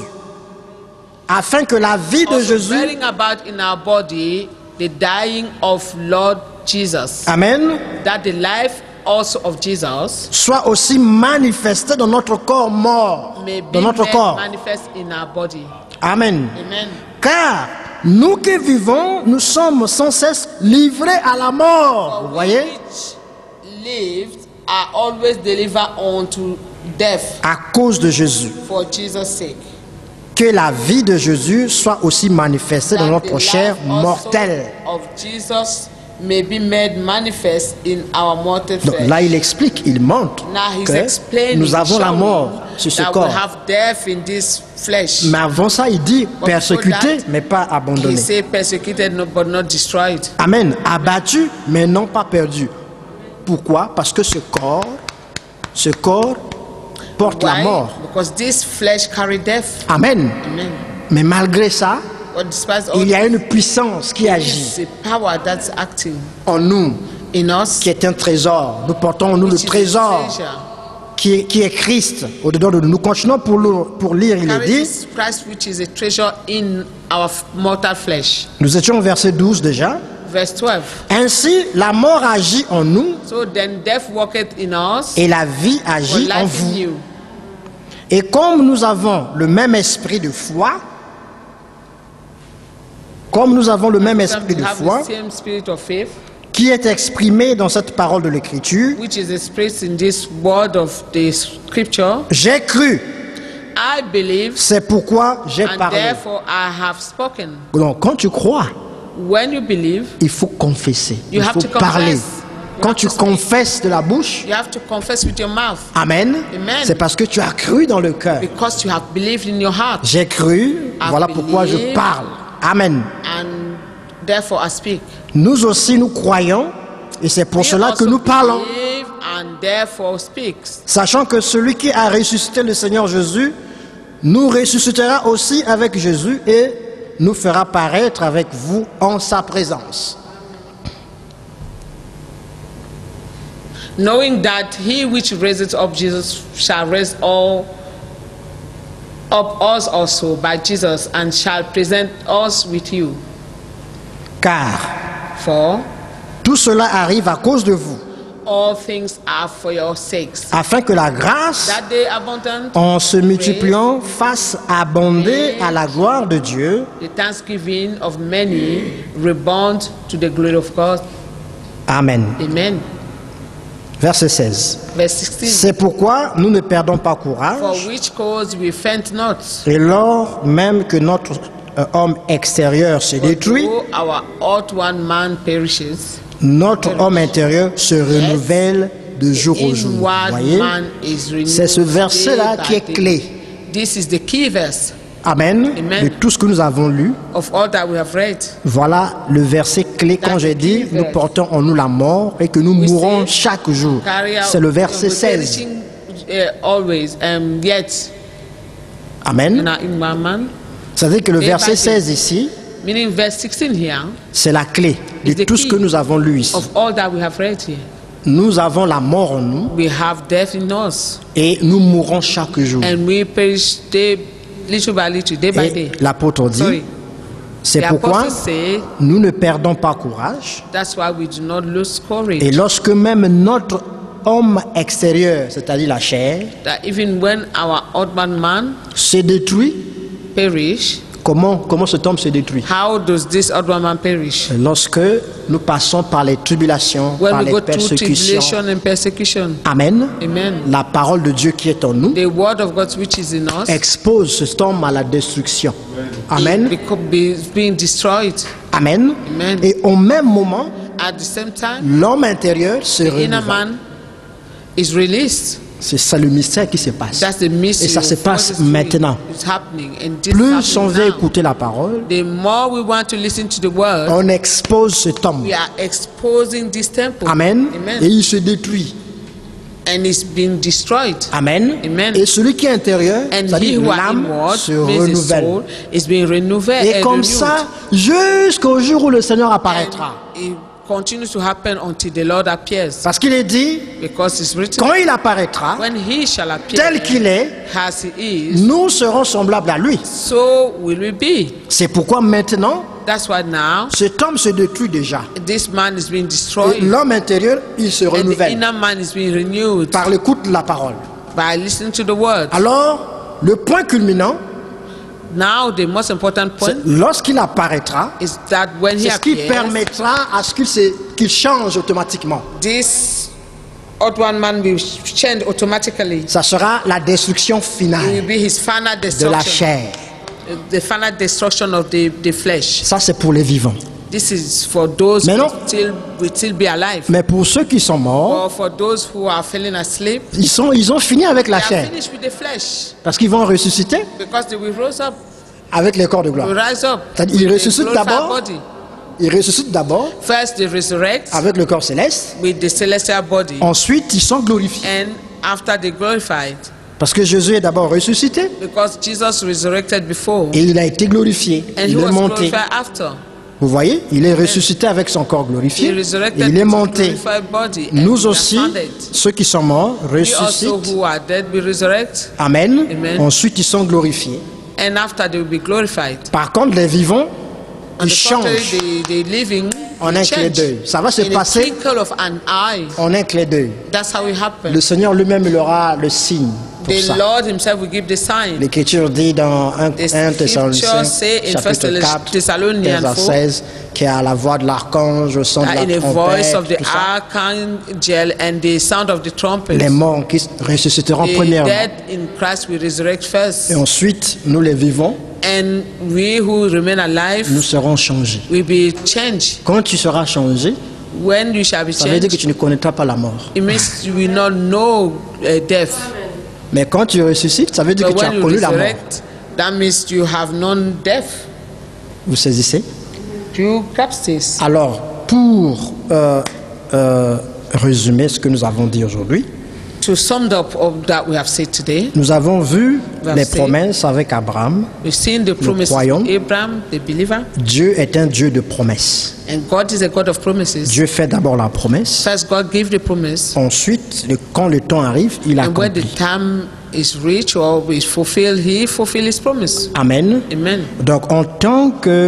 [SPEAKER 3] afin que la vie de
[SPEAKER 2] Also
[SPEAKER 3] Jésus,
[SPEAKER 2] bearing about in our body the dying of Lord Jesus,
[SPEAKER 3] Amen,
[SPEAKER 2] that the life also of Jesus
[SPEAKER 3] soit aussi manifestée dans notre corps mort,
[SPEAKER 2] may be
[SPEAKER 3] dans notre
[SPEAKER 2] made
[SPEAKER 3] corps.
[SPEAKER 2] manifest in our body.
[SPEAKER 3] Amen.
[SPEAKER 2] Amen.
[SPEAKER 3] Car nous qui vivons, nous sommes sans cesse livrés à la mort. Vous
[SPEAKER 2] For we
[SPEAKER 3] voyez?
[SPEAKER 2] which lived are always delivered unto death
[SPEAKER 3] À cause de Jésus.
[SPEAKER 2] for Jesus' sake.
[SPEAKER 3] Que la vie de Jésus soit aussi manifestée dans
[SPEAKER 2] That
[SPEAKER 3] notre
[SPEAKER 2] the
[SPEAKER 3] chair
[SPEAKER 2] life also
[SPEAKER 3] mortelle.
[SPEAKER 2] of Jesus may be made manifest in our mortal
[SPEAKER 3] Donc
[SPEAKER 2] flesh.
[SPEAKER 3] là, il explique, il montre
[SPEAKER 2] Now he's
[SPEAKER 3] que
[SPEAKER 2] explaining,
[SPEAKER 3] nous avons la
[SPEAKER 2] showing
[SPEAKER 3] mort sur ce
[SPEAKER 2] that we
[SPEAKER 3] corps.
[SPEAKER 2] have death in this flesh.
[SPEAKER 3] Mais avant ça, il dit
[SPEAKER 2] before
[SPEAKER 3] persécuté,
[SPEAKER 2] that,
[SPEAKER 3] mais pas
[SPEAKER 2] He
[SPEAKER 3] abandonné.
[SPEAKER 2] say persecuted no, but not destroyed.
[SPEAKER 3] Amen. Abattu, mais non pas perdu. Pourquoi? Parce que ce corps, ce corps porte la
[SPEAKER 2] Why?
[SPEAKER 3] mort.
[SPEAKER 2] Because this flesh carry death.
[SPEAKER 3] Amen.
[SPEAKER 2] Amen.
[SPEAKER 3] Mais malgré ça,
[SPEAKER 2] But despite all
[SPEAKER 3] il y a une puissance qui
[SPEAKER 2] this,
[SPEAKER 3] agit
[SPEAKER 2] it's a power that's acting
[SPEAKER 3] en nous,
[SPEAKER 2] in us,
[SPEAKER 3] qui est un trésor. Nous portons en nous le
[SPEAKER 2] which is a
[SPEAKER 3] trésor
[SPEAKER 2] treasure.
[SPEAKER 3] qui est, qui est Christ au-dedans de nous. Nous continuons pour, le- pour lire, il est
[SPEAKER 2] Carry
[SPEAKER 3] dit,
[SPEAKER 2] this Christ which is a treasure in our f- mortal flesh.
[SPEAKER 3] nous étions au verset douze déjà.
[SPEAKER 2] Verse twelve.
[SPEAKER 3] Ainsi, la mort agit en nous
[SPEAKER 2] So then death worketh in us,
[SPEAKER 3] et la vie
[SPEAKER 2] but
[SPEAKER 3] agit en
[SPEAKER 2] life in
[SPEAKER 3] vous.
[SPEAKER 2] you.
[SPEAKER 3] Et comme nous avons le même esprit de foi, comme nous avons le même
[SPEAKER 2] Some
[SPEAKER 3] esprit de
[SPEAKER 2] have
[SPEAKER 3] foi,
[SPEAKER 2] the same spirit of faith,
[SPEAKER 3] qui est exprimé dans cette parole de l'Écriture,
[SPEAKER 2] which is expressed in this word of the scripture.
[SPEAKER 3] j'ai cru,
[SPEAKER 2] I believe,
[SPEAKER 3] c'est pourquoi j'ai
[SPEAKER 2] and
[SPEAKER 3] parlé.
[SPEAKER 2] therefore I have spoken.
[SPEAKER 3] Donc quand tu crois,
[SPEAKER 2] When you believe,
[SPEAKER 3] il faut confesser,
[SPEAKER 2] You
[SPEAKER 3] il
[SPEAKER 2] have
[SPEAKER 3] faut
[SPEAKER 2] to confess.
[SPEAKER 3] parler.
[SPEAKER 2] You
[SPEAKER 3] Quand
[SPEAKER 2] have
[SPEAKER 3] tu
[SPEAKER 2] to speak.
[SPEAKER 3] confesses de la bouche,
[SPEAKER 2] you have to confess with your mouth
[SPEAKER 3] Amen,
[SPEAKER 2] Amen.
[SPEAKER 3] c'est parce que tu as cru dans le cœur.
[SPEAKER 2] because you have believed in your heart,
[SPEAKER 3] J'ai cru,
[SPEAKER 2] I
[SPEAKER 3] voilà pourquoi je
[SPEAKER 2] believe.
[SPEAKER 3] parle. Amen.
[SPEAKER 2] and therefore I speak.
[SPEAKER 3] Nous aussi, nous croyons, et c'est pour
[SPEAKER 2] We
[SPEAKER 3] cela que
[SPEAKER 2] also
[SPEAKER 3] nous parlons,
[SPEAKER 2] believe and therefore speaks,
[SPEAKER 3] sachant que celui qui a ressuscité le Seigneur Jésus nous ressuscitera aussi avec Jésus et nous fera paraître avec vous en sa présence.
[SPEAKER 2] knowing that he which raised up Jesus shall raise all up us also by Jesus, and shall present us with you.
[SPEAKER 3] Car
[SPEAKER 2] For
[SPEAKER 3] tout cela arrive à cause de vous,
[SPEAKER 2] all things are for your sakes,
[SPEAKER 3] afin que la grâce,
[SPEAKER 2] that day abundant,
[SPEAKER 3] en se multipliant, fasse abonder à la gloire de Dieu.
[SPEAKER 2] the thanksgiving of many rebound to the glory of God.
[SPEAKER 3] Amen.
[SPEAKER 2] Amen.
[SPEAKER 3] Verset seize.
[SPEAKER 2] Verse sixteen.
[SPEAKER 3] C'est pourquoi nous ne perdons pas
[SPEAKER 2] For
[SPEAKER 3] courage,
[SPEAKER 2] which cause we faint not,
[SPEAKER 3] et lors même que notre euh, homme extérieur se détruit,
[SPEAKER 2] though our outward man perishes,
[SPEAKER 3] notre homme intérieur se renouvelle de jour au jour. Vous
[SPEAKER 2] inward
[SPEAKER 3] voyez?
[SPEAKER 2] man is renewed
[SPEAKER 3] C'est ce verset-là
[SPEAKER 2] day
[SPEAKER 3] qui est
[SPEAKER 2] by day.
[SPEAKER 3] clé.
[SPEAKER 2] This is the key verse
[SPEAKER 3] Amen.
[SPEAKER 2] Amen.
[SPEAKER 3] De tout ce que nous avons lu,
[SPEAKER 2] of all that we have read.
[SPEAKER 3] voilà le verset clé quand
[SPEAKER 2] That's
[SPEAKER 3] j'ai
[SPEAKER 2] the
[SPEAKER 3] dit
[SPEAKER 2] key
[SPEAKER 3] nous
[SPEAKER 2] verse.
[SPEAKER 3] portons en nous la mort et que nous
[SPEAKER 2] We
[SPEAKER 3] mourrons
[SPEAKER 2] say,
[SPEAKER 3] chaque jour.
[SPEAKER 2] Carry out-
[SPEAKER 3] C'est le verset
[SPEAKER 2] we're
[SPEAKER 3] seize.
[SPEAKER 2] perishing, uh, always, um, yet in
[SPEAKER 3] Amen.
[SPEAKER 2] our inward man.
[SPEAKER 3] C'est-à-dire que le
[SPEAKER 2] Day by
[SPEAKER 3] verset
[SPEAKER 2] day.
[SPEAKER 3] seize ici,
[SPEAKER 2] Meaning verse sixteen here
[SPEAKER 3] c'est la clé de
[SPEAKER 2] Is the
[SPEAKER 3] tout ce
[SPEAKER 2] key
[SPEAKER 3] que nous avons lu ici.
[SPEAKER 2] of all that we have read here.
[SPEAKER 3] Nous avons la mort en nous
[SPEAKER 2] We have death in us,
[SPEAKER 3] et nous mourrons chaque jour.
[SPEAKER 2] and we perish day, little by little, day by
[SPEAKER 3] Et
[SPEAKER 2] day.
[SPEAKER 3] l'apôtre
[SPEAKER 2] Sorry.
[SPEAKER 3] dit, c'est
[SPEAKER 2] The
[SPEAKER 3] pourquoi
[SPEAKER 2] apostles say
[SPEAKER 3] nous ne perdons pas courage.
[SPEAKER 2] that's why we do not lose courage.
[SPEAKER 3] Et lorsque même notre homme extérieur, c'est-à-dire la chair,
[SPEAKER 2] that even when our outward man
[SPEAKER 3] se détruit,
[SPEAKER 2] perish,
[SPEAKER 3] comment, comment cet homme se détruit?
[SPEAKER 2] how does this outward man perish?
[SPEAKER 3] Lorsque nous passons par les tribulations,
[SPEAKER 2] When
[SPEAKER 3] par
[SPEAKER 2] we
[SPEAKER 3] les
[SPEAKER 2] go through
[SPEAKER 3] persécutions.
[SPEAKER 2] tribulation and persecution.
[SPEAKER 3] Amen.
[SPEAKER 2] Amen.
[SPEAKER 3] La parole de Dieu qui est en nous
[SPEAKER 2] The word of God which is in us
[SPEAKER 3] expose cet homme à la destruction. Amen.
[SPEAKER 2] it beco- be- being destroyed.
[SPEAKER 3] Amen.
[SPEAKER 2] Amen.
[SPEAKER 3] Et au même moment,
[SPEAKER 2] At the same time,
[SPEAKER 3] l'homme intérieur se
[SPEAKER 2] the inner
[SPEAKER 3] renouvelle.
[SPEAKER 2] man is released.
[SPEAKER 3] C'est ça le mystère qui se passe.
[SPEAKER 2] That's the mystery
[SPEAKER 3] Et ça se
[SPEAKER 2] of what
[SPEAKER 3] passe
[SPEAKER 2] is doing.
[SPEAKER 3] maintenant.
[SPEAKER 2] It's happening. And this
[SPEAKER 3] Plus
[SPEAKER 2] is
[SPEAKER 3] on veut
[SPEAKER 2] happening now.
[SPEAKER 3] écouter la parole,
[SPEAKER 2] The more we want to listen to the word,
[SPEAKER 3] on expose cet homme.
[SPEAKER 2] we are exposing this temple.
[SPEAKER 3] Amen.
[SPEAKER 2] Amen.
[SPEAKER 3] Et il se détruit.
[SPEAKER 2] And it's being destroyed.
[SPEAKER 3] Amen.
[SPEAKER 2] Amen.
[SPEAKER 3] Et celui qui est intérieur,
[SPEAKER 2] And he
[SPEAKER 3] c'est-à-dire
[SPEAKER 2] who are
[SPEAKER 3] l'âme,
[SPEAKER 2] inward,
[SPEAKER 3] se
[SPEAKER 2] means the
[SPEAKER 3] renouvelle.
[SPEAKER 2] soul, is being renewed.
[SPEAKER 3] Et
[SPEAKER 2] and
[SPEAKER 3] comme
[SPEAKER 2] renewed.
[SPEAKER 3] ça, jusqu'au jour où le Seigneur apparaîtra.
[SPEAKER 2] And it continues to happen until the Lord appears.
[SPEAKER 3] Parce qu'il est dit,
[SPEAKER 2] Because it's written,
[SPEAKER 3] quand il apparaîtra,
[SPEAKER 2] when he shall appear
[SPEAKER 3] tel qu'il est,
[SPEAKER 2] as he is,
[SPEAKER 3] nous serons semblables à lui.
[SPEAKER 2] so will we be.
[SPEAKER 3] C'est pourquoi maintenant,
[SPEAKER 2] That's why now
[SPEAKER 3] cet homme se détruit déjà.
[SPEAKER 2] this man is being
[SPEAKER 3] Et
[SPEAKER 2] destroyed.
[SPEAKER 3] l'homme intérieur, il se
[SPEAKER 2] And the
[SPEAKER 3] renouvelle
[SPEAKER 2] inner man is being renewed
[SPEAKER 3] par l'écoute de la parole.
[SPEAKER 2] by listening to the word.
[SPEAKER 3] Alors, le point culminant,
[SPEAKER 2] Now the most important
[SPEAKER 3] c'est
[SPEAKER 2] point
[SPEAKER 3] lorsqu'il apparaîtra,
[SPEAKER 2] is that when he
[SPEAKER 3] c'est ce qui
[SPEAKER 2] appears,
[SPEAKER 3] permettra à ce qu'il se- qu'il change automatiquement.
[SPEAKER 2] this outward man will change automatically.
[SPEAKER 3] Ça sera la destruction
[SPEAKER 2] It
[SPEAKER 3] finale
[SPEAKER 2] will be his final
[SPEAKER 3] de la
[SPEAKER 2] destruction,
[SPEAKER 3] chair.
[SPEAKER 2] the final destruction of the, the flesh.
[SPEAKER 3] Ça, c'est pour les vivants.
[SPEAKER 2] This is for those
[SPEAKER 3] Mais
[SPEAKER 2] who
[SPEAKER 3] non.
[SPEAKER 2] still will still be alive.
[SPEAKER 3] Mais pour ceux qui sont morts,
[SPEAKER 2] Or for those who are falling asleep,
[SPEAKER 3] ils, sont, ils ont fini avec la
[SPEAKER 2] they are
[SPEAKER 3] chair.
[SPEAKER 2] finished with the flesh
[SPEAKER 3] Parce qu'ils vont ressusciter
[SPEAKER 2] because they will rise up.
[SPEAKER 3] avec les corps de
[SPEAKER 2] Will
[SPEAKER 3] gloire.
[SPEAKER 2] rise up.
[SPEAKER 3] C'est-à-dire, ils
[SPEAKER 2] with a
[SPEAKER 3] ressuscitent
[SPEAKER 2] glorified
[SPEAKER 3] d'abord.
[SPEAKER 2] body.
[SPEAKER 3] Ils ressuscitent d'abord
[SPEAKER 2] First they resurrect
[SPEAKER 3] avec le corps céleste.
[SPEAKER 2] with the celestial body,
[SPEAKER 3] Ensuite, ils sont glorifiés.
[SPEAKER 2] and after they glorified,
[SPEAKER 3] Parce que Jésus est d'abord ressuscité
[SPEAKER 2] because Jesus resurrected before,
[SPEAKER 3] et il a été glorifié.
[SPEAKER 2] and he
[SPEAKER 3] Il est
[SPEAKER 2] was
[SPEAKER 3] monté.
[SPEAKER 2] glorified after.
[SPEAKER 3] Vous voyez, il est ressuscité avec son corps
[SPEAKER 2] He
[SPEAKER 3] glorifié. Et
[SPEAKER 2] resurrected
[SPEAKER 3] il est
[SPEAKER 2] with a
[SPEAKER 3] monté.
[SPEAKER 2] glorified body, and
[SPEAKER 3] Nous
[SPEAKER 2] we
[SPEAKER 3] aussi,
[SPEAKER 2] ascended.
[SPEAKER 3] ceux qui sont morts,
[SPEAKER 2] We also
[SPEAKER 3] ressuscitent.
[SPEAKER 2] who are dead will resurrect,
[SPEAKER 3] Amen.
[SPEAKER 2] Amen.
[SPEAKER 3] Ensuite, ils sont glorifiés.
[SPEAKER 2] and after they will be glorified.
[SPEAKER 3] Par contre, les vivants,
[SPEAKER 2] On
[SPEAKER 3] ils
[SPEAKER 2] the contrary,
[SPEAKER 3] changent
[SPEAKER 2] the, the living
[SPEAKER 3] en
[SPEAKER 2] will
[SPEAKER 3] un clin
[SPEAKER 2] change.
[SPEAKER 3] d'œil. Ça va se
[SPEAKER 2] In a
[SPEAKER 3] passer
[SPEAKER 2] twinkle of an eye.
[SPEAKER 3] en un clin d'œil.
[SPEAKER 2] That's how it happens.
[SPEAKER 3] Le Seigneur lui-même, il aura le signe pour
[SPEAKER 2] The
[SPEAKER 3] ça.
[SPEAKER 2] Lord himself will give the sign.
[SPEAKER 3] L'Écriture dit dans un
[SPEAKER 2] The
[SPEAKER 3] Thessaloniciens,
[SPEAKER 2] scripture say in First
[SPEAKER 3] chapitre quatre,
[SPEAKER 2] Thessalonians
[SPEAKER 3] quinze à
[SPEAKER 2] four,
[SPEAKER 3] seize, qu'il y a la voix de l'archange, le son de
[SPEAKER 2] that
[SPEAKER 3] la
[SPEAKER 2] in the voice of
[SPEAKER 3] trompette,
[SPEAKER 2] the
[SPEAKER 3] tout ça.
[SPEAKER 2] archangel and the sound of the trumpet,
[SPEAKER 3] Les morts qui ressusciteront
[SPEAKER 2] the
[SPEAKER 3] premièrement.
[SPEAKER 2] dead in Christ will resurrect first,
[SPEAKER 3] Et ensuite, nous les vivons,
[SPEAKER 2] and we who remain alive
[SPEAKER 3] nous serons changés.
[SPEAKER 2] will be changed.
[SPEAKER 3] Quand tu seras changé,
[SPEAKER 2] When you shall be
[SPEAKER 3] ça veut dire que
[SPEAKER 2] changed,
[SPEAKER 3] tu ne connaîtras pas la mort.
[SPEAKER 2] it means you will not know uh, death.
[SPEAKER 3] Mais quand tu ressuscites, ça veut dire que
[SPEAKER 2] But
[SPEAKER 3] tu as
[SPEAKER 2] when you
[SPEAKER 3] connu la mort.
[SPEAKER 2] resurrect, that means you have known death.
[SPEAKER 3] Vous saisissez?
[SPEAKER 2] You grasp this.
[SPEAKER 3] Alors, pour euh, euh, résumer ce que nous avons dit aujourd'hui,
[SPEAKER 2] To sum up of that we have said today,
[SPEAKER 3] nous avons vu
[SPEAKER 2] We have
[SPEAKER 3] les
[SPEAKER 2] seen-
[SPEAKER 3] promesses avec Abraham.
[SPEAKER 2] we've seen the promises of
[SPEAKER 3] croyons.
[SPEAKER 2] Abraham, the believer,
[SPEAKER 3] Dieu est un Dieu de promesses.
[SPEAKER 2] and God is a God of promises.
[SPEAKER 3] Dieu fait d'abord la promesse.
[SPEAKER 2] First, God gave the promise,
[SPEAKER 3] Ensuite, le- quand le temps arrive, il
[SPEAKER 2] and when the
[SPEAKER 3] accomplit.
[SPEAKER 2] time is reached or is fulfilled, He fulfilled His promise.
[SPEAKER 3] Amen.
[SPEAKER 2] Amen.
[SPEAKER 3] Donc, en tant que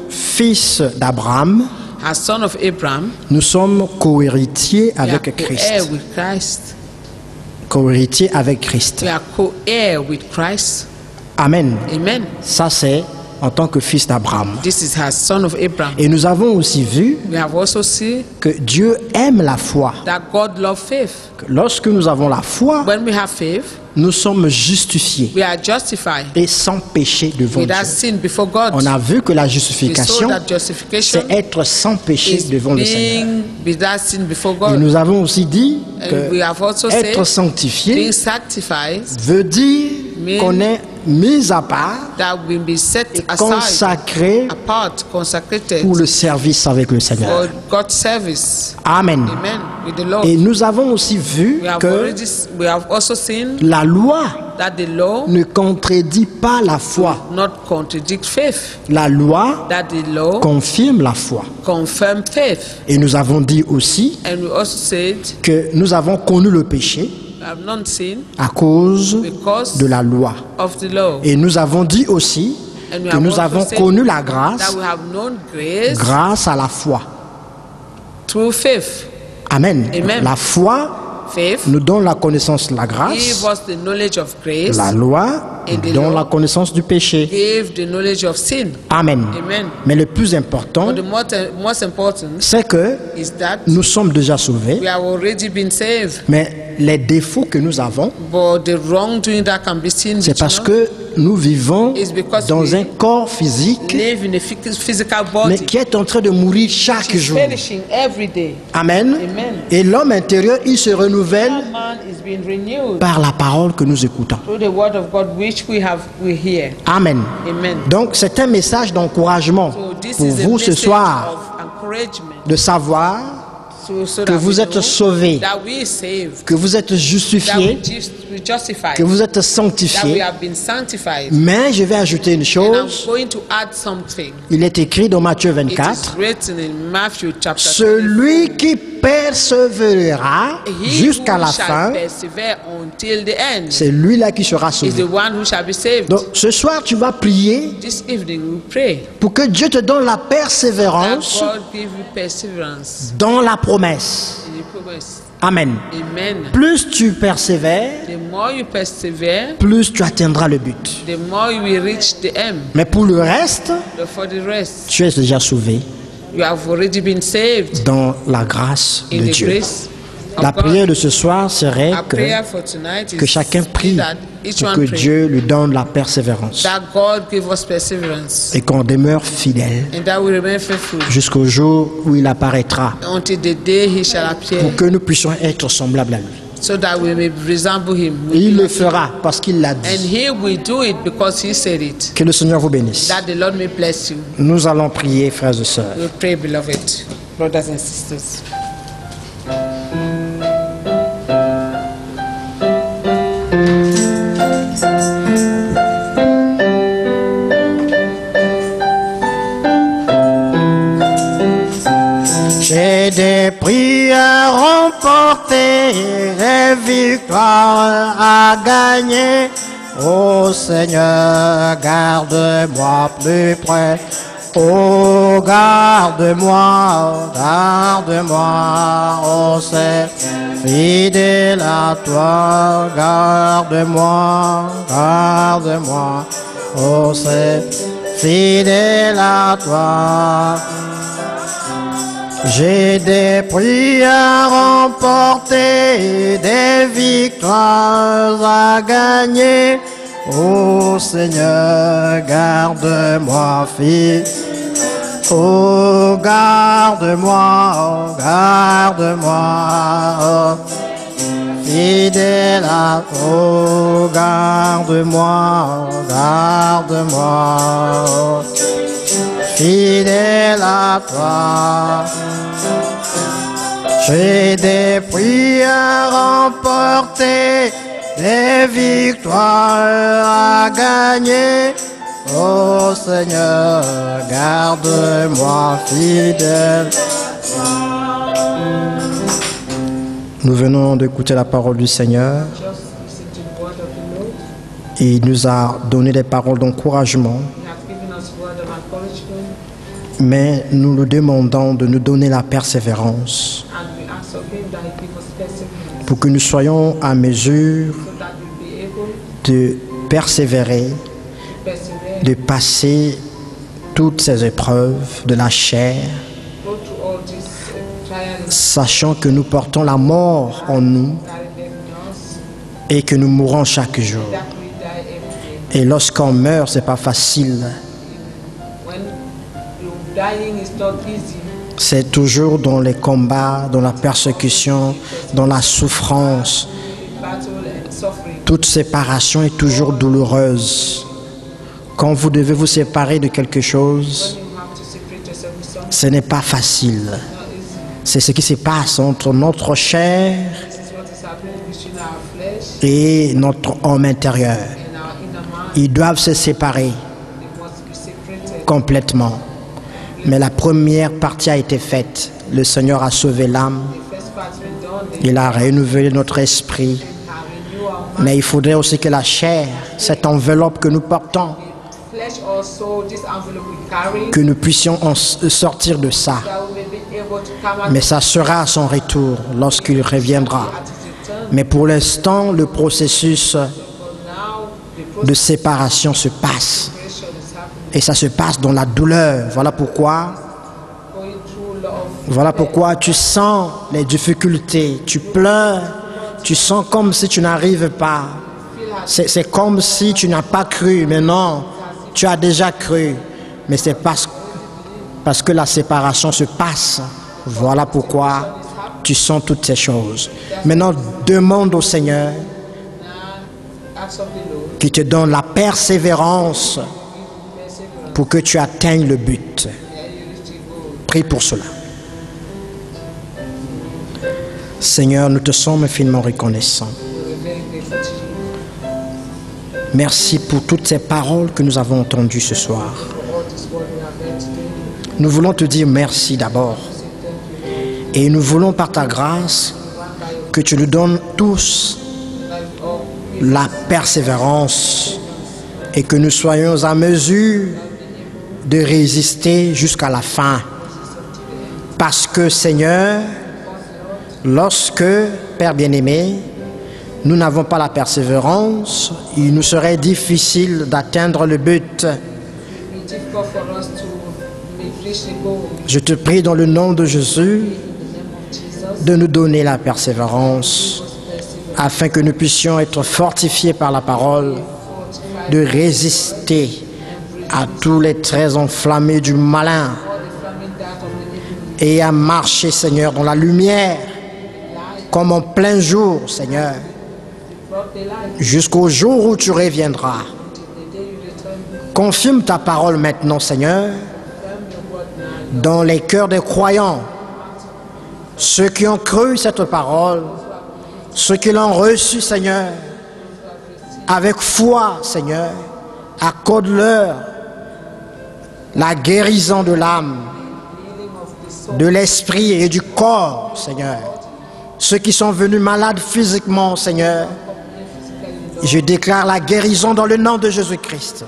[SPEAKER 3] fils d'Abraham,
[SPEAKER 2] As son of Abraham,
[SPEAKER 3] nous sommes co-héritiers
[SPEAKER 2] we are
[SPEAKER 3] avec Christ.
[SPEAKER 2] co-heir with Christ.
[SPEAKER 3] Co-héritiers avec Christ.
[SPEAKER 2] We are co-heir with Christ.
[SPEAKER 3] Amen.
[SPEAKER 2] Amen.
[SPEAKER 3] Ça, c'est en tant que fils d'Abraham.
[SPEAKER 2] This is as son of Abraham.
[SPEAKER 3] Et nous avons aussi vu
[SPEAKER 2] We have also seen
[SPEAKER 3] que Dieu aime la foi.
[SPEAKER 2] that God loves faith.
[SPEAKER 3] Que lorsque nous avons la foi,
[SPEAKER 2] When we have faith,
[SPEAKER 3] nous sommes justifiés
[SPEAKER 2] we are justified
[SPEAKER 3] et sans péché devant
[SPEAKER 2] without
[SPEAKER 3] Dieu.
[SPEAKER 2] sin before God.
[SPEAKER 3] On a vu que la
[SPEAKER 2] We saw
[SPEAKER 3] justification,
[SPEAKER 2] that justification
[SPEAKER 3] c'est être sans péché
[SPEAKER 2] is
[SPEAKER 3] devant le Seigneur.
[SPEAKER 2] being without sin before
[SPEAKER 3] Et
[SPEAKER 2] God.
[SPEAKER 3] nous avons aussi dit
[SPEAKER 2] And we have also
[SPEAKER 3] que être
[SPEAKER 2] said
[SPEAKER 3] sanctifié
[SPEAKER 2] being sanctified
[SPEAKER 3] veut dire
[SPEAKER 2] mean
[SPEAKER 3] qu'on est mis à part
[SPEAKER 2] that we be set
[SPEAKER 3] et
[SPEAKER 2] aside,
[SPEAKER 3] consacré
[SPEAKER 2] apart, consecrated
[SPEAKER 3] pour le service avec le
[SPEAKER 2] for
[SPEAKER 3] Seigneur.
[SPEAKER 2] God's service.
[SPEAKER 3] Amen.
[SPEAKER 2] Amen. With the Lord.
[SPEAKER 3] Et nous avons aussi vu
[SPEAKER 2] We have
[SPEAKER 3] que
[SPEAKER 2] already, we have also seen
[SPEAKER 3] la loi
[SPEAKER 2] that the law
[SPEAKER 3] ne contredit pas la foi.
[SPEAKER 2] not contradict faith.
[SPEAKER 3] La loi
[SPEAKER 2] That the law
[SPEAKER 3] confirme la foi.
[SPEAKER 2] confirm faith.
[SPEAKER 3] Et nous avons dit aussi
[SPEAKER 2] And we also said
[SPEAKER 3] que nous avons connu le péché
[SPEAKER 2] we have not seen
[SPEAKER 3] à cause
[SPEAKER 2] because
[SPEAKER 3] de la loi.
[SPEAKER 2] of the law.
[SPEAKER 3] Et nous avons dit aussi
[SPEAKER 2] And we
[SPEAKER 3] que
[SPEAKER 2] have
[SPEAKER 3] nous
[SPEAKER 2] also
[SPEAKER 3] avons
[SPEAKER 2] said
[SPEAKER 3] connu la
[SPEAKER 2] that
[SPEAKER 3] grâce
[SPEAKER 2] we have known grace
[SPEAKER 3] grâce à la foi.
[SPEAKER 2] through faith.
[SPEAKER 3] Amen.
[SPEAKER 2] Amen.
[SPEAKER 3] La foi Fifth, nous donne la connaissance de la grâce.
[SPEAKER 2] Give us the knowledge of grace.
[SPEAKER 3] La loi nous donne la connaissance du péché.
[SPEAKER 2] Give the knowledge of sin.
[SPEAKER 3] Amen.
[SPEAKER 2] Amen.
[SPEAKER 3] Mais le plus important, c'est que nous sommes déjà sauvés.
[SPEAKER 2] We have already been saved.
[SPEAKER 3] Mais les défauts que nous avons, c'est parce que nous vivons dans un corps physique, mais qui est en train de mourir chaque jour. Amen.
[SPEAKER 2] Amen.
[SPEAKER 3] Et l'homme intérieur, il se renouvelle par la parole que nous écoutons. Amen.
[SPEAKER 2] Amen.
[SPEAKER 3] Donc c'est un message d'encouragement pour vous ce soir de savoir que vous êtes sauvés, que vous êtes justifiés, que vous êtes sanctifiés. Mais je vais ajouter une chose. Il est écrit dans Matthieu vingt-quatre, celui qui persévérera jusqu'à la fin, c'est lui-là qui sera sauvé. Donc ce soir, tu vas prier pour que Dieu te donne la persévérance dans la promesse. Amen.
[SPEAKER 2] Amen.
[SPEAKER 3] Plus tu persévères, plus tu atteindras le but. Mais pour le reste,
[SPEAKER 2] rest,
[SPEAKER 3] tu es déjà sauvé
[SPEAKER 2] you have already been saved
[SPEAKER 3] dans la grâce
[SPEAKER 2] in
[SPEAKER 3] de
[SPEAKER 2] the
[SPEAKER 3] Dieu.
[SPEAKER 2] grace
[SPEAKER 3] La prière de ce soir serait que, que chacun prie pour que Dieu lui donne la persévérance et qu'on demeure fidèle jusqu'au jour où il apparaîtra pour que nous puissions être semblables à lui.
[SPEAKER 2] So that we may resemble him.
[SPEAKER 3] Et il le fera parce qu'il l'a dit.
[SPEAKER 2] And he will do it because he said it.
[SPEAKER 3] Que le Seigneur vous bénisse.
[SPEAKER 2] That the Lord may bless you.
[SPEAKER 3] Nous allons prier, frères et sœurs.
[SPEAKER 2] We pray, beloved brothers and sisters.
[SPEAKER 3] J'ai des prières remportées, des victoires à gagner. Ô Seigneur, garde-moi plus près. Oh, garde-moi, garde-moi, oh c'est fidèle à toi. Garde-moi, garde-moi, oh c'est fidèle à toi. J'ai des prières remportées, des victoires à gagner. Ô Seigneur, garde-moi, fille. Oh, garde-moi, garde-moi, oh, fidèle à toi. Oh, garde-moi, garde-moi, oh, fidèle à toi. J'ai des prières remportées, des victoires à gagner. Ô Seigneur, garde-moi fidèle. Nous venons d'écouter la parole du Seigneur. Il nous a donné des paroles d'encouragement. Mais nous lui demandons de nous donner la persévérance pour que nous soyons à mesure de persévérer, de passer toutes ces épreuves de la chair, sachant que nous portons la mort en nous et que nous mourrons chaque jour. Et lorsqu'on meurt, c'est pas facile. C'est toujours dans les combats, dans la persécution, dans la souffrance. Toute séparation est toujours douloureuse. Quand vous devez vous séparer de quelque chose, ce n'est pas facile. C'est ce qui se passe entre notre chair et notre homme intérieur. Ils doivent se séparer complètement. Mais la première partie a été faite. Le Seigneur a sauvé l'âme. Il a renouvelé notre esprit. Mais il faudrait aussi que la chair, cette enveloppe que nous portons, que nous puissions en sortir de ça. Mais ça sera à son retour lorsqu'il reviendra. Mais pour l'instant, le processus de séparation se passe. Et ça se passe dans la douleur. Voilà pourquoi, voilà pourquoi tu sens les difficultés, tu pleures, tu sens comme si tu n'arrives pas. C'est comme si tu n'as pas cru, mais non, tu as déjà cru. Mais c'est parce, parce que la séparation se passe. Voilà pourquoi tu sens toutes ces choses. Maintenant, demande au Seigneur qui te donne la persévérance pour que tu atteignes le but. Prie pour cela. Seigneur, nous te sommes infiniment reconnaissants. Merci pour toutes ces paroles que nous avons entendues ce soir. Nous voulons te dire merci d'abord. Et nous voulons par ta grâce que tu nous donnes tous la persévérance et que nous soyons à mesure de résister jusqu'à la fin. Parce que Seigneur, lorsque, Père bien-aimé, nous n'avons pas la persévérance, il nous serait difficile d'atteindre le but. Je te prie dans le nom de Jésus de nous donner la persévérance afin que nous puissions être fortifiés par la parole, de résister à tous les traits enflammés du malin et à marcher, Seigneur, dans la lumière comme en plein jour, Seigneur, jusqu'au jour où tu reviendras. Confirme ta parole maintenant, Seigneur, dans les cœurs des croyants, ceux qui ont cru cette parole, ceux qui l'ont reçue, Seigneur, avec foi, Seigneur, accorde-leur la guérison de l'âme, de l'esprit et du corps, Seigneur. Ceux qui sont venus malades physiquement, Seigneur, je déclare la guérison dans le nom de Jésus-Christ.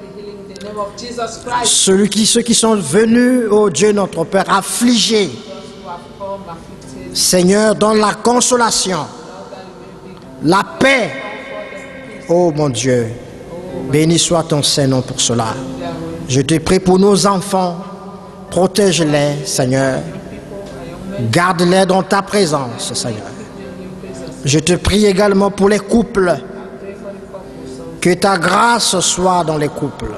[SPEAKER 3] Ceux qui, ceux qui sont venus, ô Dieu notre Père, affligés, Seigneur, dans la consolation, la paix, ô mon Dieu, béni soit ton Saint-Nom pour cela. Je te prie pour nos enfants, protège-les, Seigneur, garde-les dans ta présence, Seigneur. Je te prie également pour les couples, que ta grâce soit dans les couples,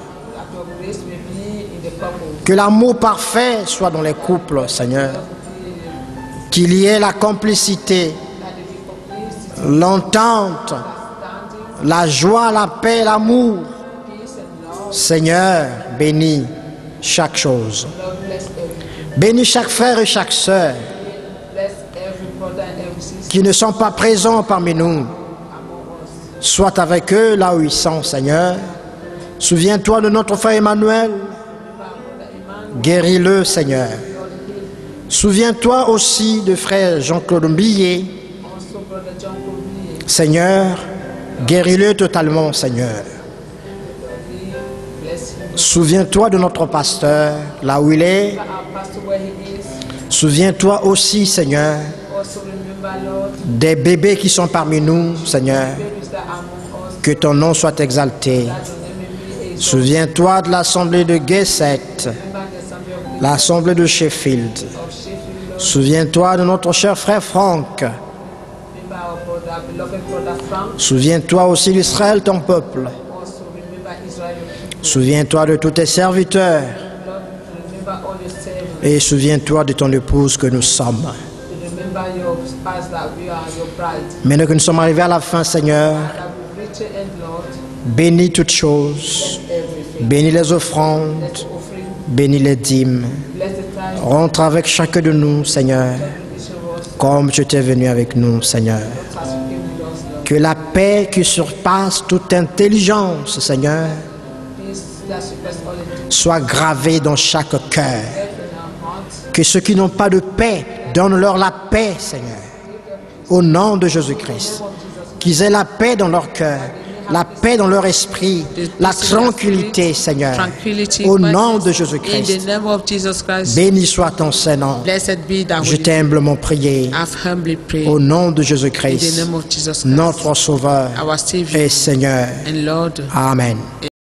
[SPEAKER 3] que l'amour parfait soit dans les couples, Seigneur, qu'il y ait la complicité, l'entente, la joie, la paix, l'amour. Seigneur, bénis chaque chose. Bénis chaque frère et chaque sœur qui ne sont pas présents parmi nous. Sois avec eux là où ils sont, Seigneur. Souviens-toi de notre frère Emmanuel. Guéris-le, Seigneur. Souviens-toi aussi de frère Jean-Claude Mbillet. Seigneur, guéris-le totalement, Seigneur. Souviens-toi de notre pasteur, là où il est. Souviens-toi aussi, Seigneur, des bébés qui sont parmi nous, Seigneur. Que ton nom soit exalté. Souviens-toi de l'assemblée de Guesset, l'assemblée de Sheffield. Souviens-toi de notre cher frère Franck. Souviens-toi aussi d'Israël, ton peuple. Souviens-toi de tous tes serviteurs. Et souviens-toi de ton épouse que nous sommes. Maintenant que nous sommes arrivés à la fin, Seigneur, bénis toutes choses. Bénis les offrandes. Bénis les dîmes. Rentre avec chacun de nous, Seigneur, comme tu étais venu avec nous, Seigneur. Que la paix qui surpasse toute intelligence, Seigneur, soit gravée dans chaque cœur. Que ceux qui n'ont pas de paix, donne-leur la paix, Seigneur. Au nom de Jésus-Christ. Qu'ils aient la paix dans leur cœur. la paix dans leur esprit, la tranquillité, Seigneur. Au nom de Jésus-Christ. Béni soit ton Saint-Nom. Je t'ai humblement prié. Au nom de Jésus-Christ, notre Sauveur et Seigneur. Amen.